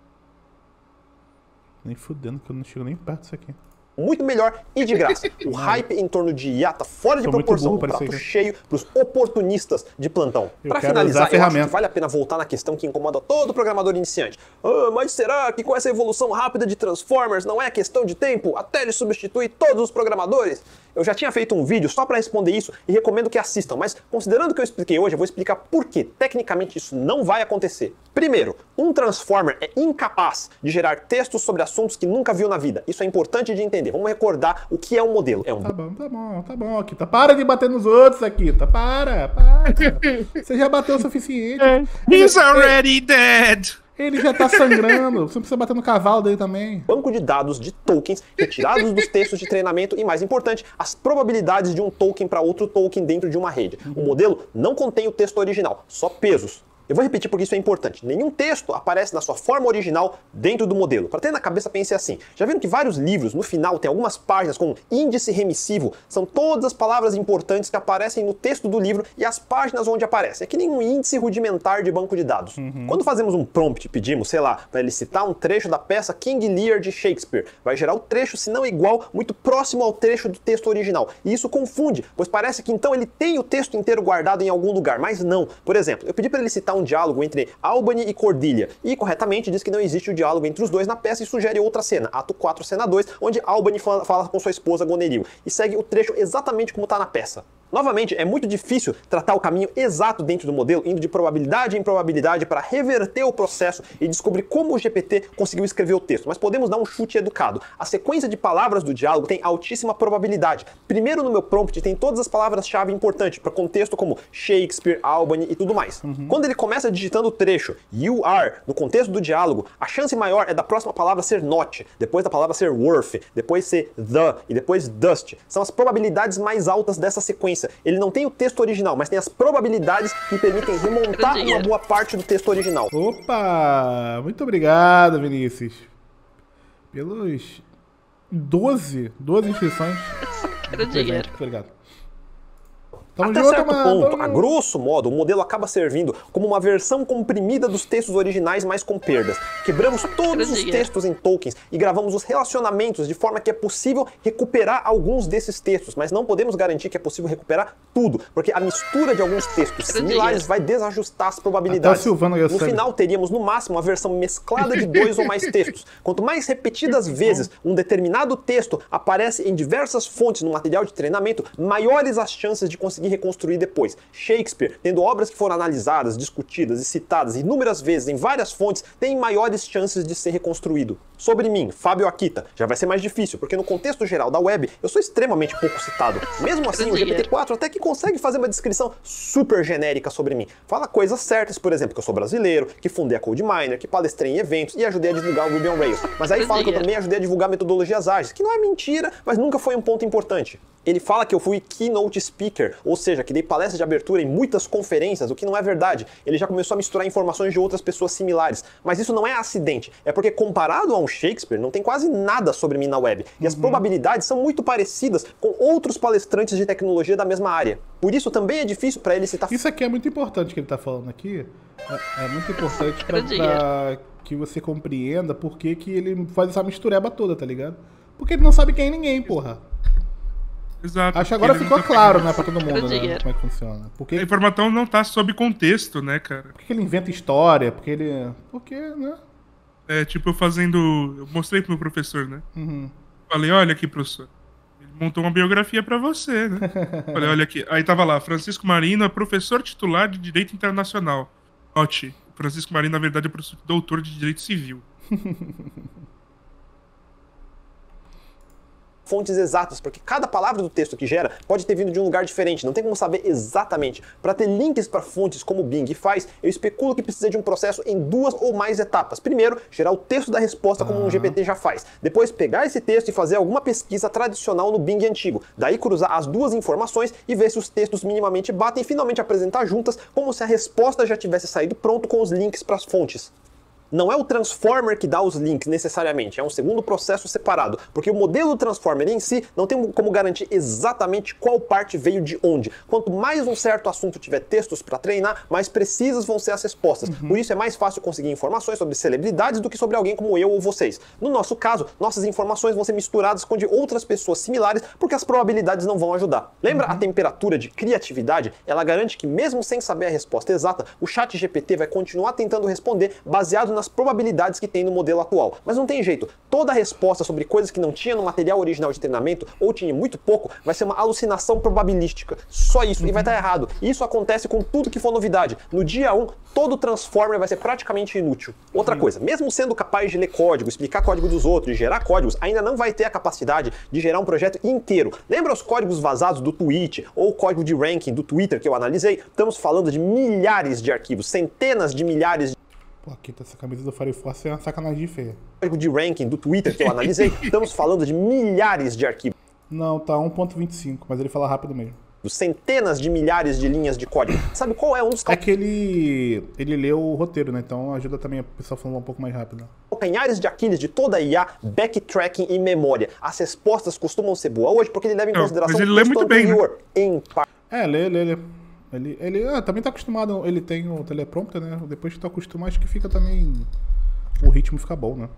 Nem fudendo que eu não chego nem perto disso aqui. Muito melhor e de graça. O hype em torno de I A tá fora de proporção, um prato cheio pros oportunistas de plantão. Para finalizar, eu acho que vale a pena voltar na questão que incomoda todo programador iniciante. Ah, mas será que com essa evolução rápida de Transformers não é questão de tempo até ele substituir todos os programadores? Eu já tinha feito um vídeo só para responder isso e recomendo que assistam, mas considerando o que eu expliquei hoje, eu vou explicar por que tecnicamente isso não vai acontecer. Primeiro, um Transformer é incapaz de gerar textos sobre assuntos que nunca viu na vida. Isso é importante de entender. Vamos recordar o que é um modelo. É um... Tá bom, tá bom, tá bom, Akita. Para de bater nos outros, Akita. Para, para. Você já bateu o suficiente. He's already dead. Ele já tá sangrando, você não precisa bater no cavalo dele também. Banco de dados de tokens retirados dos textos de treinamento e, mais importante, as probabilidades de um token para outro token dentro de uma rede. O modelo não contém o texto original, só pesos. Eu vou repetir porque isso é importante. Nenhum texto aparece na sua forma original dentro do modelo. Para ter na cabeça, pense assim. Já viram que vários livros, no final, tem algumas páginas com índice remissivo? São todas as palavras importantes que aparecem no texto do livro e as páginas onde aparecem. É que nem um índice rudimentar de banco de dados. Uhum. Quando fazemos um prompt e pedimos, sei lá, para ele citar um trecho da peça King Lear de Shakespeare, vai gerar o trecho, se não igual, muito próximo ao trecho do texto original. E isso confunde, pois parece que então ele tem o texto inteiro guardado em algum lugar, mas não. Por exemplo, eu pedi para ele citar um diálogo entre Albany e Cordelia, e corretamente diz que não existe o diálogo entre os dois na peça e sugere outra cena, ato quatro, cena dois, onde Albany fala, fala com sua esposa Goneril, e segue o trecho exatamente como está na peça. Novamente, é muito difícil tratar o caminho exato dentro do modelo, indo de probabilidade em probabilidade para reverter o processo e descobrir como o G P T conseguiu escrever o texto, mas podemos dar um chute educado. A sequência de palavras do diálogo tem altíssima probabilidade. Primeiro no meu prompt tem todas as palavras-chave importantes para contexto como Shakespeare, Albany e tudo mais. Uhum. Quando ele começa digitando o trecho you are no contexto do diálogo, a chance maior é da próxima palavra ser not, depois da palavra ser worth, depois ser the e depois dust. São as probabilidades mais altas dessa sequência. Ele não tem o texto original, mas tem as probabilidades que permitem remontar uma boa parte do texto original. Opa! Muito obrigado, Vinícius. Pelos doze, doze inscrições. Quero dinheiro. Obrigado. Tamo Até certo ponto, tamo... a grosso modo, o modelo acaba servindo como uma versão comprimida dos textos originais, mas com perdas. Quebramos todos os textos em tokens e gravamos os relacionamentos de forma que é possível recuperar alguns desses textos, mas não podemos garantir que é possível recuperar tudo, porque a mistura de alguns textos similares vai desajustar as probabilidades. No final, teríamos no máximo uma versão mesclada de dois ou mais textos. Quanto mais repetidas vezes um determinado texto aparece em diversas fontes no material de treinamento, maiores as chances de conseguir reconstruir depois. Shakespeare, tendo obras que foram analisadas, discutidas e citadas inúmeras vezes em várias fontes, tem maiores chances de ser reconstruído. Sobre mim, Fábio Akita, já vai ser mais difícil, porque no contexto geral da web, eu sou extremamente pouco citado. Mesmo assim, o G P T quatro até que consegue fazer uma descrição super genérica sobre mim. Fala coisas certas, por exemplo, que eu sou brasileiro, que fundei a CodeMiner, que palestrei em eventos e ajudei a divulgar o Ruby on Rails. Mas aí fala que eu também ajudei a divulgar metodologias ágeis, que não é mentira, mas nunca foi um ponto importante. Ele fala que eu fui keynote speaker, ou seja, que dei palestra de abertura em muitas conferências, o que não é verdade. Ele já começou a misturar informações de outras pessoas similares. Mas isso não é acidente, é porque comparado a um Shakespeare, não tem quase nada sobre mim na web. E as uhum. probabilidades são muito parecidas com outros palestrantes de tecnologia da mesma área. Por isso também é difícil para ele citar... Isso aqui é muito importante que ele está falando aqui. É, é muito importante para que você compreenda por que que ele faz essa mistureba toda, tá ligado? Porque ele não sabe quem é ninguém, porra. Exato. Acho que agora Ele ficou não tá claro, pegando- né, pra todo mundo, né, dinheiro. como é que funciona. Por que, A informação não tá sob contexto, né, cara? por que ele inventa história? Porque ele... Porque, né? É tipo eu fazendo. Eu mostrei pro meu professor, né? Uhum. Falei, olha aqui, professor. Ele montou uma biografia pra você, né? Falei, olha aqui. Aí tava lá, Francisco Marino é professor titular de Direito Internacional. Note, Francisco Marino, na verdade, é professor doutor de Direito Civil. Fontes exatas, porque cada palavra do texto que gera pode ter vindo de um lugar diferente, não tem como saber exatamente. Para ter links para fontes como o Bing faz, eu especulo que precisa de um processo em duas ou mais etapas. Primeiro, gerar o texto da resposta como um G P T já faz. Depois, pegar esse texto e fazer alguma pesquisa tradicional no Bing antigo. Daí, cruzar as duas informações e ver se os textos minimamente batem e finalmente apresentar juntas, como se a resposta já tivesse saído pronto com os links para as fontes. Não é o Transformer que dá os links necessariamente, é um segundo processo separado, porque o modelo Transformer em si não tem como garantir exatamente qual parte veio de onde. Quanto mais um certo assunto tiver textos para treinar, mais precisas vão ser as respostas. Uhum. Por isso é mais fácil conseguir informações sobre celebridades do que sobre alguém como eu ou vocês. No nosso caso, nossas informações vão ser misturadas com de outras pessoas similares, porque as probabilidades não vão ajudar. Lembra uhum. a temperatura de criatividade? Ela garante que mesmo sem saber a resposta exata, o chat G P T vai continuar tentando responder baseado nas probabilidades que tem no modelo atual. Mas não tem jeito, toda resposta sobre coisas que não tinha no material original de treinamento, ou tinha muito pouco, vai ser uma alucinação probabilística. Só isso, uhum. e vai estar errado. Isso acontece com tudo que for novidade. No dia um, todo Transformer vai ser praticamente inútil. Outra uhum. coisa, mesmo sendo capaz de ler código, explicar código dos outros, gerar códigos, ainda não vai ter a capacidade de gerar um projeto inteiro. Lembra os códigos vazados do Twitch, ou o código de ranking do Twitter que eu analisei? Estamos falando de milhares de arquivos, centenas de milhares de Pô, aqui tá essa camisa do Fire Force é uma sacanagem feia. código de ranking do Twitter que eu analisei, estamos falando de milhares de arquivos. Não, tá um ponto vinte e cinco, mas ele fala rápido mesmo. Centenas de milhares de linhas de código. Sabe qual é um dos É que ele, ele leu o roteiro, né? Então ajuda também a pessoa a falar um pouco mais rápido. calcanhares de Aquiles de toda a I A, backtracking e memória. As respostas costumam ser boas hoje porque ele leva em Não, consideração mas ele o lê texto muito bem, né? anterior, em parte. É, lê, lê, lê. Ele, ele ah, também tá acostumado, ele tem o teleprompter, né? Depois que tu acostuma, acho que fica também... O ritmo fica bom, né?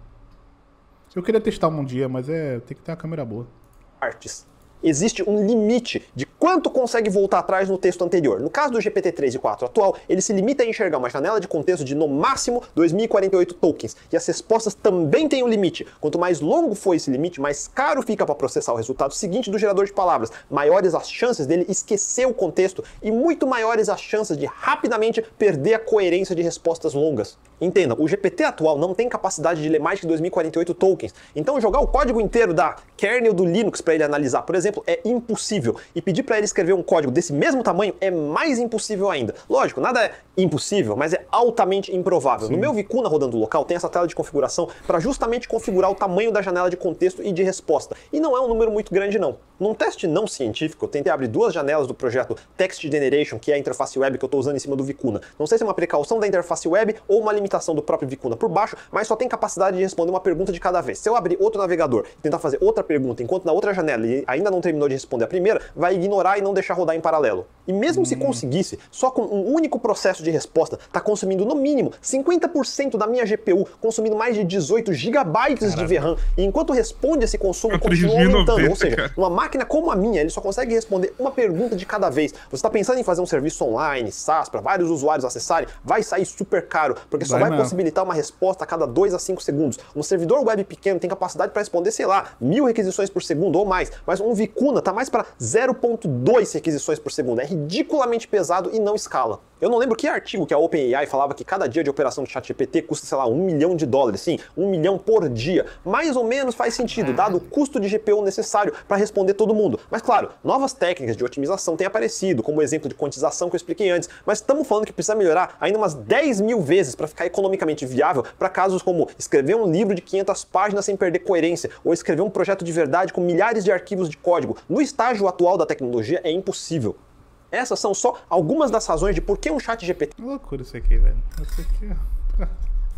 Eu queria testar um dia, mas é tem que ter uma câmera boa. Partes. Existe um limite de quanto consegue voltar atrás no texto anterior. No caso do G P T três e quatro atual, ele se limita a enxergar uma janela de contexto de no máximo dois mil e quarenta e oito tokens. E as respostas também têm um limite. Quanto mais longo for esse limite, mais caro fica para processar o resultado seguinte do gerador de palavras. Maiores as chances dele esquecer o contexto e muito maiores as chances de rapidamente perder a coerência de respostas longas. Entenda, o G P T atual não tem capacidade de ler mais que dois mil e quarenta e oito tokens. Então jogar o código inteiro da kernel do Linux para ele analisar, por exemplo, é impossível. E pedir para ele escrever um código desse mesmo tamanho é mais impossível ainda. Lógico, nada é impossível, mas é altamente improvável. Sim. No meu Vicuna rodando local tem essa tela de configuração para justamente configurar o tamanho da janela de contexto e de resposta. E não é um número muito grande não. Num teste não científico, eu tentei abrir duas janelas do projeto Text Generation, que é a interface web que eu estou usando em cima do Vicuna. Não sei se é uma precaução da interface web ou uma limitação do próprio Vicuna por baixo, mas só tem capacidade de responder uma pergunta de cada vez. Se eu abrir outro navegador e tentar fazer outra pergunta enquanto na outra janela ele ainda não terminou de responder a primeira, vai ignorar e não deixar rodar em paralelo. E mesmo hum. se conseguisse, só com um único processo de resposta, está consumindo no mínimo cinquenta por cento da minha G P U, consumindo mais de dezoito gigabytes Caraca. de V RAM. E enquanto responde esse consumo, continua aumentando. Ou seja, uma máquina como a minha, ele só consegue responder uma pergunta de cada vez. Você está pensando em fazer um serviço online, SaaS, para vários usuários acessarem, vai sair super caro, porque só vai, vai possibilitar uma resposta a cada dois a cinco segundos. Um servidor web pequeno tem capacidade para responder, sei lá, mil requisições por segundo ou mais, mas um Vicuna está mais para zero ponto dois requisições por segundo. É ridiculamente pesado e não escala. Eu não lembro que artigo que a OpenAI falava que cada dia de operação do ChatGPT custa, sei lá, um milhão de dólares. Sim, um milhão por dia. Mais ou menos faz sentido, dado o custo de G P U necessário para responder todo mundo. Mas claro, novas técnicas de otimização têm aparecido, como o exemplo de quantização que eu expliquei antes, mas estamos falando que precisa melhorar ainda umas dez mil vezes para ficar economicamente viável para casos como escrever um livro de quinhentas páginas sem perder coerência, ou escrever um projeto de verdade com milhares de arquivos de código. No estágio atual da tecnologia é impossível. Essas são só algumas das razões de por que um chat G P T... Que loucura isso aqui, velho. Isso aqui é...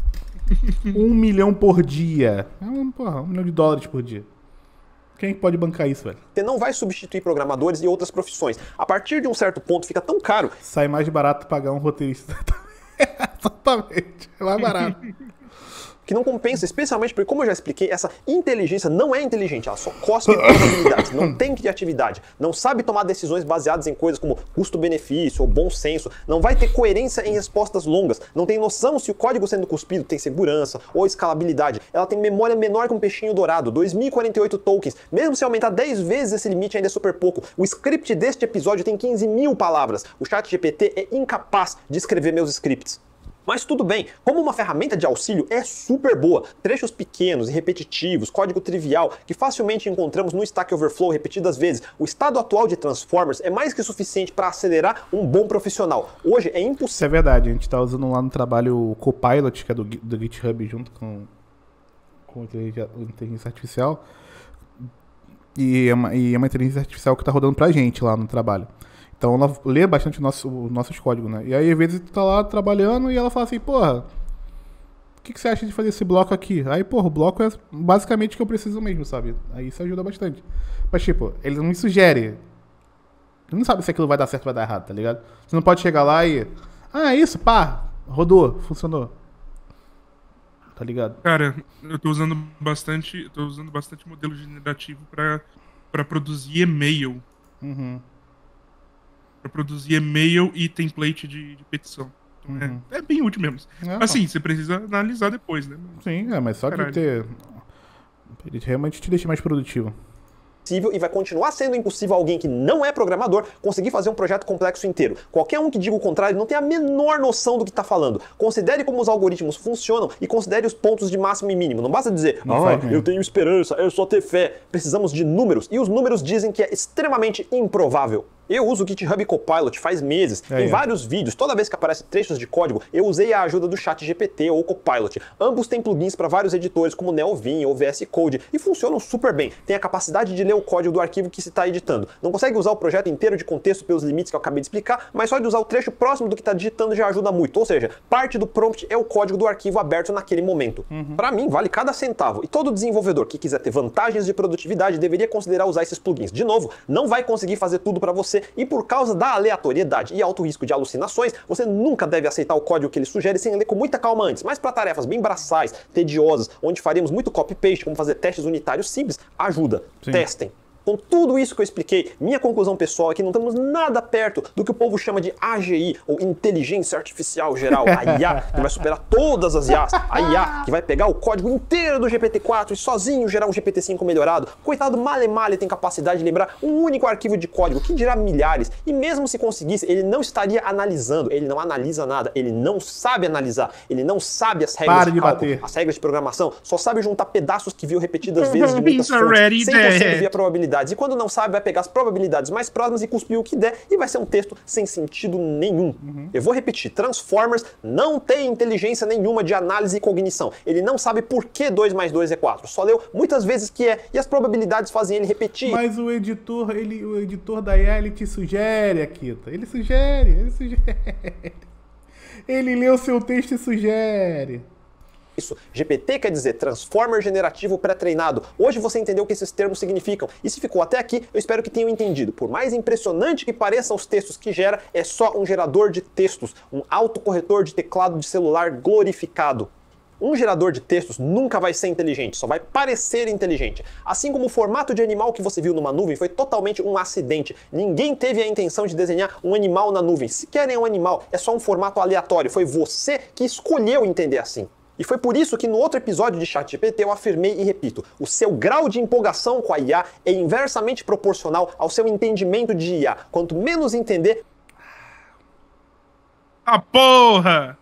um milhão por dia. É um, porra, um milhão de dólares por dia. Quem pode bancar isso, velho? Você não vai substituir programadores e outras profissões. A partir de um certo ponto fica tão caro... Sai mais barato pagar um roteirista. Exatamente. É mais barato. que não compensa, especialmente porque, como eu já expliquei, essa inteligência não é inteligente, ela só cospe probabilidades, não tem criatividade, não sabe tomar decisões baseadas em coisas como custo-benefício ou bom senso, não vai ter coerência em respostas longas, não tem noção se o código sendo cuspido tem segurança ou escalabilidade, ela tem memória menor que um peixinho dourado, dois mil e quarenta e oito tokens, mesmo se aumentar dez vezes esse limite ainda é super pouco. O script deste episódio tem quinze mil palavras, o ChatGPT é incapaz de escrever meus scripts. Mas tudo bem, como uma ferramenta de auxílio é super boa, trechos pequenos e repetitivos, código trivial, que facilmente encontramos no Stack Overflow repetidas vezes, o estado atual de Transformers é mais que suficiente para acelerar um bom profissional. Hoje é impossível... Isso é verdade, a gente está usando lá no trabalho o Copilot, que é do, do GitHub, junto com, com a inteligência artificial, e é, uma, e é uma inteligência artificial que está rodando pra gente lá no trabalho. Então ela lê bastante nosso, nossos códigos, né? E aí, às vezes, tu tá lá trabalhando e ela fala assim, porra, o que, que você acha de fazer esse bloco aqui? Aí, porra, o bloco é basicamente o que eu preciso mesmo, sabe? Aí isso ajuda bastante. Mas, tipo, ele não me sugere. Ele não sabe se aquilo vai dar certo ou vai dar errado, tá ligado? Você não pode chegar lá e... Ah, é isso, pá, rodou, funcionou. Tá ligado? Cara, eu tô usando bastante, eu tô usando bastante modelo generativo pra, pra produzir e-mail. Uhum. Pra produzir e-mail e template de, de petição. Então, Uhum. é, é bem útil mesmo. É, assim, você precisa analisar depois, né? Sim, é, mas só Caralho. de ter... Ele realmente te deixa mais produtivo. E vai continuar sendo impossível alguém que não é programador conseguir fazer um projeto complexo inteiro. Qualquer um que diga o contrário não tem a menor noção do que está falando. Considere como os algoritmos funcionam e considere os pontos de máximo e mínimo. Não basta dizer, Não ah, faz eu tenho esperança, é só ter fé. Precisamos de números. E os números dizem que é extremamente improvável. Eu uso o GitHub Copilot faz meses. É, em é. vários vídeos, toda vez que aparecem trechos de código, eu usei a ajuda do ChatGPT ou Copilot. Ambos têm plugins para vários editores, como Neovim ou V S Code, e funcionam super bem. Tem a capacidade de ler o código do arquivo que se está editando. Não consegue usar o projeto inteiro de contexto pelos limites que eu acabei de explicar, mas só de usar o trecho próximo do que está digitando já ajuda muito. Ou seja, parte do prompt é o código do arquivo aberto naquele momento. Uhum. Para mim, vale cada centavo. E todo desenvolvedor que quiser ter vantagens de produtividade deveria considerar usar esses plugins. De novo, não vai conseguir fazer tudo para você, e por causa da aleatoriedade e alto risco de alucinações, você nunca deve aceitar o código que ele sugere sem ler com muita calma antes. Mas para tarefas bem braçais, tediosas, onde faremos muito copy-paste, como fazer testes unitários simples, ajuda. Sim. Testem. Com tudo isso que eu expliquei, minha conclusão pessoal é que não estamos nada perto do que o povo chama de A G I, ou Inteligência Artificial Geral, a I A, que vai superar todas as I As. A I A que vai pegar o código inteiro do G P T quatro e sozinho gerar um G P T cinco melhorado. Coitado Male Male tem capacidade de lembrar um único arquivo de código, que dirá milhares. E mesmo se conseguisse, ele não estaria analisando, ele não analisa nada, ele não sabe analisar, ele não sabe as regras Para de de cálculo, bater. as regras de programação, só sabe juntar pedaços que viu repetidas vezes de muitas He's already fontes, cem por cento dead. via probabilidade. E quando não sabe, vai pegar as probabilidades mais próximas e cuspir o que der, e vai ser um texto sem sentido nenhum. Uhum. Eu vou repetir, Transformers não tem inteligência nenhuma de análise e cognição. Ele não sabe por que dois mais dois é quatro. Só leu muitas vezes que é, e as probabilidades fazem ele repetir. Mas o editor, ele, o editor da I A, ele te sugere, Akita. Ele sugere, ele sugere. Ele lê o seu texto e sugere. Isso. G P T quer dizer Transformer Generativo Pré-Treinado. Hoje você entendeu o que esses termos significam. E se ficou até aqui, eu espero que tenham entendido. Por mais impressionante que pareçam os textos que gera, é só um gerador de textos, um autocorretor de teclado de celular glorificado. Um gerador de textos nunca vai ser inteligente, só vai parecer inteligente. Assim como o formato de animal que você viu numa nuvem foi totalmente um acidente. Ninguém teve a intenção de desenhar um animal na nuvem. Se querem um animal, é só um formato aleatório. Foi você que escolheu entender assim. E foi por isso que no outro episódio de ChatGPT eu afirmei e repito, o seu grau de empolgação com a I A é inversamente proporcional ao seu entendimento de I A. Quanto menos entender... Ah, porra!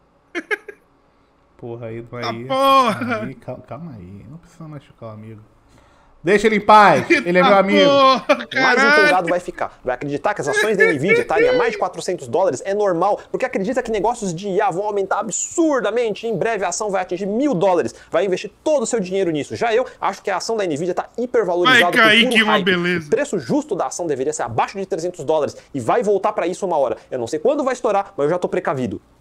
Porra, aí, Ah, aí. porra! aí calma, calma aí, não precisa machucar o amigo. Deixa ele em paz, ele é meu Ah, amigo. porra, mais caralho! empolgado vai ficar. Vai acreditar que as ações da Nvidia estarem a mais de quatrocentos dólares é normal, porque acredita que negócios de I A vão aumentar absurdamente e em breve a ação vai atingir mil dólares. Vai investir todo o seu dinheiro nisso. Já eu acho que a ação da Nvidia está hipervalorizada. Vai cair por puro que uma hype. beleza. O preço justo da ação deveria ser abaixo de trezentos dólares e vai voltar para isso uma hora. Eu não sei quando vai estourar, mas eu já estou precavido.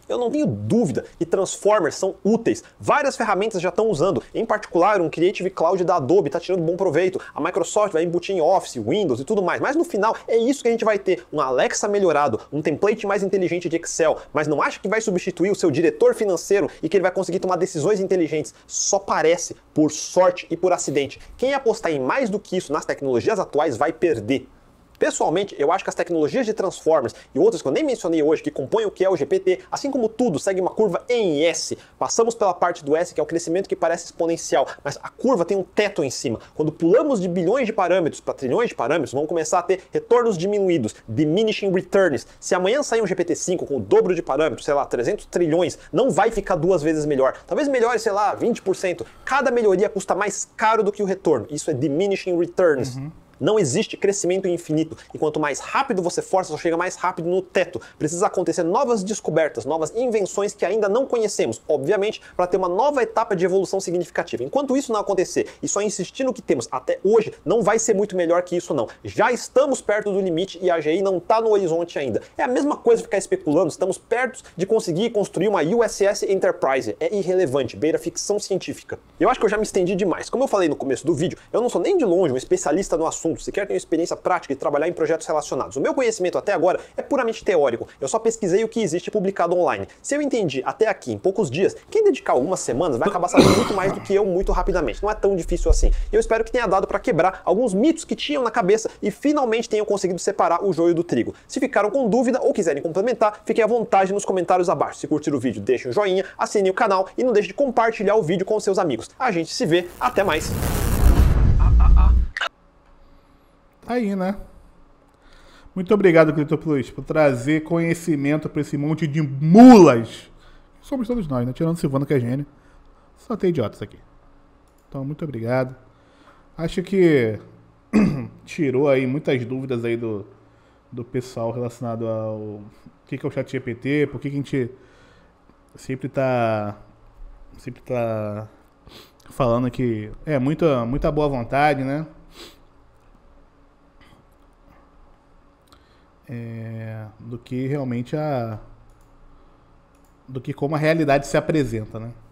Eu não tenho dúvida que Transformers são úteis. Várias ferramentas já estão usando, em particular um Creative Cloud da Adobe está tirando bom proveito. A Microsoft vai embutir em Office, Windows e tudo mais. Mas no final é isso que a gente vai ter, um Alexa melhorado, um template mais inteligente de Excel, mas não acha que vai substituir o seu diretor financeiro e que ele vai conseguir tomar decisões inteligentes. Só parece, por sorte e por acidente. Quem apostar em mais do que isso nas tecnologias atuais vai perder. Pessoalmente, eu acho que as tecnologias de Transformers e outras que eu nem mencionei hoje, que compõem o que é o G P T, assim como tudo, segue uma curva em S. Passamos pela parte do S, que é o crescimento que parece exponencial, mas a curva tem um teto em cima. Quando pulamos de bilhões de parâmetros para trilhões de parâmetros, vamos começar a ter retornos diminuídos, diminishing returns. Se amanhã sair um G P T cinco com o dobro de parâmetros, sei lá, trezentos trilhões, não vai ficar duas vezes melhor. Talvez melhore, sei lá, vinte por cento. Cada melhoria custa mais caro do que o retorno. Isso é diminishing returns. Uhum. Não existe crescimento infinito, e quanto mais rápido você força, só chega mais rápido no teto. Precisa acontecer novas descobertas, novas invenções que ainda não conhecemos, obviamente, para ter uma nova etapa de evolução significativa. Enquanto isso não acontecer e só insistir no que temos até hoje, não vai ser muito melhor que isso não. Já estamos perto do limite e a A G I não está no horizonte ainda. É a mesma coisa ficar especulando, estamos perto de conseguir construir uma U S S Enterprise. É irrelevante, beira ficção científica. Eu acho que eu já me estendi demais. Como eu falei no começo do vídeo, eu não sou nem de longe um especialista no assunto, sequer tenho experiência prática de trabalhar em projetos relacionados. O meu conhecimento até agora é puramente teórico, eu só pesquisei o que existe publicado online. Se eu entendi até aqui em poucos dias, quem dedicar algumas semanas vai acabar sabendo muito mais do que eu muito rapidamente. Não é tão difícil assim. Eu espero que tenha dado para quebrar alguns mitos que tinham na cabeça e finalmente tenham conseguido separar o joio do trigo. Se ficaram com dúvida ou quiserem complementar, fiquem à vontade nos comentários abaixo. Se curtir o vídeo, deixe um joinha, assine o canal e não deixe de compartilhar o vídeo com seus amigos. A gente se vê, até mais! Aí, né? Muito obrigado, Cleiton Plus, por trazer conhecimento para esse monte de mulas. Somos todos nós, né? Tirando o Silvano, que é gênio. Só tem idiotas aqui. Então, muito obrigado. Acho que tirou aí muitas dúvidas aí do, do pessoal relacionado ao que, que é o ChatGPT, por que, que a gente sempre tá sempre tá falando que é muita, muita boa vontade, né? É, do que realmente a do que como a realidade se apresenta, né?